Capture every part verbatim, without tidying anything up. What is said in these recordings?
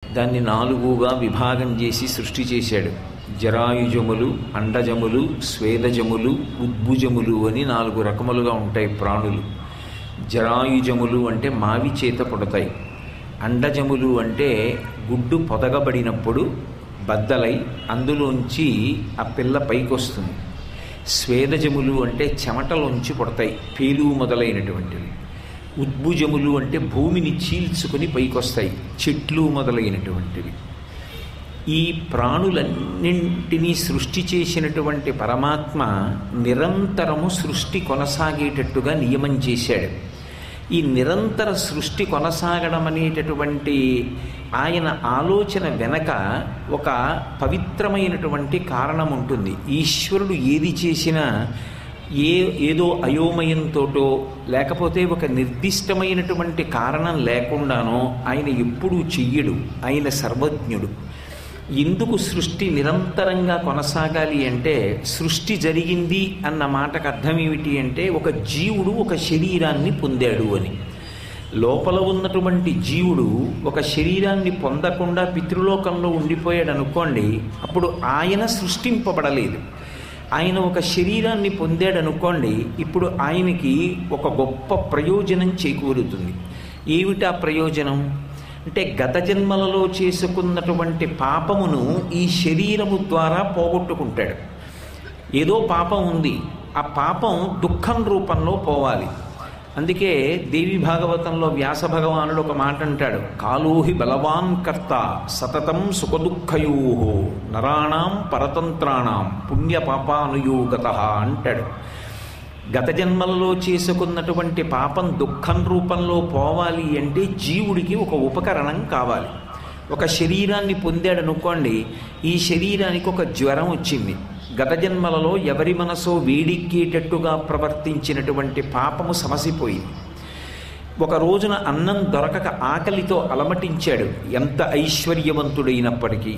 దాన్ని నాలుగుగా విభాగం చేసి సృష్టి చేశాడు. జరాయుజములు, అండజములు, స్వేదజములు, ఉద్భుజములు అని నాలుగు రకములుగా ఉంటాయి ప్రాణులు. జరాయుజములు అంటే మావి చేత పుడతాయి. అండజములు అంటే గుడ్డు పొదగబడినప్పుడు బద్దలై అందులోంచి ఆ పిల్ల పైకి వస్తుంది. స్వేదజములు అంటే చెమటలోంచి పుడతాయి, పేలువు మొదలైనటువంటివి. ఉద్భుజములు అంటే భూమిని చీల్చుకొని పైకొస్తాయి, చెట్లు మొదలైనటువంటివి. ఈ ప్రాణులన్నింటినీ సృష్టి చేసినటువంటి పరమాత్మ నిరంతరము సృష్టి కొనసాగేటట్టుగా నియమం చేశాడు. ఈ నిరంతర సృష్టి కొనసాగడం అనేటటువంటి ఆయన ఆలోచన వెనక ఒక పవిత్రమైనటువంటి కారణం ఉంటుంది. ఈశ్వరుడు ఏది చేసినా ఏ ఏదో అయోమయంతోటో లేకపోతే ఒక నిర్దిష్టమైనటువంటి కారణం లేకుండానో ఆయన ఎప్పుడూ చెయ్యడు. ఆయన సర్వజ్ఞుడు. ఎందుకు సృష్టి నిరంతరంగా కొనసాగాలి అంటే, సృష్టి జరిగింది అన్న మాటకు అర్థం ఏమిటి అంటే, ఒక జీవుడు ఒక శరీరాన్ని పొందాడు అని. లోపల ఉన్నటువంటి జీవుడు ఒక శరీరాన్ని పొందకుండా పితృలోకంలో ఉండిపోయాడు అనుకోండి, అప్పుడు ఆయన సృష్టింపబడలేదు. ఆయన ఒక శరీరాన్ని పొందాడు అనుకోండి, ఇప్పుడు ఆయనకి ఒక గొప్ప ప్రయోజనం చేకూరుతుంది. ఏమిటా ప్రయోజనం అంటే, గత జన్మలలో చేసుకున్నటువంటి పాపమును ఈ శరీరము ద్వారా పోగొట్టుకుంటాడు. ఏదో పాపం ఉంది, ఆ పాపం దుఃఖం రూపంలో పోవాలి. అందుకే దేవి భాగవతంలో వ్యాస భగవానుడు ఒక మాట అంటాడు, కాలోహి బలవాన్ కర్త సతతం సుఖదుఃఖయో నరాణాం పరతంత్రాణం పుణ్య పాపానుయోగత అంటాడు. గత జన్మలలో చేసుకున్నటువంటి పాపం దుఃఖం రూపంలో పోవాలి అంటే జీవుడికి ఒక ఉపకరణం కావాలి. ఒక శరీరాన్ని పొందాడు అనుకోండి, ఈ శరీరానికి ఒక జ్వరం వచ్చింది. గత జన్మలలో ఎవరి మనసో వేడిక్కేటట్టుగా ప్రవర్తించినటువంటి పాపము సమసిపోయింది. ఒక రోజున అన్నం దొరకక ఆకలితో అలమటించాడు. ఎంత ఐశ్వర్యవంతుడైనప్పటికీ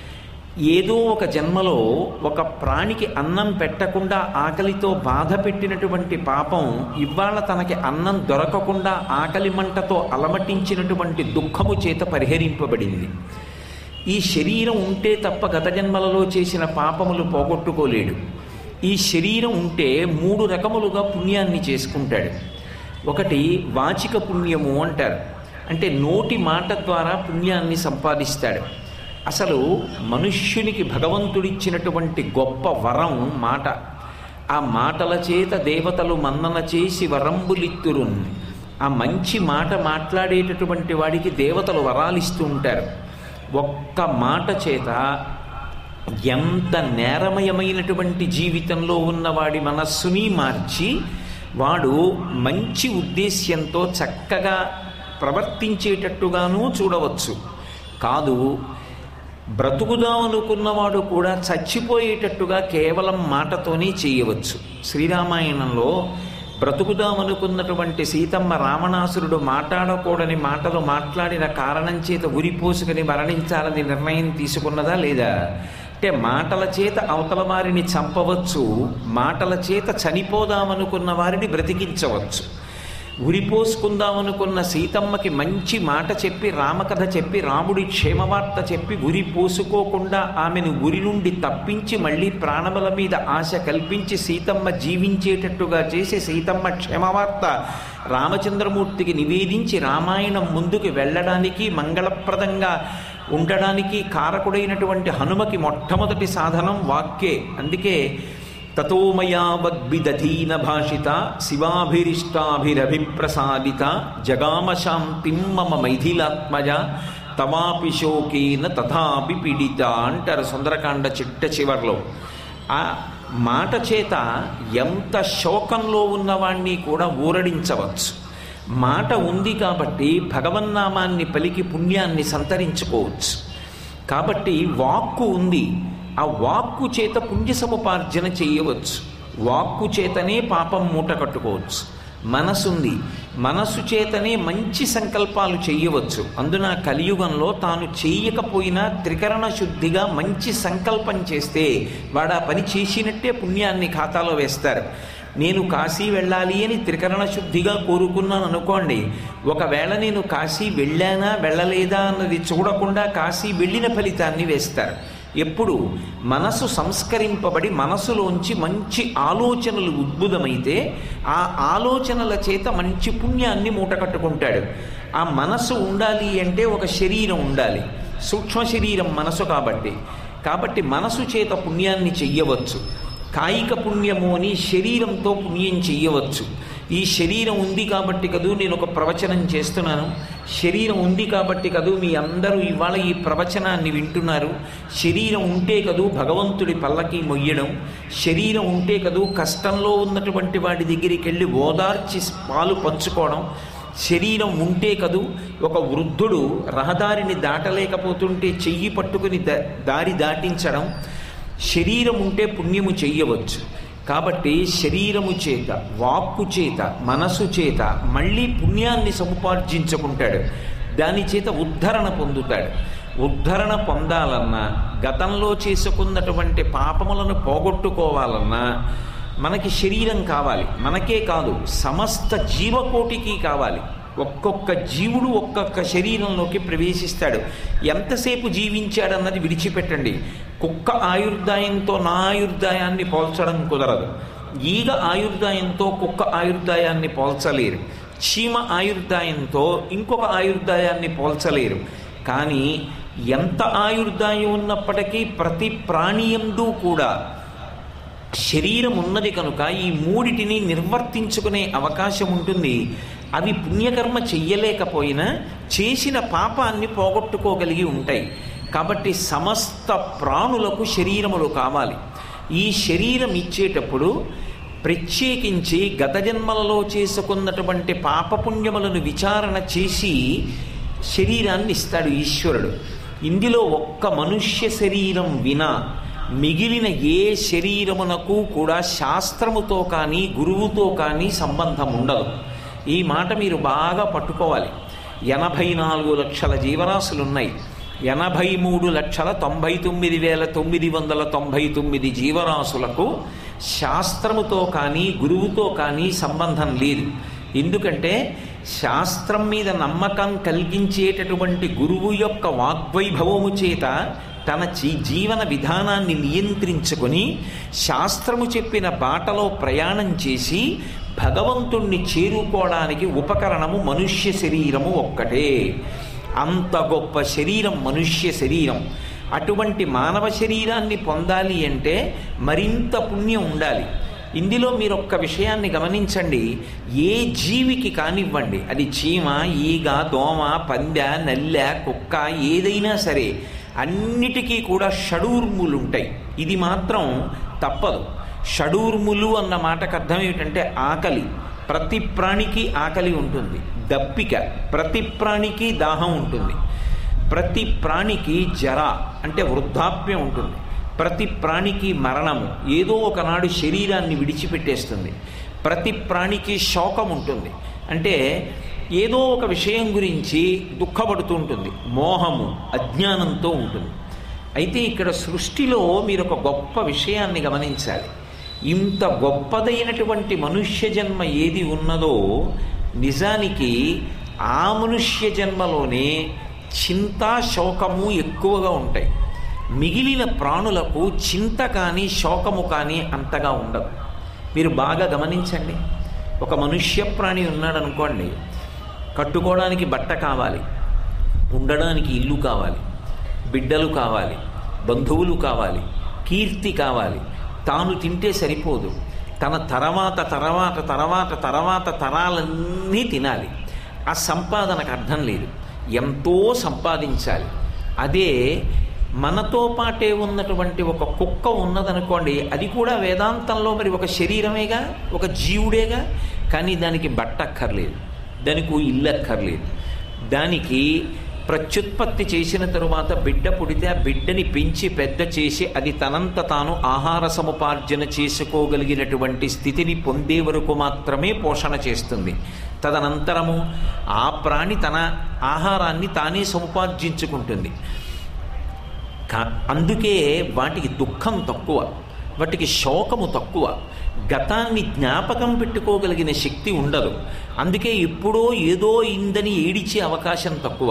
ఏదో ఒక జన్మలో ఒక ప్రాణికి అన్నం పెట్టకుండా ఆకలితో బాధ పెట్టినటువంటి పాపం ఇవాళ తనకి అన్నం దొరకకుండా ఆకలి మంటతో అలమటించినటువంటి దుఃఖము చేత పరిహరింపబడింది. ఈ శరీరం ఉంటే తప్ప గత జన్మలలో చేసిన పాపములు పోగొట్టుకోలేడు. ఈ శరీరం ఉంటే మూడు రకములుగా పుణ్యాన్ని చేసుకుంటాడు. ఒకటి వాచిక పుణ్యము అంటారు, అంటే నోటి మాట ద్వారా పుణ్యాన్ని సంపాదిస్తాడు. అసలు మనుష్యునికి భగవంతుడిచ్చినటువంటి గొప్ప వరం మాట. ఆ మాటల చేత దేవతలు మన్నన చేసి వరంబులిత్తురున్. ఆ మంచి మాట మాట్లాడేటటువంటి వాడికి దేవతలు వరాలిస్తూ ఉంటారు. ఒక్క మాట చేత ఎంత నేరమయమైనటువంటి జీవితంలో ఉన్నవాడి మనస్సుని మార్చి వాడు మంచి ఉద్దేశ్యంతో చక్కగా ప్రవర్తించేటట్టుగానూ చూడవచ్చు. కాదు, బ్రతుకుదామనుకున్నవాడు కూడా చచ్చిపోయేటట్టుగా కేవలం మాటతోనే చేయవచ్చు. శ్రీరామాయణంలో బ్రతుకుదామనుకున్నటువంటి సీతమ్మ రావణాసురుడు మాట్లాడకూడని మాటలు మాట్లాడిన కారణం చేత ఉరిపోసుకుని మరణించాలని నిర్ణయం తీసుకున్నదా లేదా? అంటే మాటల చేత అవతల వారిని చంపవచ్చు, మాటల చేత చనిపోదామనుకున్న వారిని బ్రతికించవచ్చు. ఉరిపోసుకుందామనుకున్న సీతమ్మకి మంచి మాట చెప్పి రామకథ చెప్పి రాముడి క్షేమవార్త చెప్పి ఉరి పోసుకోకుండా ఆమెను ఉరి నుండి తప్పించి మళ్ళీ ప్రాణముల మీద ఆశ కల్పించి సీతమ్మ జీవించేటట్టుగా చేసి సీతమ్మ క్షేమవార్త రామచంద్రమూర్తికి నివేదించి రామాయణం ముందుకు వెళ్ళడానికి మంగళప్రదంగా ఉండడానికి కారకుడైనటువంటి హనుమకి మొట్టమొదటి సాధనం వాక్కే. అందుకే తతో మయా వద్విదధీన భాషిత శివాభిరిష్టాభిరభిప్రసాదిత జగామ శాంతిం మమ మైథిలాత్మజ తవాపి శోకేన తథాపి పీడిత అంటారు సుందరకాండ చిట్ట చివర్లో. ఆ మాట చేత ఎంత శోకంలో ఉన్నవాణ్ణి కూడా ఊరడించవచ్చు. మాట ఉంది కాబట్టి భగవన్నామాన్ని పలికి పుణ్యాన్ని సంతరించుకోవచ్చు. కాబట్టి వాక్కు ఉంది, ఆ వాక్కు చేత పుణ్య సముపార్జన చేయవచ్చు. వాక్కు చేతనే పాపం మూట కట్టుకోవచ్చు. మనసుంది, మనసు చేతనే మంచి సంకల్పాలు చేయవచ్చు. అందున కలియుగంలో తాను చేయకపోయినా త్రికరణ శుద్ధిగా మంచి సంకల్పం చేస్తే వాడు ఆ పని చేసినట్టే పుణ్యాన్ని ఖాతాలో వేస్తారు. నేను కాశీ వెళ్ళాలి అని త్రికరణ శుద్ధిగా కోరుకున్నాను అనుకోండి, ఒకవేళ నేను కాశీ వెళ్ళానా వెళ్ళలేదా అన్నది చూడకుండా కాశీ వెళ్ళిన ఫలితాన్ని వేస్తారు. ఎప్పుడు మనసు సంస్కరింపబడి మనసులోంచి మంచి ఆలోచనలు ఉద్భుతమైతే ఆ ఆలోచనల చేత మంచి పుణ్యాన్ని మూటకట్టుకుంటాడు. ఆ మనసు ఉండాలి అంటే ఒక శరీరం ఉండాలి. సూక్ష్మ శరీరం మనసు కాబట్టి కాబట్టి మనసు చేత పుణ్యాన్ని చెయ్యవచ్చు. కాయిక పుణ్యము అని శరీరంతో పుణ్యం చెయ్యవచ్చు. ఈ శరీరం ఉంది కాబట్టి కదూ నేను ఒక ప్రవచనం చేస్తున్నాను, శరీరం ఉంది కాబట్టి కదూ మీ అందరూ ఇవాళ ఈ ప్రవచనాన్ని వింటున్నారు, శరీరం ఉంటే కదూ భగవంతుడి పల్లకి మొయ్యడం, శరీరం ఉంటే కదూ కష్టంలో ఉన్నటువంటి వాడి దగ్గరికి వెళ్ళి ఓదార్చి పాలు పంచుకోవడం, శరీరం ఉంటే కదూ ఒక వృద్ధుడు రహదారిని దాటలేకపోతుంటే చెయ్యి పట్టుకుని దారి దాటించడం, శరీరం ఉంటే పుణ్యము చెయ్యవచ్చు. కాబట్టి శరీరము చేత, వాక్కు చేత, మనసు చేత మళ్ళీ పుణ్యాన్ని సముపార్జించుకుంటాడు. దాని చేత ఉద్ధరణ పొందుతాడు. ఉద్ధరణ పొందాలన్నా, గతంలో చేసుకున్నటువంటి పాపములను పోగొట్టుకోవాలన్నా మనకి శరీరం కావాలి. మనకే కాదు, సమస్త జీవకోటికి కావాలి. ఒక్కొక్క జీవుడు ఒక్కొక్క శరీరంలోకి ప్రవేశిస్తాడు. ఎంతసేపు జీవించాడన్నది విడిచిపెట్టండి. కుక్క ఆయుర్దాయంతో నా ఆయుర్దాయాన్ని పోల్చడం కుదరదు. ఈగ ఆయుర్దాయంతో కుక్క ఆయుర్దాయాన్ని పోల్చలేరు. చీమ ఆయుర్దాయంతో ఇంకొక ఆయుర్దాయాన్ని పోల్చలేరు. కానీ ఎంత ఆయుర్దాయం ఉన్నప్పటికీ ప్రతి ప్రాణియందు కూడా శరీరం ఉన్నది కనుక ఈ మూడిటిని నిర్వర్తించుకునే అవకాశం ఉంటుంది. అవి పుణ్యకర్మ చెయ్యలేకపోయినా చేసిన పాపాన్ని పోగొట్టుకోగలిగి ఉంటాయి. కాబట్టి సమస్త ప్రాణులకు శరీరములు కావాలి. ఈ శరీరం ఇచ్చేటప్పుడు ప్రత్యేకించి గత జన్మలలో చేసుకున్నటువంటి పాపపుణ్యములను విచారణ చేసి శరీరాన్ని ఇస్తాడు ఈశ్వరుడు. ఇందులో ఒక్క మనుష్య శరీరం వినా మిగిలిన ఏ శరీరమునకు కూడా శాస్త్రముతో కానీ గురువుతో కానీ సంబంధం ఉండదు. ఈ మాట మీరు బాగా పట్టుకోవాలి. ఎనభై నాలుగు లక్షల జీవరాశులున్నాయి. ఎనభై మూడు లక్షల తొంభై తొమ్మిది వేల తొమ్మిది వందల తొంభై తొమ్మిది జీవరాశులకు శాస్త్రముతో కానీ గురువుతో కానీ సంబంధం లేదు. ఎందుకంటే శాస్త్రం మీద నమ్మకం కలిగించేటటువంటి గురువు యొక్క వాగ్వైభవము చేత తన జీవన విధానాన్ని నియంత్రించుకొని శాస్త్రము చెప్పిన బాటలో ప్రయాణం చేసి భగవంతుణ్ణి చేరుకోవడానికి ఉపకరణము మనుష్య శరీరము ఒక్కటే. అంత గొప్ప శరీరం మనుష్య శరీరం. అటువంటి మానవ శరీరాన్ని పొందాలి అంటే మరింత పుణ్యం ఉండాలి. ఇందులో మీరు ఒక్క విషయాన్ని గమనించండి. ఏ జీవికి కానివ్వండి, అది చీమ, ఈగ, దోమ, పందె, నల్లె, కుక్క ఏదైనా సరే అన్నిటికీ కూడా షడూర్ములు ఉంటాయి. ఇది మాత్రం తప్పదు. షడూర్ములు అన్న మాటకు అర్థం ఏమిటంటే ఆకలి. ప్రతి ప్రాణికి ఆకలి ఉంటుంది. దప్పిక, ప్రతి ప్రాణికి దాహం ఉంటుంది. ప్రతి ప్రాణికి జర అంటే వృద్ధాప్యం ఉంటుంది. ప్రతి ప్రాణికి మరణము, ఏదో ఒకనాడు శరీరాన్ని విడిచిపెట్టేస్తుంది. ప్రతి ప్రాణికి శోకం ఉంటుంది, అంటే ఏదో ఒక విషయం గురించి దుఃఖపడుతూ ఉంటుంది. మోహము, అజ్ఞానంతో ఉంటుంది. అయితే ఇక్కడ సృష్టిలో మీరు ఒక గొప్ప విషయాన్ని గమనించాలి. ఇంత గొప్పదైనటువంటి మనుష్య జన్మ ఏది ఉన్నదో నిజానికి ఆ మనుష్య జన్మలోనే చింత, శోకము ఎక్కువగా ఉంటాయి. మిగిలిన ప్రాణులకు చింత కానీ శోకము కానీ అంతగా ఉండదు. మీరు బాగా గమనించండి. ఒక మనుష్య ప్రాణి ఉన్నాడు అనుకోండి, కట్టుకోవడానికి బట్ట కావాలి, ఉండడానికి ఇల్లు కావాలి, బిడ్డలు కావాలి, బంధువులు కావాలి, కీర్తి కావాలి. తాను తింటే సరిపోదు, తన తర్వాత తర్వాత తర్వాత తర్వాత తరాలన్నీ తినాలి. ఆ సంపాదనకు అర్థం లేదు, ఎంతో సంపాదించాలి. అదే మనతో పాటే ఉన్నటువంటి ఒక కుక్క ఉన్నదనుకోండి, అది కూడా వేదాంతంలో మరి ఒక శరీరమేగా, ఒక జీవుడేగా. కానీ దానికి బట్ట అక్కర్లేదు, దానికి ఇల్లు అక్కర్లేదు. దానికి ప్రత్యుత్పత్తి చేసిన తరువాత బిడ్డ పుడితే ఆ బిడ్డని పెంచి పెద్ద చేసి అది తనంత తాను ఆహార సముపార్జన చేసుకోగలిగినటువంటి స్థితిని పొందే వరకు మాత్రమే పోషణ చేస్తుంది. తదనంతరము ఆ ప్రాణి తన ఆహారాన్ని తానే సముపార్జించుకుంటుంది. అందుకే వాటికి దుఃఖం తక్కువ. వాటికి శోకము తక్కువ, గతాన్ని జ్ఞాపకం పెట్టుకోగలిగిన శక్తి ఉండదు. అందుకే ఎప్పుడో ఏదో ఇందని ఏడిచే అవకాశం తక్కువ.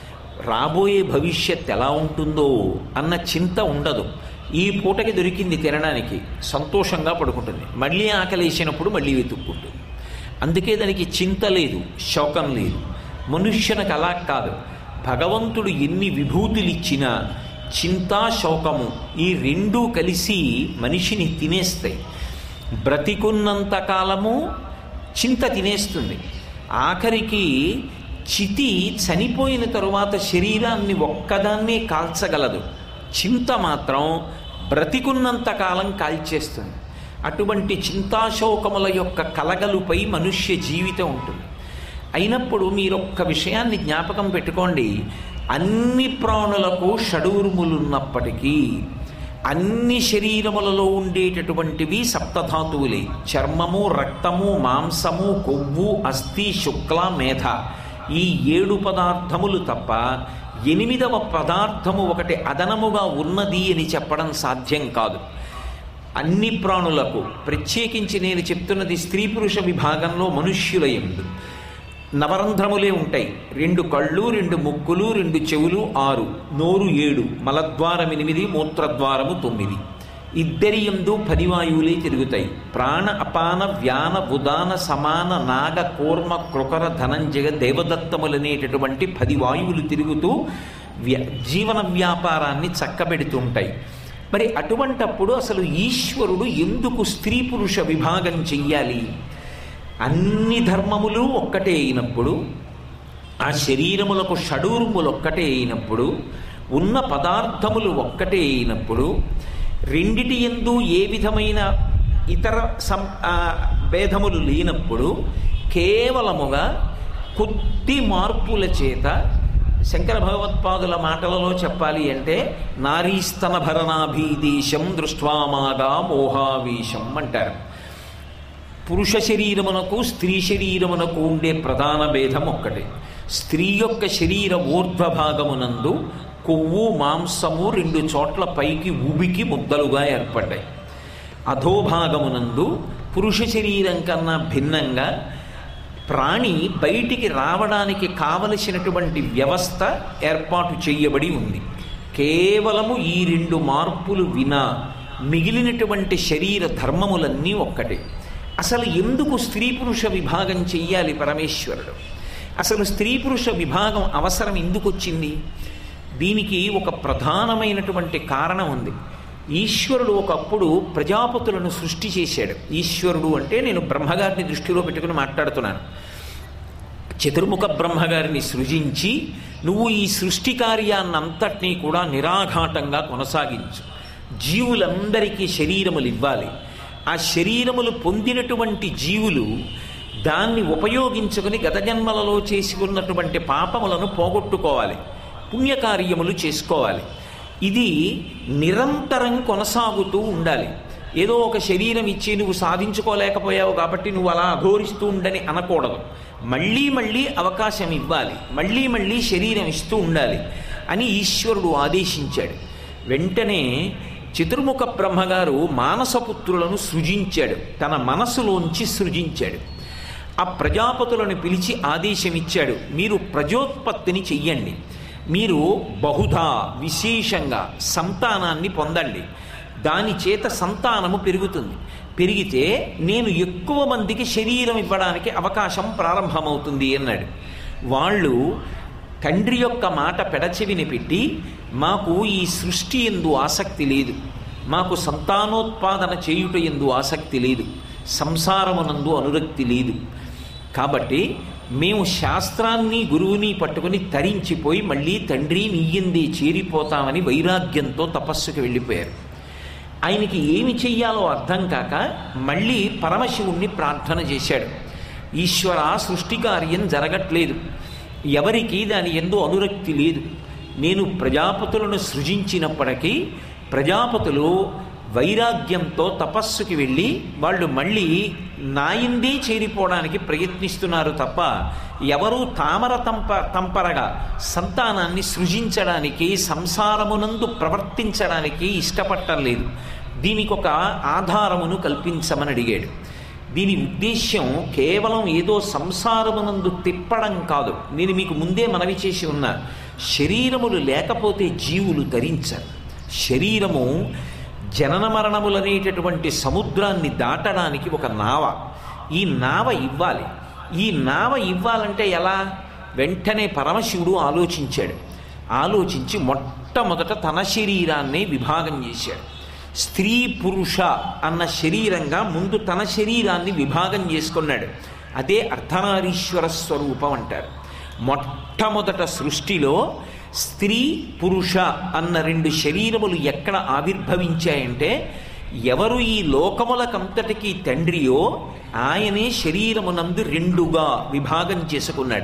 రాబోయే భవిష్యత్ ఎలా ఉంటుందో అన్న చింత ఉండదు. ఈ పూటకి దొరికింది తినడానికి సంతోషంగా పడుకుంటుంది, మళ్ళీ ఆకలేసినప్పుడు మళ్ళీ వెతుక్కుంటుంది. అందుకే దానికి చింత లేదు, శోకం లేదు. మనుష్యునికి అలా కాదు. భగవంతుడు ఎన్ని విభూతులు ఇచ్చినా చింతా శోకము ఈ రెండూ కలిసి మనిషిని తినేస్తాయి. బ్రతికున్నంత కాలము చింత తినేస్తుంది. ఆఖరికి చితి చనిపోయిన తరువాత శరీరాన్ని ఒక్కదాన్నే కాల్చగలదు, చింత మాత్రం బ్రతికున్నంత కాలం కాల్చేస్తుంది. అటువంటి చింతాశోకముల యొక్క కలగలుపై మనుష్య జీవితం ఉంటుంది. అయినప్పుడు మీరొక్క విషయాన్ని జ్ఞాపకం పెట్టుకోండి, అన్ని ప్రాణులకు షడూర్ములున్నప్పటికీ అన్ని శరీరములలో ఉండేటటువంటివి సప్తధాతువులే. చర్మము, రక్తము, మాంసము, కొవ్వు, అస్థి, శుక్ల, మేధ, ఈ ఏడు పదార్థములు తప్ప ఎనిమిదవ పదార్థము ఒకటి అదనముగా ఉన్నది అని చెప్పడం సాధ్యం కాదు. అన్ని ప్రాణులకు, ప్రత్యేకించి నేను చెప్తున్నది స్త్రీ పురుష విభాగంలో మనుష్యుల యందు నవరంధ్రములే ఉంటాయి. రెండు కళ్ళు, రెండు ముక్కులు, రెండు చెవులు, ఆరు, నోరు ఏడు, మలద్వారం ఎనిమిది, మూత్రద్వారము తొమ్మిది. ఇద్దరి యందు పది వాయువులే తిరుగుతాయి. ప్రాణ, అపాన, వ్యాన, ఉదాన, సమాన, నాగ, కూర్మ, కృకర, ధనంజయ, దేవదత్తములనేటటువంటి పది వాయువులు తిరుగుతూ వ్య జీవన వ్యాపారాన్ని చక్కబెడుతుంటాయి. మరి అటువంటప్పుడు అసలు ఈశ్వరుడు ఎందుకు స్త్రీ పురుష విభాగం చెయ్యాలి? అన్ని ధర్మములు ఒక్కటే అయినప్పుడు, ఆ శరీరములకు షడూర్ములు ఒక్కటే అయినప్పుడు, ఉన్న పదార్థములు ఒక్కటే అయినప్పుడు, రెండిటి యందు ఏ విధమైన ఇతర సం భేదములు లేనప్పుడు కేవలముగా కొద్ది మార్పుల చేత, శంకర భగవత్పాదుల మాటలలో చెప్పాలి అంటే, నారీస్తన భరణాభీదేశం దృష్ట్వామాగా మోహావేశం అంటారు. పురుష శరీరమునకు స్త్రీ శరీరమునకు ఉండే ప్రధాన భేదం ఒక్కటే. స్త్రీ యొక్క శరీర ఊర్ధ్వభాగమునందు కొవ్వు, మాంసము రెండు చోట్ల పైకి ఉబికి ముద్దలుగా ఏర్పడ్డాయి. అధోభాగమునందు పురుష శరీరం కన్నా భిన్నంగా ప్రాణి బయటికి రావడానికి కావలసినటువంటి వ్యవస్థ ఏర్పాటు చేయబడి ఉంది. కేవలము ఈ రెండు మార్పులు వినా మిగిలినటువంటి శరీర ధర్మములన్నీ ఒక్కటే. అసలు ఎందుకు స్త్రీ పురుష విభాగం చెయ్యాలి పరమేశ్వరుడు? అసలు స్త్రీ పురుష విభాగం అవసరం ఎందుకు వచ్చింది? దీనికి ఒక ప్రధానమైనటువంటి కారణం ఉంది. ఈశ్వరుడు ఒకప్పుడు ప్రజాపతులను సృష్టి చేశాడు. ఈశ్వరుడు అంటే నేను బ్రహ్మగారిని దృష్టిలో పెట్టుకుని మాట్లాడుతున్నాను. చతుర్ముఖ బ్రహ్మగారిని సృజించి, నువ్వు ఈ సృష్టి కార్యాన్నంతటినీ కూడా నిరాఘాటంగా కొనసాగించు, జీవులందరికీ శరీరములు ఇవ్వాలి. ఆ శరీరములు పొందినటువంటి జీవులు దాన్ని ఉపయోగించుకుని గత జన్మలలో చేసి ఉన్నటువంటి పాపములను పోగొట్టుకోవాలి, పుణ్యకార్యములు చేసుకోవాలి. ఇది నిరంతరం కొనసాగుతూ ఉండాలి. ఏదో ఒక శరీరం ఇచ్చి నువ్వు సాధించుకోలేకపోయావు కాబట్టి నువ్వు అలా అఘోరిస్తూ ఉండని అనకూడదు. మళ్ళీ మళ్ళీ అవకాశం ఇవ్వాలి, మళ్ళీ మళ్ళీ శరీరం ఇస్తూ ఉండాలి అని ఈశ్వరుడు ఆదేశించాడు. వెంటనే చతుర్ముఖ బ్రహ్మగారు మానసపుత్రులను సృజించాడు, తన మనసులోంచి సృజించాడు. ఆ ప్రజాపతులను పిలిచి ఆదేశమిచ్చాడు, మీరు ప్రజోత్పత్తిని చెయ్యండి, మీరు బహుధా విశేషంగా సంతానాన్ని పొందండి, దాని చేత సంతానము పెరుగుతుంది, పెరిగితే నేను ఎక్కువ మందికి శరీరం ఇవ్వడానికి అవకాశం ప్రారంభమవుతుంది అన్నాడు. వాళ్ళు తండ్రి యొక్క మాట పెడచెవిని పెట్టి, మాకు ఈ సృష్టి యందు ఆసక్తి లేదు, మాకు సంతానోత్పాదన చేయుట యందు ఆసక్తి లేదు, సంసారమునందు అనురక్తి లేదు, కాబట్టి మేము శాస్త్రాన్ని గురువుని పట్టుకుని తరించిపోయి మళ్ళీ తండ్రి నీయందే చేరిపోతామని వైరాగ్యంతో తపస్సుకి వెళ్ళిపోయారు. ఆయనకి ఏమి చెయ్యాలో అర్థం కాక మళ్ళీ పరమశివుణ్ణి ప్రార్థన చేశాడు. ఈశ్వర, సృష్టి కార్యం జరగట్లేదు, ఎవరికి దాని యందు అనురక్తి లేదు, నేను ప్రజాపతులను సృజించినప్పటికీ ప్రజాపతులు వైరాగ్యంతో తపస్సుకి వెళ్ళి వాళ్ళు మళ్ళీ నాయందే చేరిపోవడానికి ప్రయత్నిస్తున్నారు తప్ప ఎవరూ తామర తంప తంపరగా సంతానాన్ని సృజించడానికి, సంసారమునందు ప్రవర్తించడానికి ఇష్టపడటం లేదు. దీనికి ఒక ఆధారమును కల్పించమని అడిగాడు. దీని ఉద్దేశ్యం కేవలం ఏదో సంసారమునందు తిప్పడం కాదు. నేను మీకు ముందే మనవి చేసి ఉన్నా, శరీరములు లేకపోతే జీవులు ధరించరు. శరీరము జనన మరణములనేటటువంటి సముద్రాన్ని దాటడానికి ఒక నావ. ఈ నావ ఇవ్వాలి. ఈ నావ ఇవ్వాలంటే ఎలా? వెంటనే పరమశివుడు ఆలోచించాడు. ఆలోచించి మొట్టమొదట తన శరీరాన్ని విభాగం చేశాడు. స్త్రీ పురుష అన్న శరీరంగా ముందు తన శరీరాన్ని విభాగం చేసుకున్నాడు. అదే అర్ధనారీశ్వర స్వరూపం అంటారు. మొట్టమొదట సృష్టిలో స్త్రీ పురుష అన్న రెండు శరీరములు ఎక్కడ ఆవిర్భవించాయంటే, ఎవరు ఈ లోకములకంతటికీ తండ్రియో ఆయనే శరీరమునందు రెండుగా విభాగం చేసుకున్నాడు.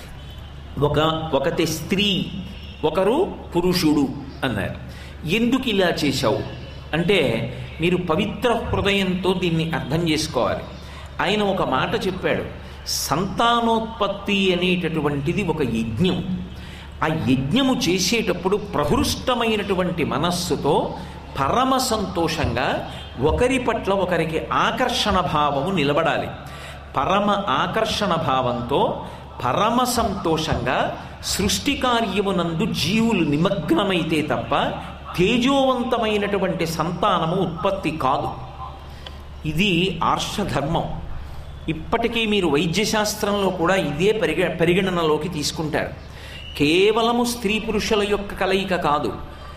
ఒక ఒకటి స్త్రీ, ఒకరు పురుషుడు అన్నారు. ఎందుకు ఇలా చేశావు అంటే, మీరు పవిత్ర హృదయంతో దీన్ని అర్థం చేసుకోవాలి. ఆయన ఒక మాట చెప్పాడు, సంతానోత్పత్తి అనేటటువంటిది ఒక యజ్ఞం. ఆ యజ్ఞము చేసేటప్పుడు ప్రహృష్టమైనటువంటి మనస్సుతో పరమ సంతోషంగా ఒకరి పట్ల ఒకరికి ఆకర్షణ భావము నిలబడాలి. పరమ ఆకర్షణ భావంతో పరమ సంతోషంగా సృష్టి కార్యమునందు జీవులు నిమగ్నమైతే తప్ప తేజోవంతమైనటువంటి సంతానము ఉత్పత్తి కాదు. ఇది ఆర్షధర్మం. ఇప్పటికీ మీరు వైద్యశాస్త్రంలో కూడా ఇదే పరిగ పరిగణనలోకి తీసుకుంటారు. కేవలము స్త్రీ పురుషుల యొక్క కలయిక కాదు,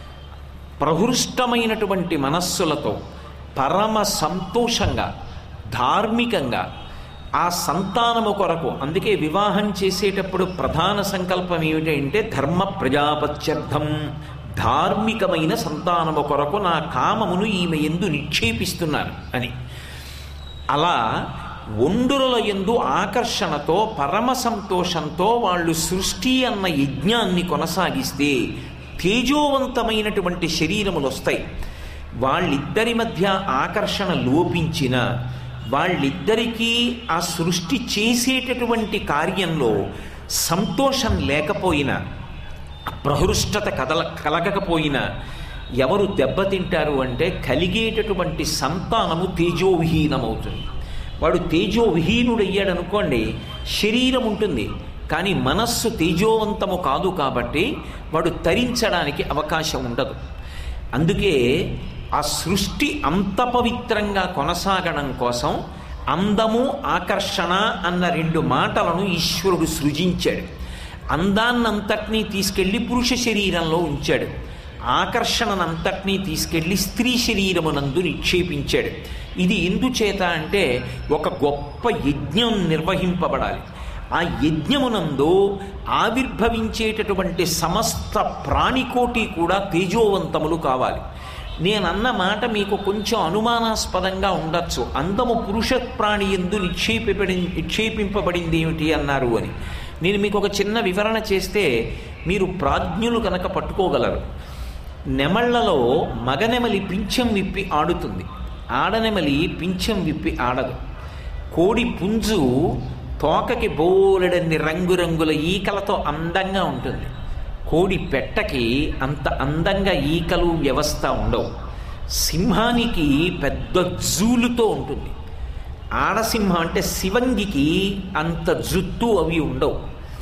ప్రహృష్టమైనటువంటి మనస్సులతో పరమ సంతోషంగా ధార్మికంగా ఆ సంతానము కొరకు. అందుకే వివాహం చేసేటప్పుడు ప్రధాన సంకల్పం ఏమిటంటే, ధర్మ ప్రజాపత్యర్థం, ధార్మికమైన సంతానము కొరకు నా కామమును ఈమె యందు నిక్షేపిస్తున్నాను అని. అలా ఒండుల యందు ఆకర్షణతో పరమ సంతోషంతో వాళ్ళు సృష్టి అన్న యజ్ఞాన్ని కొనసాగిస్తే తేజోవంతమైనటువంటి శరీరములు వస్తాయి. వాళ్ళిద్దరి మధ్య ఆకర్షణ లోపించిన, వాళ్ళిద్దరికీ ఆ సృష్టి చేసేటటువంటి కార్యంలో సంతోషం లేకపోయినా, ప్రహృష్టత కదల కలగకపోయినా ఎవరు దెబ్బతింటారు అంటే, కలిగేటటువంటి సంతానము తేజోవిహీనమవుతుంది. వాడు తేజోవిహీనుడయ్యాడు అనుకోండి, శరీరం ఉంటుంది కానీ మనస్సు తేజోవంతము కాదు కాబట్టి వాడు తరించడానికి అవకాశం ఉండదు. అందుకే ఆ సృష్టి అంత పవిత్రంగా కొనసాగడం కోసం అందము ఆకర్షణ అన్న రెండు మాటలను ఈశ్వరుడు సృజించాడు. అందాన్నంతటినీ తీసుకెళ్ళి పురుష శరీరంలో ఉంచాడు, ఆకర్షణనంతటినీ తీసుకెళ్ళి స్త్రీ శరీరమునందు నిక్షేపించాడు. ఇది ఎందుచేత అంటే, ఒక గొప్ప యజ్ఞం నిర్వహింపబడాలి. ఆ యజ్ఞమునందు ఆవిర్భవించేటటువంటి సమస్త ప్రాణికోటి కూడా తేజోవంతములు కావాలి. నేనన్న మాట మీకు కొంచెం అనుమానాస్పదంగా ఉండొచ్చు. అందము పురుష ప్రాణి యందు నిక్షేపబడి నిక్షేపింపబడింది ఏమిటి అన్నారు అని. నేను మీకు ఒక చిన్న వివరణ చేస్తే మీరు ప్రాజ్ఞులు కనుక పట్టుకోగలరు. నెమళ్లలో మగనెమలి పింఛం విప్పి ఆడుతుంది, ఆడనెమలి పింఛం విప్పి ఆడదు. కోడి పుంజు తోకకి బోలెడన్ని రంగురంగుల ఈకలతో అందంగా ఉంటుంది. కోడి పెట్టకి అంత అందంగా ఈకలు వ్యవస్థ ఉండవు. సింహానికి పెద్ద జూలుతో ఉంటుంది. ఆడసింహం అంటే శివంగికి అంత జుత్తు అవి ఉండవు.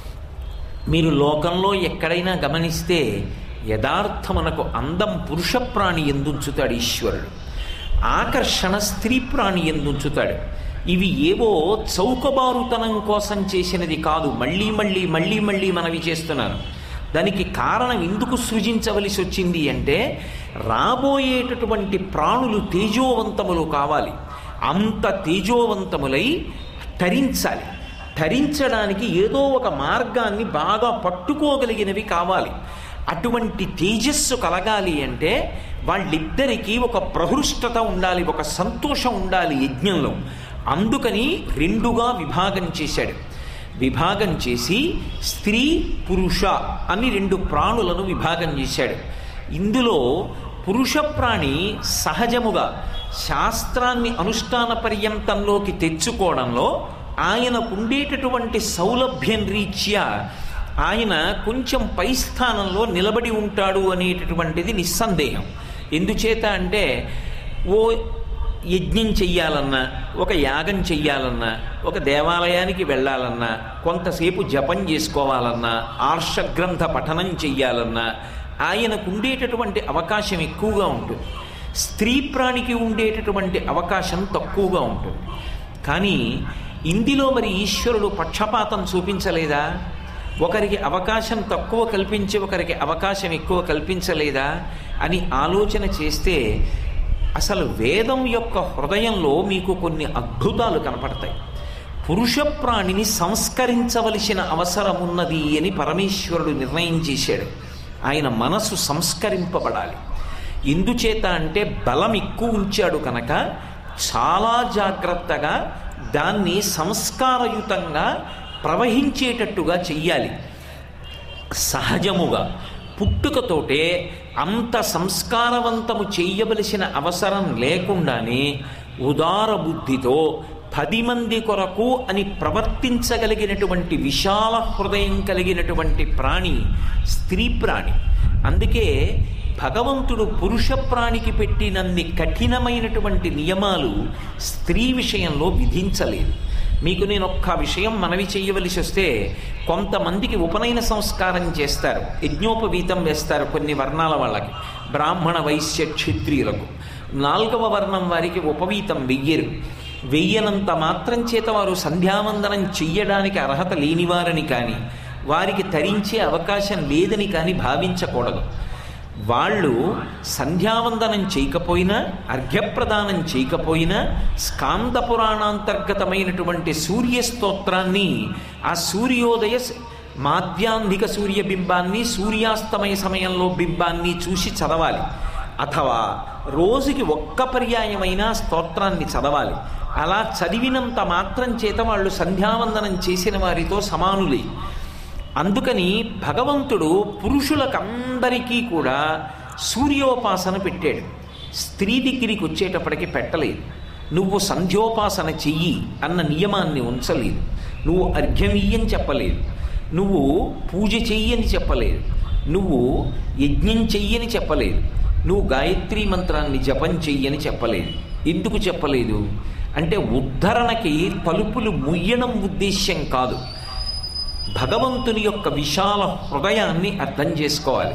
మీరు లోకంలో ఎక్కడైనా గమనిస్తే యథార్థమునకు అందం పురుష ప్రాణి ఎందుంచుతాడు ఈశ్వరుడు, ఆకర్షణ స్త్రీ ప్రాణి ఎందుంచుతాడు. ఇవి ఏవో చౌకబారుతనం కోసం చేసినది కాదు. మళ్ళీ మళ్ళీ మళ్ళీ మళ్ళీ మనవి చేస్తున్నాను. దానికి కారణం ఎందుకు సృజించవలసి వచ్చింది అంటే, రాబోయేటటువంటి ప్రాణులు తేజోవంతములు కావాలి. అంత తేజోవంతములై తరించాలి. తరించడానికి ఏదో ఒక మార్గాన్ని బాగా పట్టుకోగలిగినవి కావాలి. అటువంటి తేజస్సు కలగాలి అంటే వాళ్ళిద్దరికీ ఒక ప్రహృష్టత ఉండాలి, ఒక సంతోషం ఉండాలి యజ్ఞంలో. అందుకని రెండుగా విభాగం చేశాడు. విభాగం చేసి స్త్రీ పురుష అని రెండు ప్రాణులను విభాగం చేశాడు. ఇందులో పురుష ప్రాణి సహజముగా శాస్త్రాన్ని అనుష్ఠాన పర్యంతంలోకి తెచ్చుకోవడంలో ఆయనకు ఉండేటటువంటి సౌలభ్యం రీత్యా ఆయన కొంచెం పై స్థానంలో నిలబడి ఉంటాడు అనేటటువంటిది నిస్సందేహం. ఎందుచేత అంటే ఓ యజ్ఞం చెయ్యాలన్నా, ఒక యాగం చెయ్యాలన్నా, ఒక దేవాలయానికి వెళ్ళాలన్నా, కొంతసేపు జపం చేసుకోవాలన్నా, ఆర్షగ్రంథ పఠనం చెయ్యాలన్నా ఆయనకు ఉండేటటువంటి అవకాశం ఎక్కువగా ఉంటుంది. స్త్రీ ప్రాణికి ఉండేటటువంటి అవకాశం తక్కువగా ఉంటుంది. కానీ ఇందులో మరి ఈశ్వరుడు పక్షపాతం చూపించలేదా? ఒకరికి అవకాశం తక్కువ కల్పించి ఒకరికి అవకాశం ఎక్కువ కల్పించలేదా అని ఆలోచన చేస్తే అసలు వేదం యొక్క హృదయంలో మీకు కొన్ని అద్భుతాలు కనపడతాయి. పురుష ప్రాణిని సంస్కరించవలసిన అవసరం ఉన్నది అని పరమేశ్వరుడు నిర్ణయం చేశాడు. ఆయన మనసు సంస్కరింపబడాలి. ఎందుచేత అంటే బలం ఎక్కువ ఉంచాడు కనుక చాలా జాగ్రత్తగా దాన్ని సంస్కారయుతంగా ప్రవహించేటట్టుగా చెయ్యాలి. సహజముగా పుట్టుకతోటే అంత సంస్కారవంతము చేయవలసిన అవసరం లేకుండానే ఉదార బుద్ధితో పది మంది కొరకు అని ప్రవర్తించగలిగినటువంటి విశాల హృదయం కలిగినటువంటి ప్రాణి స్త్రీ ప్రాణి. అందుకే భగవంతుడు పురుష ప్రాణికి పెట్టినన్ని కఠినమైనటువంటి నియమాలు స్త్రీ విషయంలో విధించలేదు. మీకు నేను ఒక్క విషయం మనవి చేయవలసి వస్తే, కొంతమందికి ఉపనయన సంస్కారం చేస్తారు, యజ్ఞోపవీతం వేస్తారు కొన్ని వర్ణాల వాళ్ళకి, బ్రాహ్మణ వైశ్య క్షత్రియులకు. నాలుగవ వర్ణం వారికి ఉపవీతం వెయ్యరు. వెయ్యనంత మాత్రం చేత వారు సంధ్యావందనం చెయ్యడానికి అర్హత లేనివారని కానీ వారికి తరించే అవకాశం లేదని కానీ భావించకూడదు. వాళ్ళు సంధ్యావందనం చేయకపోయినా, అర్ఘ్యప్రదానం చేయకపోయినా స్కాంద పురాణాంతర్గతమైనటువంటి సూర్యస్తోత్రాన్ని, ఆ సూర్యోదయ మాధ్యాంధిక సూర్యబింబాన్ని, సూర్యాస్తమయ సమయంలో బింబాన్ని చూసి చదవాలి. అథవా రోజుకి ఒక్క పర్యాయమైనా స్తోత్రాన్ని చదవాలి. అలా చదివినంత మాత్రం చేత వాళ్ళు సంధ్యావందనం చేసిన వారితో సమానులే. అందుకని భగవంతుడు పురుషులకందరికీ కూడా సూర్యోపాసన పెట్టాడు. స్త్రీ దగ్గరికి వచ్చేటప్పటికి పెట్టలేదు. నువ్వు సంధ్యోపాసన చెయ్యి అన్న నియమాన్ని ఉంచలేదు. నువ్వు అర్ఘ్యమీయని చెప్పలేదు. నువ్వు పూజ చెయ్యని చెప్పలేదు. నువ్వు యజ్ఞం చెయ్యని చెప్పలేదు. నువ్వు గాయత్రీ మంత్రాన్ని జపం చెయ్యని చెప్పలేదు. ఎందుకు చెప్పలేదు అంటే ఉద్ధరణకి తలుపులు ముయ్యడం ఉద్దేశ్యం కాదు. భగవంతుని యొక్క విశాల హృదయాన్ని అర్థం చేసుకోవాలి.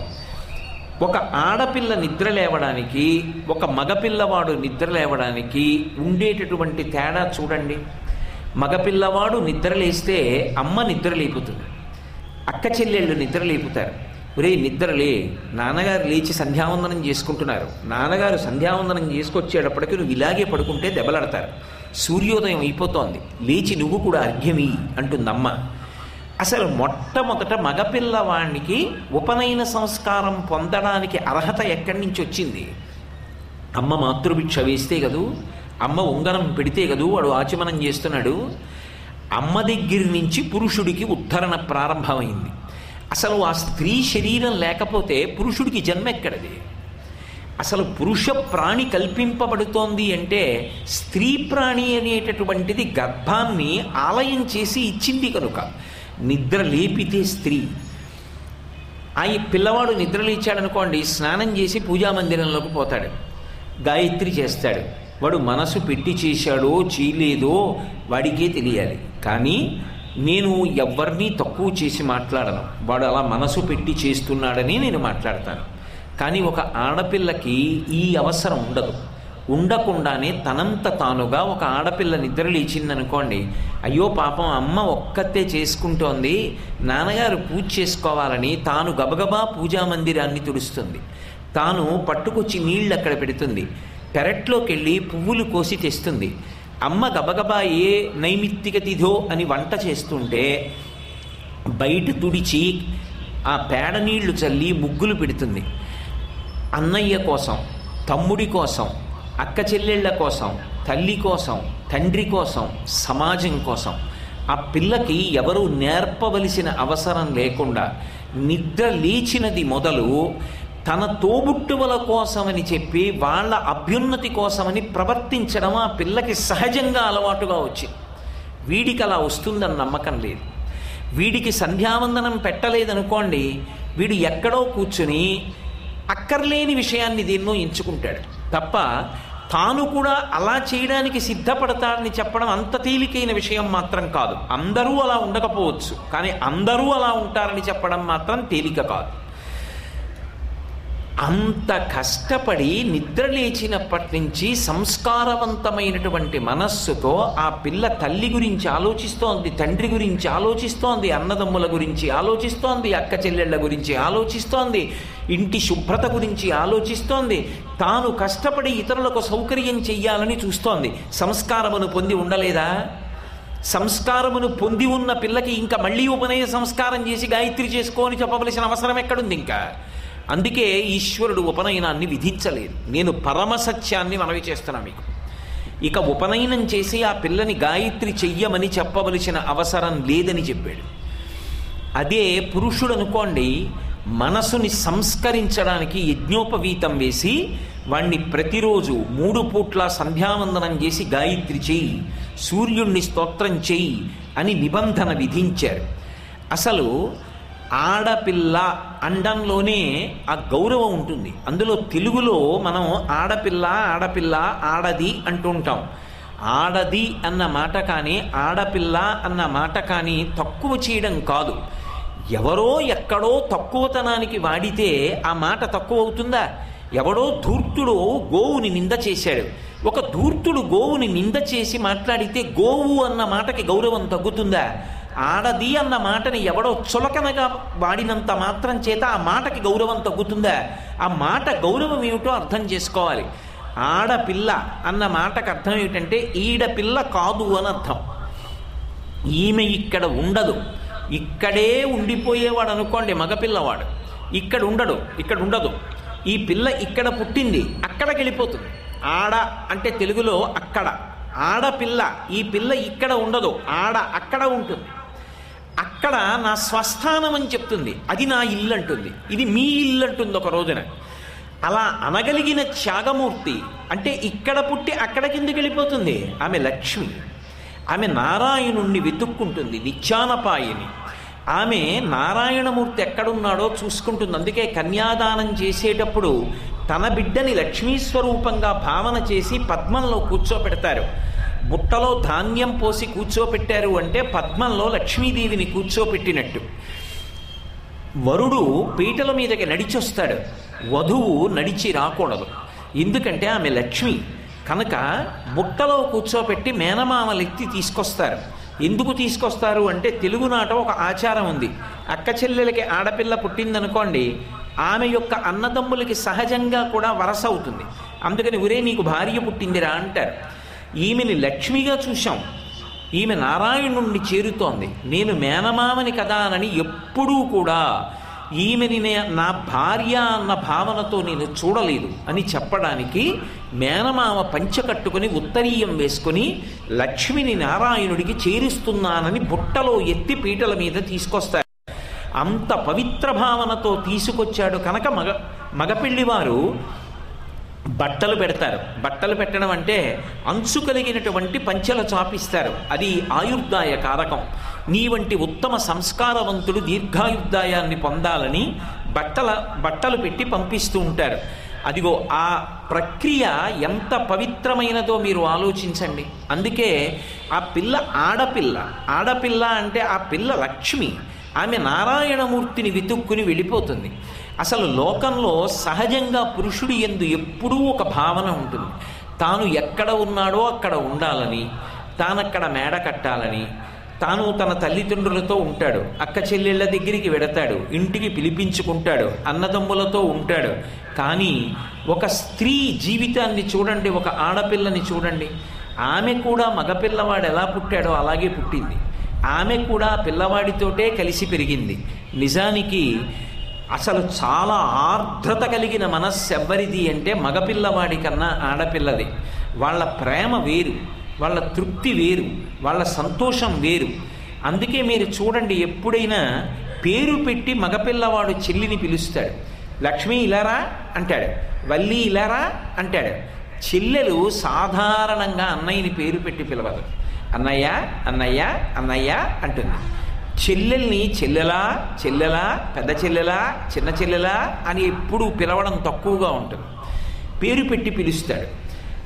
ఒక ఆడపిల్ల నిద్ర లేవడానికి, ఒక మగపిల్లవాడు నిద్ర లేవడానికి ఉండేటటువంటి తేడా చూడండి. మగపిల్లవాడు నిద్ర లేస్తే అమ్మ నిద్ర లేపుతుంది, అక్క చెల్లెళ్ళు నిద్ర లేపుతారు. ఒరే నిద్రలే, నాన్నగారు లేచి సంధ్యావందనం చేసుకుంటున్నారు, నాన్నగారు సంధ్యావందనం చేసుకొచ్చేటప్పటికి నువ్వు ఇలాగే పడుకుంటే దెబ్బలాడతారు, సూర్యోదయం అయిపోతోంది, లేచి నువ్వు కూడా అర్ఘ్యమి అంటుందమ్మ. అసలు మొట్టమొదట మగపిల్లవాడికి ఉపనయన సంస్కారం పొందడానికి అర్హత ఎక్కడి నుంచి వచ్చింది? అమ్మ మాతృభిక్ష వేస్తే కదూ, అమ్మ ఉంగరం పెడితే కదూ వాడు ఆచమనం చేస్తున్నాడు. అమ్మ దగ్గర నుంచి పురుషుడికి ఉద్ధరణ ప్రారంభమైంది. అసలు ఆ స్త్రీ శరీరం లేకపోతే పురుషుడికి జన్మ ఎక్కడది? అసలు పురుష ప్రాణి కల్పింపబడుతోంది అంటే స్త్రీ ప్రాణి అనేటటువంటిది గర్భాన్ని ఆలయం చేసి ఇచ్చింది కనుక. నిద్ర లేపితే స్త్రీ. ఆ పిల్లవాడు నిద్ర లేచాడనుకోండి, స్నానం చేసి పూజామందిరంలోకి పోతాడు, గాయత్రి చేస్తాడు. వాడు మనసు పెట్టి చేశాడో చేయలేదో వాడికే తెలియాలి. కానీ నేను ఎవరినీ తక్కువ చేసి మాట్లాడను. వాడు అలా మనసు పెట్టి చేస్తున్నాడని నేను మాట్లాడతాను. కానీ ఒక ఆడపిల్లకి ఈ అవసరం ఉండదు. ఉండకుండానే తనంత తానుగా ఒక ఆడపిల్ల నిద్ర లేచిందనుకోండి, అయ్యో పాపం అమ్మ ఒక్కతే చేసుకుంటోంది, నాన్నగారు పూజ చేసుకోవాలని తాను గబగబా పూజా మందిరాన్ని తుడుస్తుంది. తాను పట్టుకొచ్చి నీళ్ళు అక్కడ పెడుతుంది. పెరట్లోకి వెళ్ళి పువ్వులు కోసి తెస్తుంది. అమ్మ గబగబా ఏ నైమిత్తిక తిథో అని వంట చేస్తుంటే బయట తుడిచి ఆ పేడ నీళ్లు చల్లి ముగ్గులు పెడుతుంది. అన్నయ్య కోసం, తమ్ముడి కోసం, అక్క చెల్లెళ్ళ కోసం, తల్లి కోసం, తండ్రి కోసం, సమాజం కోసం. ఆ పిల్లకి ఎవరు నేర్పవలసిన అవసరం లేకుండా నిద్ర లేచినది మొదలు తన తోబుట్టువుల కోసమని చెప్పి వాళ్ళ అభ్యున్నతి కోసమని ప్రవర్తించడం ఆ పిల్లకి సహజంగా అలవాటుగా వచ్చింది. వీడికి అలా వస్తుందని నమ్మకం లేదు. వీడికి సంధ్యావందనం పెట్టలేదనుకోండి, వీడు ఎక్కడో కూర్చుని అక్కర్లేని విషయాన్ని దేన్నో ఎంచుకుంటాడు తప్ప తాను కూడా అలా చేయడానికి సిద్ధపడతాడని చెప్పడం అంత తేలికైన విషయం మాత్రం కాదు. అందరూ అలా ఉండకపోవచ్చు, కానీ అందరూ అలా ఉంటారని చెప్పడం మాత్రం తేలిక కాదు. అంత కష్టపడి నిద్ర లేచినప్పటి నుంచి సంస్కారవంతమైనటువంటి మనస్సుతో ఆ పిల్ల తల్లి గురించి ఆలోచిస్తోంది, తండ్రి గురించి ఆలోచిస్తోంది, అన్నదమ్ముల గురించి ఆలోచిస్తోంది, అక్క చెల్లెళ్ళ గురించి ఆలోచిస్తోంది, ఇంటి శుభ్రత గురించి ఆలోచిస్తోంది, తాను కష్టపడి ఇతరులకు సౌకర్యం చెయ్యాలని చూస్తోంది. సంస్కారమును పొంది ఉండలేదా? సంస్కారమును పొంది ఉన్న పిల్లకి ఇంకా మళ్ళీ ఉపనయన సంస్కారం చేసి గాయత్రి చేసుకోని చెప్పవలసిన అవసరం ఎక్కడుంది? ఇంకా అందుకే ఈశ్వరుడు ఉపనయనాన్ని విధించలేదు. నేను పరమసత్యాన్ని మనవి చేస్తున్నా మీకు. ఇక ఉపనయనం చేసి ఆ పిల్లని గాయత్రి చెయ్యమని చెప్పవలసిన అవసరం లేదని చెప్పాడు. అదే పురుషుడు అనుకోండి, మనసుని సంస్కరించడానికి యజ్ఞోపవీతం వేసి వాణ్ణి ప్రతిరోజు మూడు పూట్ల సంధ్యావందనం చేసి గాయత్రి చెయ్యి, సూర్యుణ్ణి స్తోత్రం చెయ్యి అని నిబంధన విధించారు. అసలు ఆడపిల్ల అండంలోనే ఆ గౌరవం ఉంటుంది. అందులో తెలుగులో మనం ఆడపిల్ల ఆడపిల్ల ఆడది అంటుంటాం. ఆడది అన్న మాట కానీ ఆడపిల్ల అన్న మాట కానీ తక్కువ చేయడం కాదు. ఎవరో ఎక్కడో తక్కువతనానికి వాడితే ఆ మాట తక్కువ అవుతుందా? ఎవడో ధూర్తుడు గోవుని నింద చేశాడు. ఒక ధూర్తుడు గోవుని నింద చేసి మాట్లాడితే గోవు అన్న మాటకి గౌరవం తగ్గుతుందా? ఆడది అన్న మాటని ఎవడో చులకనగా వాడినంత మాత్రం చేత ఆ మాటకి గౌరవం తగ్గుతుందా? ఆ మాట గౌరవం ఏమిటో అర్థం చేసుకోవాలి. ఆడపిల్ల అన్న మాటకు అర్థం ఏమిటంటే ఈడపిల్ల కాదు అని అర్థం. ఈమె ఇక్కడ ఉండదు, ఇక్కడే ఉండిపోయేవాడు అనుకోండి మగపిల్లవాడు. ఇక్కడ ఉండడు, ఇక్కడ ఉండదు. ఈ పిల్ల ఇక్కడ పుట్టింది, అక్కడికి వెళ్ళిపోతుంది. ఆడ అంటే తెలుగులో అక్కడ, ఆడపిల్ల. ఈ పిల్ల ఇక్కడ ఉండదు, ఆడ అక్కడ ఉంటుంది. అక్కడ నా స్వస్థానం అని చెప్తుంది, అది నా ఇల్లు అంటుంది, ఇది మీ ఇల్లు అంటుంది ఒక రోజున. అలా అనగలిగిన త్యాగమూర్తి అంటే ఇక్కడ పుట్టి అక్కడ కిందకి వెళ్ళిపోతుంది. ఆమె లక్ష్మి, ఆమె నారాయణుణ్ణి వెతుక్కుంటుంది, నిత్యానపాయిని. ఆమె నారాయణమూర్తి ఎక్కడున్నాడో చూసుకుంటుంది. అందుకే కన్యాదానం చేసేటప్పుడు తన బిడ్డని లక్ష్మీ స్వరూపంగా భావన చేసి పద్మంలో కూర్చోపెడతారు. బుట్టలో ధాన్యం పోసి కూర్చోపెట్టారు అంటే పద్మంలో లక్ష్మీదేవిని కూర్చోపెట్టినట్టు. వరుడు పీటల మీదకి నడిచొస్తాడు, వధువు నడిచి రాకూడదు. ఎందుకంటే ఆమె లక్ష్మి కనుక బుట్టలో కూర్చోపెట్టి మేనమామలెత్తి తీసుకొస్తారు. ఎందుకు తీసుకొస్తారు అంటే తెలుగునాట ఒక ఆచారం ఉంది. అక్క చెల్లెలకి ఆడపిల్ల పుట్టిందనుకోండి, ఆమె యొక్క అన్నదమ్ములకి సహజంగా కూడా వరస అవుతుంది. అందుకని ఒరే నీకు భార్య పుట్టిందిరా అంటారు. ఈమెని లక్ష్మిగా చూశాం, ఈమె నారాయణుణ్ణి చేరుతోంది. నేను మేనమామని కదా అని ఎప్పుడూ కూడా ఈమెని నా భార్య అన్న భావనతో నేను చూడలేదు అని చెప్పడానికి మేనమామ పంచె కట్టుకుని ఉత్తరీయం వేసుకుని లక్ష్మిని నారాయణుడికి చేరుస్తున్నానని బుట్టలో ఎత్తి పీటల మీద తీసుకొస్తారు. అంత పవిత్ర భావనతో తీసుకొచ్చాడు కనుక మగ మగపిల్లివారు బట్టలు పెడతారు. బట్టలు పెట్టడం అంటే అంచు కలిగినటువంటి పంచెలు చాపిస్తారు. అది ఆయుర్దాయ కారకం. నీ వంటి ఉత్తమ సంస్కారవంతుడు దీర్ఘాయుర్దాయాన్ని పొందాలని బట్టల బట్టలు పెట్టి పంపిస్తూ ఉంటారు. అదిగో ఆ ప్రక్రియ ఎంత పవిత్రమైనదో మీరు ఆలోచించండి. అందుకే ఆ పిల్ల ఆడపిల్ల. ఆడపిల్ల అంటే ఆ పిల్ల లక్ష్మి. ఆమె నారాయణమూర్తిని వెతుక్కుని వెళ్ళిపోతుంది. అసలు లోకంలో సహజంగా పురుషుడి యందు ఎప్పుడూ ఒక భావన ఉంటుంది. తాను ఎక్కడ ఉన్నాడో అక్కడ ఉండాలని, తానక్కడ మేడ కట్టాలని. తాను తన తల్లిదండ్రులతో ఉంటాడు, అక్క చెల్లెళ్ళ దగ్గరికి వెడతాడు, ఇంటికి పిలిపించుకుంటాడు, అన్నదమ్ములతో ఉంటాడు. కానీ ఒక స్త్రీ జీవితాన్ని చూడండి, ఒక ఆడపిల్లని చూడండి. ఆమె కూడా మగపిల్లవాడు ఎలా పుట్టాడో అలాగే పుట్టింది. ఆమె కూడా పిల్లవాడితోటే కలిసి పెరిగింది. నిజానికి అసలు చాలా ఆర్ద్రత కలిగిన మనస్సు ఎవ్వరిది అంటే మగపిల్లవాడి కన్నా ఆడపిల్లది. వాళ్ళ ప్రేమ వేరు, వాళ్ళ తృప్తి వేరు, వాళ్ళ సంతోషం వేరు. అందుకే మీరు చూడండి, ఎప్పుడైనా పేరు పెట్టి మగపిల్లవాడు చెల్లిని పిలుస్తాడు. లక్ష్మి ఇలారా అంటాడు, వల్లి ఇలారా అంటాడు. చెల్లెలు సాధారణంగా అన్నయ్యని పేరు పెట్టి పిలవదు. అన్నయ్య అన్నయ్య అన్నయ్య అంటుంది. చెల్లెల్ని చెల్లెలా చెల్లెలా పెద్ద చెల్లెలా చిన్న చెల్లెలా అని ఎప్పుడు పిలవడం తక్కువగా ఉంటుంది. పేరు పెట్టి పిలుస్తాడు.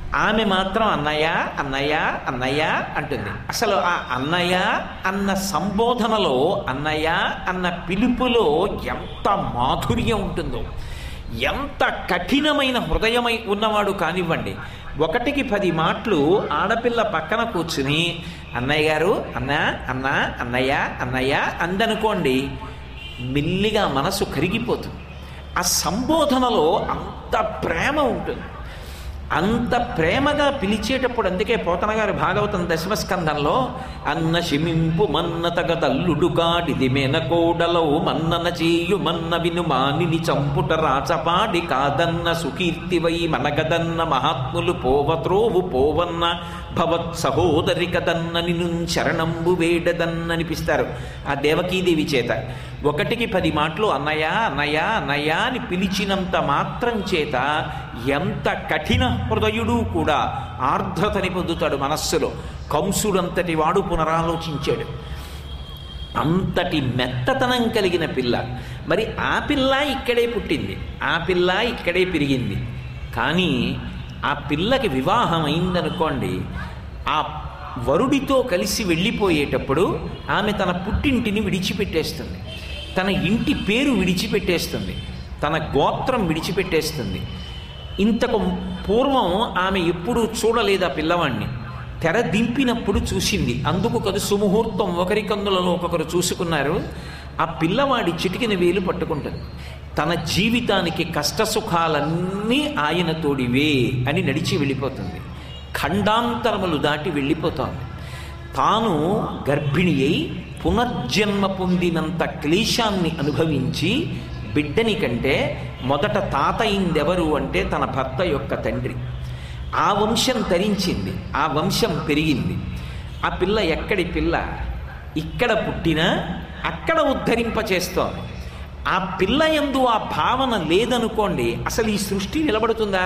ఆమె మాత్రం అన్నయ్య అన్నయ్య అన్నయ్య అంటుంది. అసలు ఆ అన్నయ్య అన్న సంబోధనలో, అన్నయ్య అన్న పిలుపులో ఎంత మాధుర్యం ఉంటుందో, ఎంత కఠినమైన హృదయమై ఉన్నవాడు కానివ్వండి, ఒకటికి పది మాటలు ఆడపిల్ల పక్కన కూర్చుని అన్నయ్య గారు అన్న అన్న అన్నయ్య అన్నయ్య అందనుకోండి, మెల్లిగా మనసు కరిగిపోతుంది. ఆ సంబోధనలో అంత ప్రేమ ఉంటుంది. అంత ప్రేమగా పిలిచేటప్పుడు, అందుకే పోతన గారు భాగవతం దశమస్కంధంలో అన్న శిమింపు మన్న తగదల్లుడు కాడిది మేనకోడలవు మన్నన చేయు మన్న విను మానిని చంపుట రాచపాడి కాదన్న సుకీర్తివై మనగదన్న మహాత్ములు పోవత్రోవు పోవన్న భవత్ సహోదరి కదన్న నిను శరణంబు వేడదన్ననిపిస్తారు ఆ దేవకీదేవి చేత. ఒకటికి పది మాటలు అన్నయ్య అన్నయ్య అన్నయ్య అని పిలిచినంత మాత్రం చేత ఎంత కఠిన హృదయుడు కూడా ఆర్ద్రతని పొందుతాడు మనస్సులో. కంసుడంతటి వాడు పునరాలోచించాడు. అంతటి మెత్తతనం కలిగిన పిల్ల. మరి ఆ పిల్ల ఇక్కడే పుట్టింది, ఆ పిల్ల ఇక్కడే పెరిగింది. కానీ ఆ పిల్లకి వివాహం అయిందనుకోండి, ఆ వరుడితో కలిసి వెళ్ళిపోయేటప్పుడు ఆమె తన పుట్టింటిని విడిచిపెట్టేస్తుంది, తన ఇంటి పేరు విడిచిపెట్టేస్తుంది, తన గోత్రం విడిచిపెట్టేస్తుంది. ఇంతకు పూర్వం ఆమె ఎప్పుడూ చూడలేదు ఆ పిల్లవాడిని. తెర దింపినప్పుడు చూసింది. అందుకు కదా సుముహూర్తం ఒకరికందులలో ఒక్కొక్కరు చూసుకున్నారు. ఆ పిల్లవాడి చిటికిన వేలు పట్టుకుంటుంది. తన జీవితానికి కష్టసుఖాలన్నీ ఆయన తోడివే అని నడిచి వెళ్ళిపోతుంది. ఖండాంతరములు దాటి వెళ్ళిపోతోంది. తాను గర్భిణి అయి పునర్జన్మ పొందినంత క్లేశాన్ని అనుభవించి బిడ్డని కంటే మొదట తాత అయిందెవరు అంటే తన భర్త యొక్క తండ్రి. ఆ వంశం తరించింది, ఆ వంశం పెరిగింది. ఆ పిల్ల ఎక్కడి పిల్ల, ఇక్కడ పుట్టినా అక్కడ ఉద్ధరింపచేస్తోంది. ఆ పిల్ల యందు ఆ భావన లేదనుకోండి, అసలు ఈ సృష్టి నిలబడుతుందా?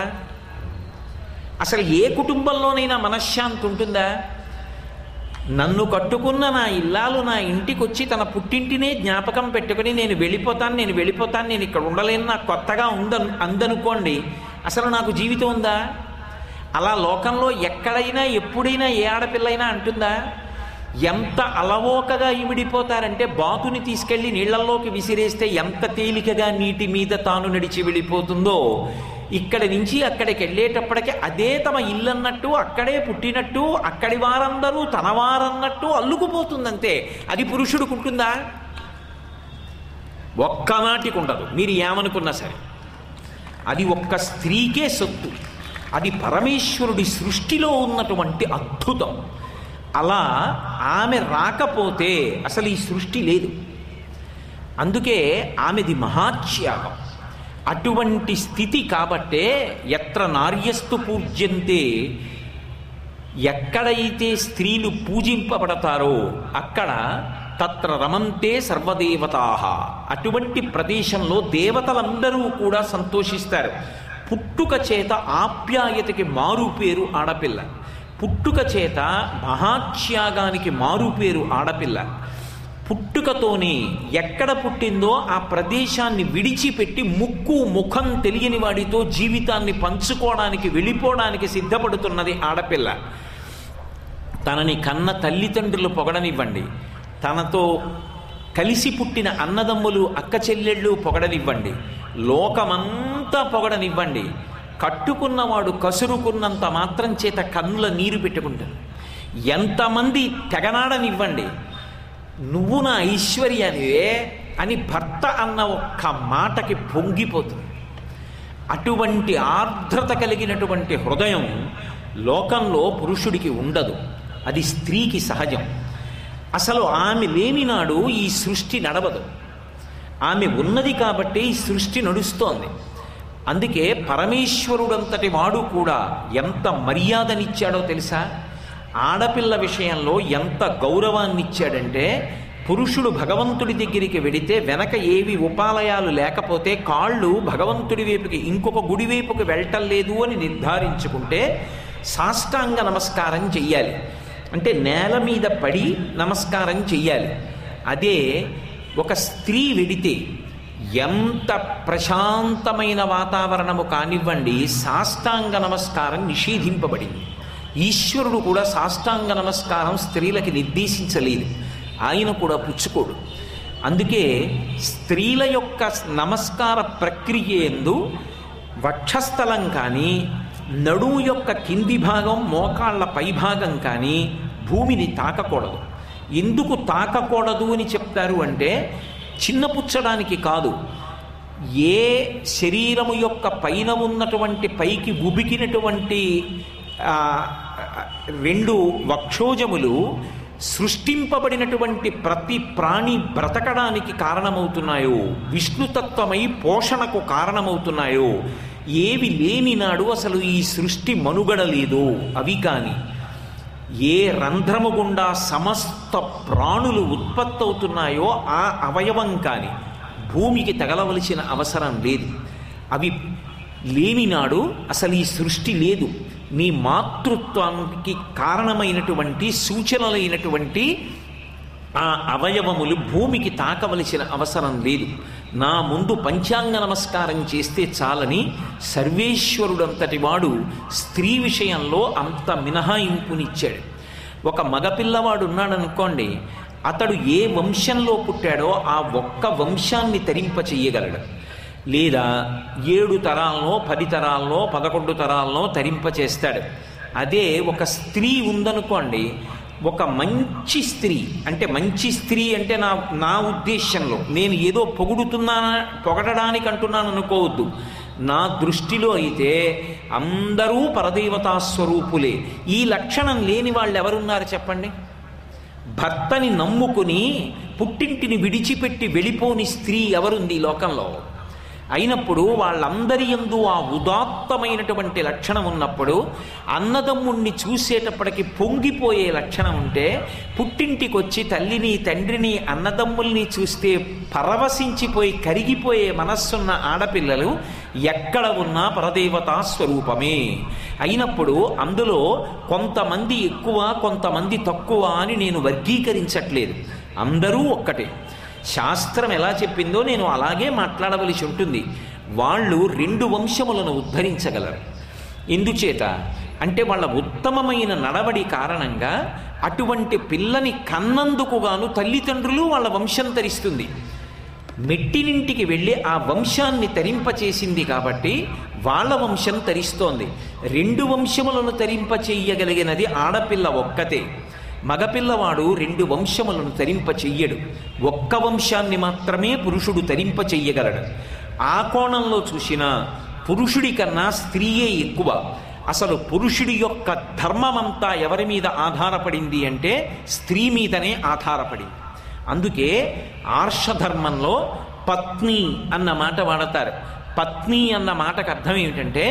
అసలు ఏ కుటుంబంలోనైనా మనశ్శాంతి ఉంటుందా? నన్ను కట్టుకున్న నా ఇల్లాలు నా ఇంటికి వచ్చి తన పుట్టింటినే జ్ఞాపకం పెట్టుకుని నేను వెళ్ళిపోతాను నేను వెళ్ళిపోతాను నేను ఇక్కడ ఉండలేను, నాకు కొత్తగా ఉందను అందనుకోండి, అసలు నాకు జీవితం ఉందా? అలా లోకంలో ఎక్కడైనా ఎప్పుడైనా ఏ ఆడపిల్లైనా అంటుందా? ఎంత అలవోకగా ఇమిడిపోతారంటే, బాతుని తీసుకెళ్లి నీళ్లలోకి విసిరేస్తే ఎంత తేలికగా నీటి మీద తాను నడిచి వెళ్ళిపోతుందో, ఇక్కడి నుంచి అక్కడికి వెళ్ళేటప్పటికీ అదే తమ ఇల్లన్నట్టు, అక్కడే పుట్టినట్టు, అక్కడి వారందరూ తన వారన్నట్టు అల్లుకుపోతుందంతే. అది పురుషుడికి ఉంటుందా? ఒక్కనాటికి ఉండదు. మీరు ఏమనుకున్నా సరే అది ఒక్క స్త్రీకే సొత్తు. అది పరమేశ్వరుడి సృష్టిలో ఉన్నటువంటి అద్భుతం. అలా ఆమె రాకపోతే అసలు ఈ సృష్టి లేదు. అందుకే ఆమెది మహాత్యాగం. అటువంటి స్థితి కాబట్టే ఎత్ర నార్యస్తు పూజ్యంతే, ఎక్కడైతే స్త్రీలు పూజింపబడతారో అక్కడ తత్ర రమంతే సర్వదేవతాః. అటువంటి ప్రదేశంలో దేవతలందరూ కూడా సంతోషిస్తారు. పుట్టుక చేత ఆప్యాయతకి మారు పేరు ఆడపిల్ల. పుట్టుక చేత మహాత్యాగానికి మారు పేరు ఆడపిల్ల. పుట్టుకతోనే ఎక్కడ పుట్టిందో ఆ ప్రదేశాన్ని విడిచిపెట్టి ముక్కు ముఖం తెలియని వాడితో జీవితాన్ని పంచుకోవడానికి వెళ్ళిపోవడానికి సిద్ధపడుతున్నది ఆడపిల్ల. తనని కన్న తల్లిదండ్రులు పొగడనివ్వండి, తనతో కలిసి పుట్టిన అన్నదమ్ములు అక్క చెల్లెళ్ళు పొగడనివ్వండి, లోకమంతా పొగడనివ్వండి, కట్టుకున్నవాడు కసురుకున్నంత మాత్రం చేత కన్నుల నీరు పెట్టుకుంటాడు. ఎంతమంది తెగనాడనివ్వండి, నువ్వు నా ఐశ్వర్యానివే అని భర్త అన్న ఒక్క మాటకి పొంగిపోతుంది. అటువంటి ఆర్ద్రత కలిగినటువంటి హృదయం లోకంలో పురుషుడికి ఉండదు. అది స్త్రీకి సహజం. అసలు ఆమె లేనినాడు ఈ సృష్టి నడవదు. ఆమె ఉన్నది కాబట్టి ఈ సృష్టి నడుస్తోంది. అందుకే పరమేశ్వరుడంతటి వాడు కూడా ఎంత మర్యాదనిచ్చాడో తెలుసా? ఆడపిల్ల విషయంలో ఎంత గౌరవాన్నిచ్చాడంటే, పురుషుడు భగవంతుడి దగ్గరికి వెడితే వెనక ఏవి ఉపాలయాలు లేకపోతే కాళ్ళు భగవంతుడి వైపుకి ఇంకొక గుడి వైపుకి వెళ్ళటం లేదు అని నిర్ధారించుకుంటే సాష్టాంగ నమస్కారం చెయ్యాలి. అంటే నేల మీద పడి నమస్కారం చెయ్యాలి. అదే ఒక స్త్రీ వెడితే ఎంత ప్రశాంతమైన వాతావరణము కానివ్వండి, సాష్టాంగ నమస్కారం నిషేధింపబడింది. ఈశ్వరుడు కూడా సాష్టాంగ నమస్కారం స్త్రీలకి నిర్దేశించలేదు, ఆయన కూడా పుచ్చుకోడు. అందుకే స్త్రీల యొక్క నమస్కార ప్రక్రియ యందు వక్షస్థలం కానీ, నడుము యొక్క కింది భాగం, మోకాళ్ళ పైభాగం కానీ భూమిని తాకకూడదు. ఎందుకు తాకకూడదు అని చెప్తారు అంటే, చిన్నపుచ్చడానికి కాదు, ఏ శరీరము యొక్క పైన ఉన్నటువంటి పైకి ఉబికినటువంటి రెండు వక్షోజములు సృష్టింపబడినటువంటి ప్రతి ప్రాణి బ్రతకడానికి కారణమవుతున్నాయో, విష్ణుతత్వమై పోషణకు కారణమవుతున్నాయో, ఏవి లేని నాడు అసలు ఈ సృష్టి మనుగడ లేదు, అవి కాని ఏ రంధ్రము గుండా సమస్త ప్రాణులు ఉత్పత్తి అవుతున్నాయో ఆ అవయవం కానీ భూమికి తగలవలసిన అవసరం లేదు. అవి లేనినాడు అసలు ఈ సృష్టి లేదు. నీ మాతృత్వానికి కారణమైనటువంటి సూచనలైనటువంటి ఆ అవయవములు భూమికి తాకవలసిన అవసరం లేదు. నా ముందు పంచాంగ నమస్కారం చేస్తే చాలని సర్వేశ్వరుడంతటి వాడు స్త్రీ విషయంలో అంత మినహాయింపునిచ్చాడు. ఒక మగపిల్లవాడు ఉన్నాడనుకోండి, అతడు ఏ వంశంలో పుట్టాడో ఆ ఒక్క వంశాన్ని తరింప చెయ్యగలడు. లేదా ఏడు తరాల్లో, పది తరాల్లో, పదకొండు తరాల్లో తరింప చేస్తాడు. అదే ఒక స్త్రీ ఉందనుకోండి, ఒక మంచి స్త్రీ అంటే, మంచి స్త్రీ అంటే నా నా ఉద్దేశంలో నేను ఏదో పొగుడుతున్నా పొగడడానికి అంటున్నాను అనుకోవద్దు. నా దృష్టిలో అయితే అందరూ పరదేవతా స్వరూపులే. ఈ లక్షణం లేని వాళ్ళు ఎవరున్నారు చెప్పండి? భర్తని నమ్ముకుని పుట్టింటిని విడిచిపెట్టి వెళ్ళిపోని స్త్రీ ఎవరుంది ఈ లోకంలో? అయినప్పుడు వాళ్ళందరి యందు ఆ ఉదాత్తమైనటువంటి లక్షణం ఉన్నప్పుడు, అన్నదమ్ముణ్ణి చూసేటప్పటికి పొంగిపోయే లక్షణం ఉంటే, పుట్టింటికి వచ్చి తల్లిని, తండ్రిని, అన్నదమ్ముల్ని చూస్తే పరవశించిపోయి కరిగిపోయే మనస్సున్న ఆడపిల్లలు ఎక్కడ ఉన్నా పరదేవతా స్వరూపమే. అయినప్పుడు అందులో కొంతమంది ఎక్కువ, కొంతమంది తక్కువ అని నేను వర్గీకరించట్లేదు. అందరూ ఒక్కటే. శాస్త్రం ఎలా చెప్పిందో నేను అలాగే మాట్లాడవలసి ఉంటుంది. వాళ్ళు రెండు వంశములను ఉద్ధరించగలరు. ఎందుచేత అంటే వాళ్ళ ఉత్తమమైన నడవడి కారణంగా అటువంటి పిల్లని కన్నందుకు గాను తల్లిదండ్రులు వాళ్ళ వంశం తరిస్తుంది. మెట్టినింటికి వెళ్ళి ఆ వంశాన్ని తరింపచేసింది కాబట్టి వాళ్ళ వంశం తరిస్తోంది. రెండు వంశములను తరింప చెయ్యగలిగినది ఆడపిల్ల ఒక్కతే. మగపిల్లవాడు రెండు వంశములను తరింప చెయ్యడు. ఒక్క వంశాన్ని మాత్రమే పురుషుడు తరింప చెయ్యగలడు. ఆ కోణంలో చూసినా పురుషుడి కన్నా స్త్రీయే ఎక్కువ. అసలు పురుషుడి యొక్క ధర్మమంతా ఎవరి మీద ఆధారపడింది అంటే స్త్రీ మీదనే ఆధారపడింది. అందుకే ఆర్షధర్మంలో పత్ని అన్న మాట వాడతారు. పత్ని అన్న మాటకు అర్థం ఏమిటంటే,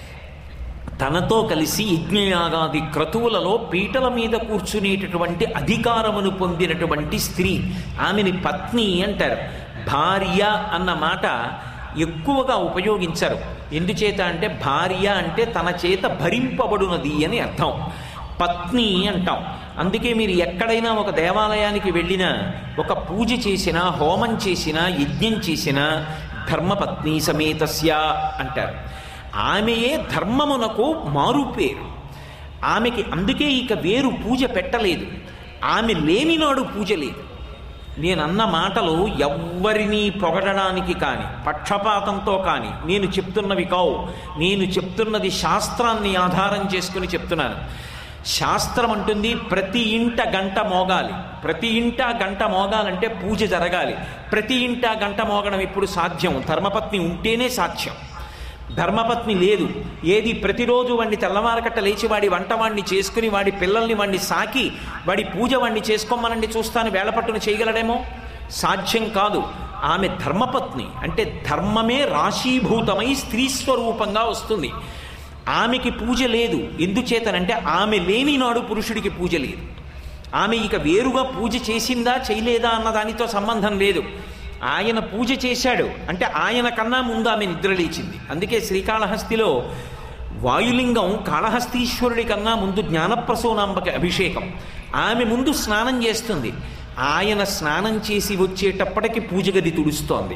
తనతో కలిసి యజ్ఞయాగాది క్రతువులలో పీటల మీద కూర్చునేటటువంటి అధికారమును పొందినటువంటి స్త్రీ, ఆమెని పత్ని అంటారు. భార్య అన్న మాట ఎక్కువగా ఉపయోగించరు. ఎందుచేత అంటే భార్య అంటే తన చేత భరింపబడునది అని అర్థం. పత్ని అంటాం. అందుకే మీరు ఎక్కడైనా ఒక దేవాలయానికి వెళ్ళినా, ఒక పూజ చేసినా, హోమం చేసినా, యజ్ఞం చేసినా ధర్మపత్ని సమేతస్య అంటారు. ఆమెయే ధర్మమునకు మారుపేరు. ఆమెకి అందుకే ఇక వేరు పూజ పెట్టలేదు. ఆమె లేనినాడు పూజ లేదు. నేనన్న మాటలు ఎవ్వరినీ పొగడడానికి కానీ, పక్షపాతంతో కానీ నేను చెప్తున్నవి కావు. నేను చెప్తున్నది శాస్త్రాన్ని ఆధారం చేసుకుని చెప్తున్నాను. శాస్త్రం అంటుంది ప్రతి ఇంట గంట మోగాలి. ప్రతి ఇంట గంట మోగాలంటే పూజ జరగాలి. ప్రతి ఇంట గంట మోగడం ఇప్పుడు సాధ్యం? ధర్మపత్ని ఉంటేనే సాధ్యం. ధర్మపత్ని లేదు. ఏది ప్రతిరోజు వాడిని తెల్లవారకట్ట లేచి వాడి వంట వాడిని చేసుకుని వాడి పిల్లల్ని వాడిని సాకి వాడి పూజ వాడిని చేసుకోమనండి చూస్తాను వేళపట్టును చేయగలడేమో? సాధ్యం కాదు. ఆమె ధర్మపత్ని అంటే ధర్మమే రాశీభూతమై స్త్రీ స్వరూపంగా వస్తుంది. ఆమెకి పూజ లేదు. ఎందుచేతనంటే ఆమె లేని నాడు పురుషుడికి పూజ లేదు. ఆమె ఇక వేరుగా పూజ చేసిందా చేయలేదా అన్న దానితో సంబంధం లేదు. ఆయన పూజ చేశాడు అంటే ఆయన కన్నా ముందు ఆమె నిద్రలేచింది. అందుకే శ్రీకాళహస్తిలో వాయులింగం కాళహస్తీశ్వరుడి కన్నా ముందు జ్ఞానప్రసూనాంబకి అభిషేకం. ఆమె ముందు స్నానం చేస్తుంది. ఆయన స్నానం చేసి వచ్చేటప్పటికి పూజ గది తుడుస్తోంది.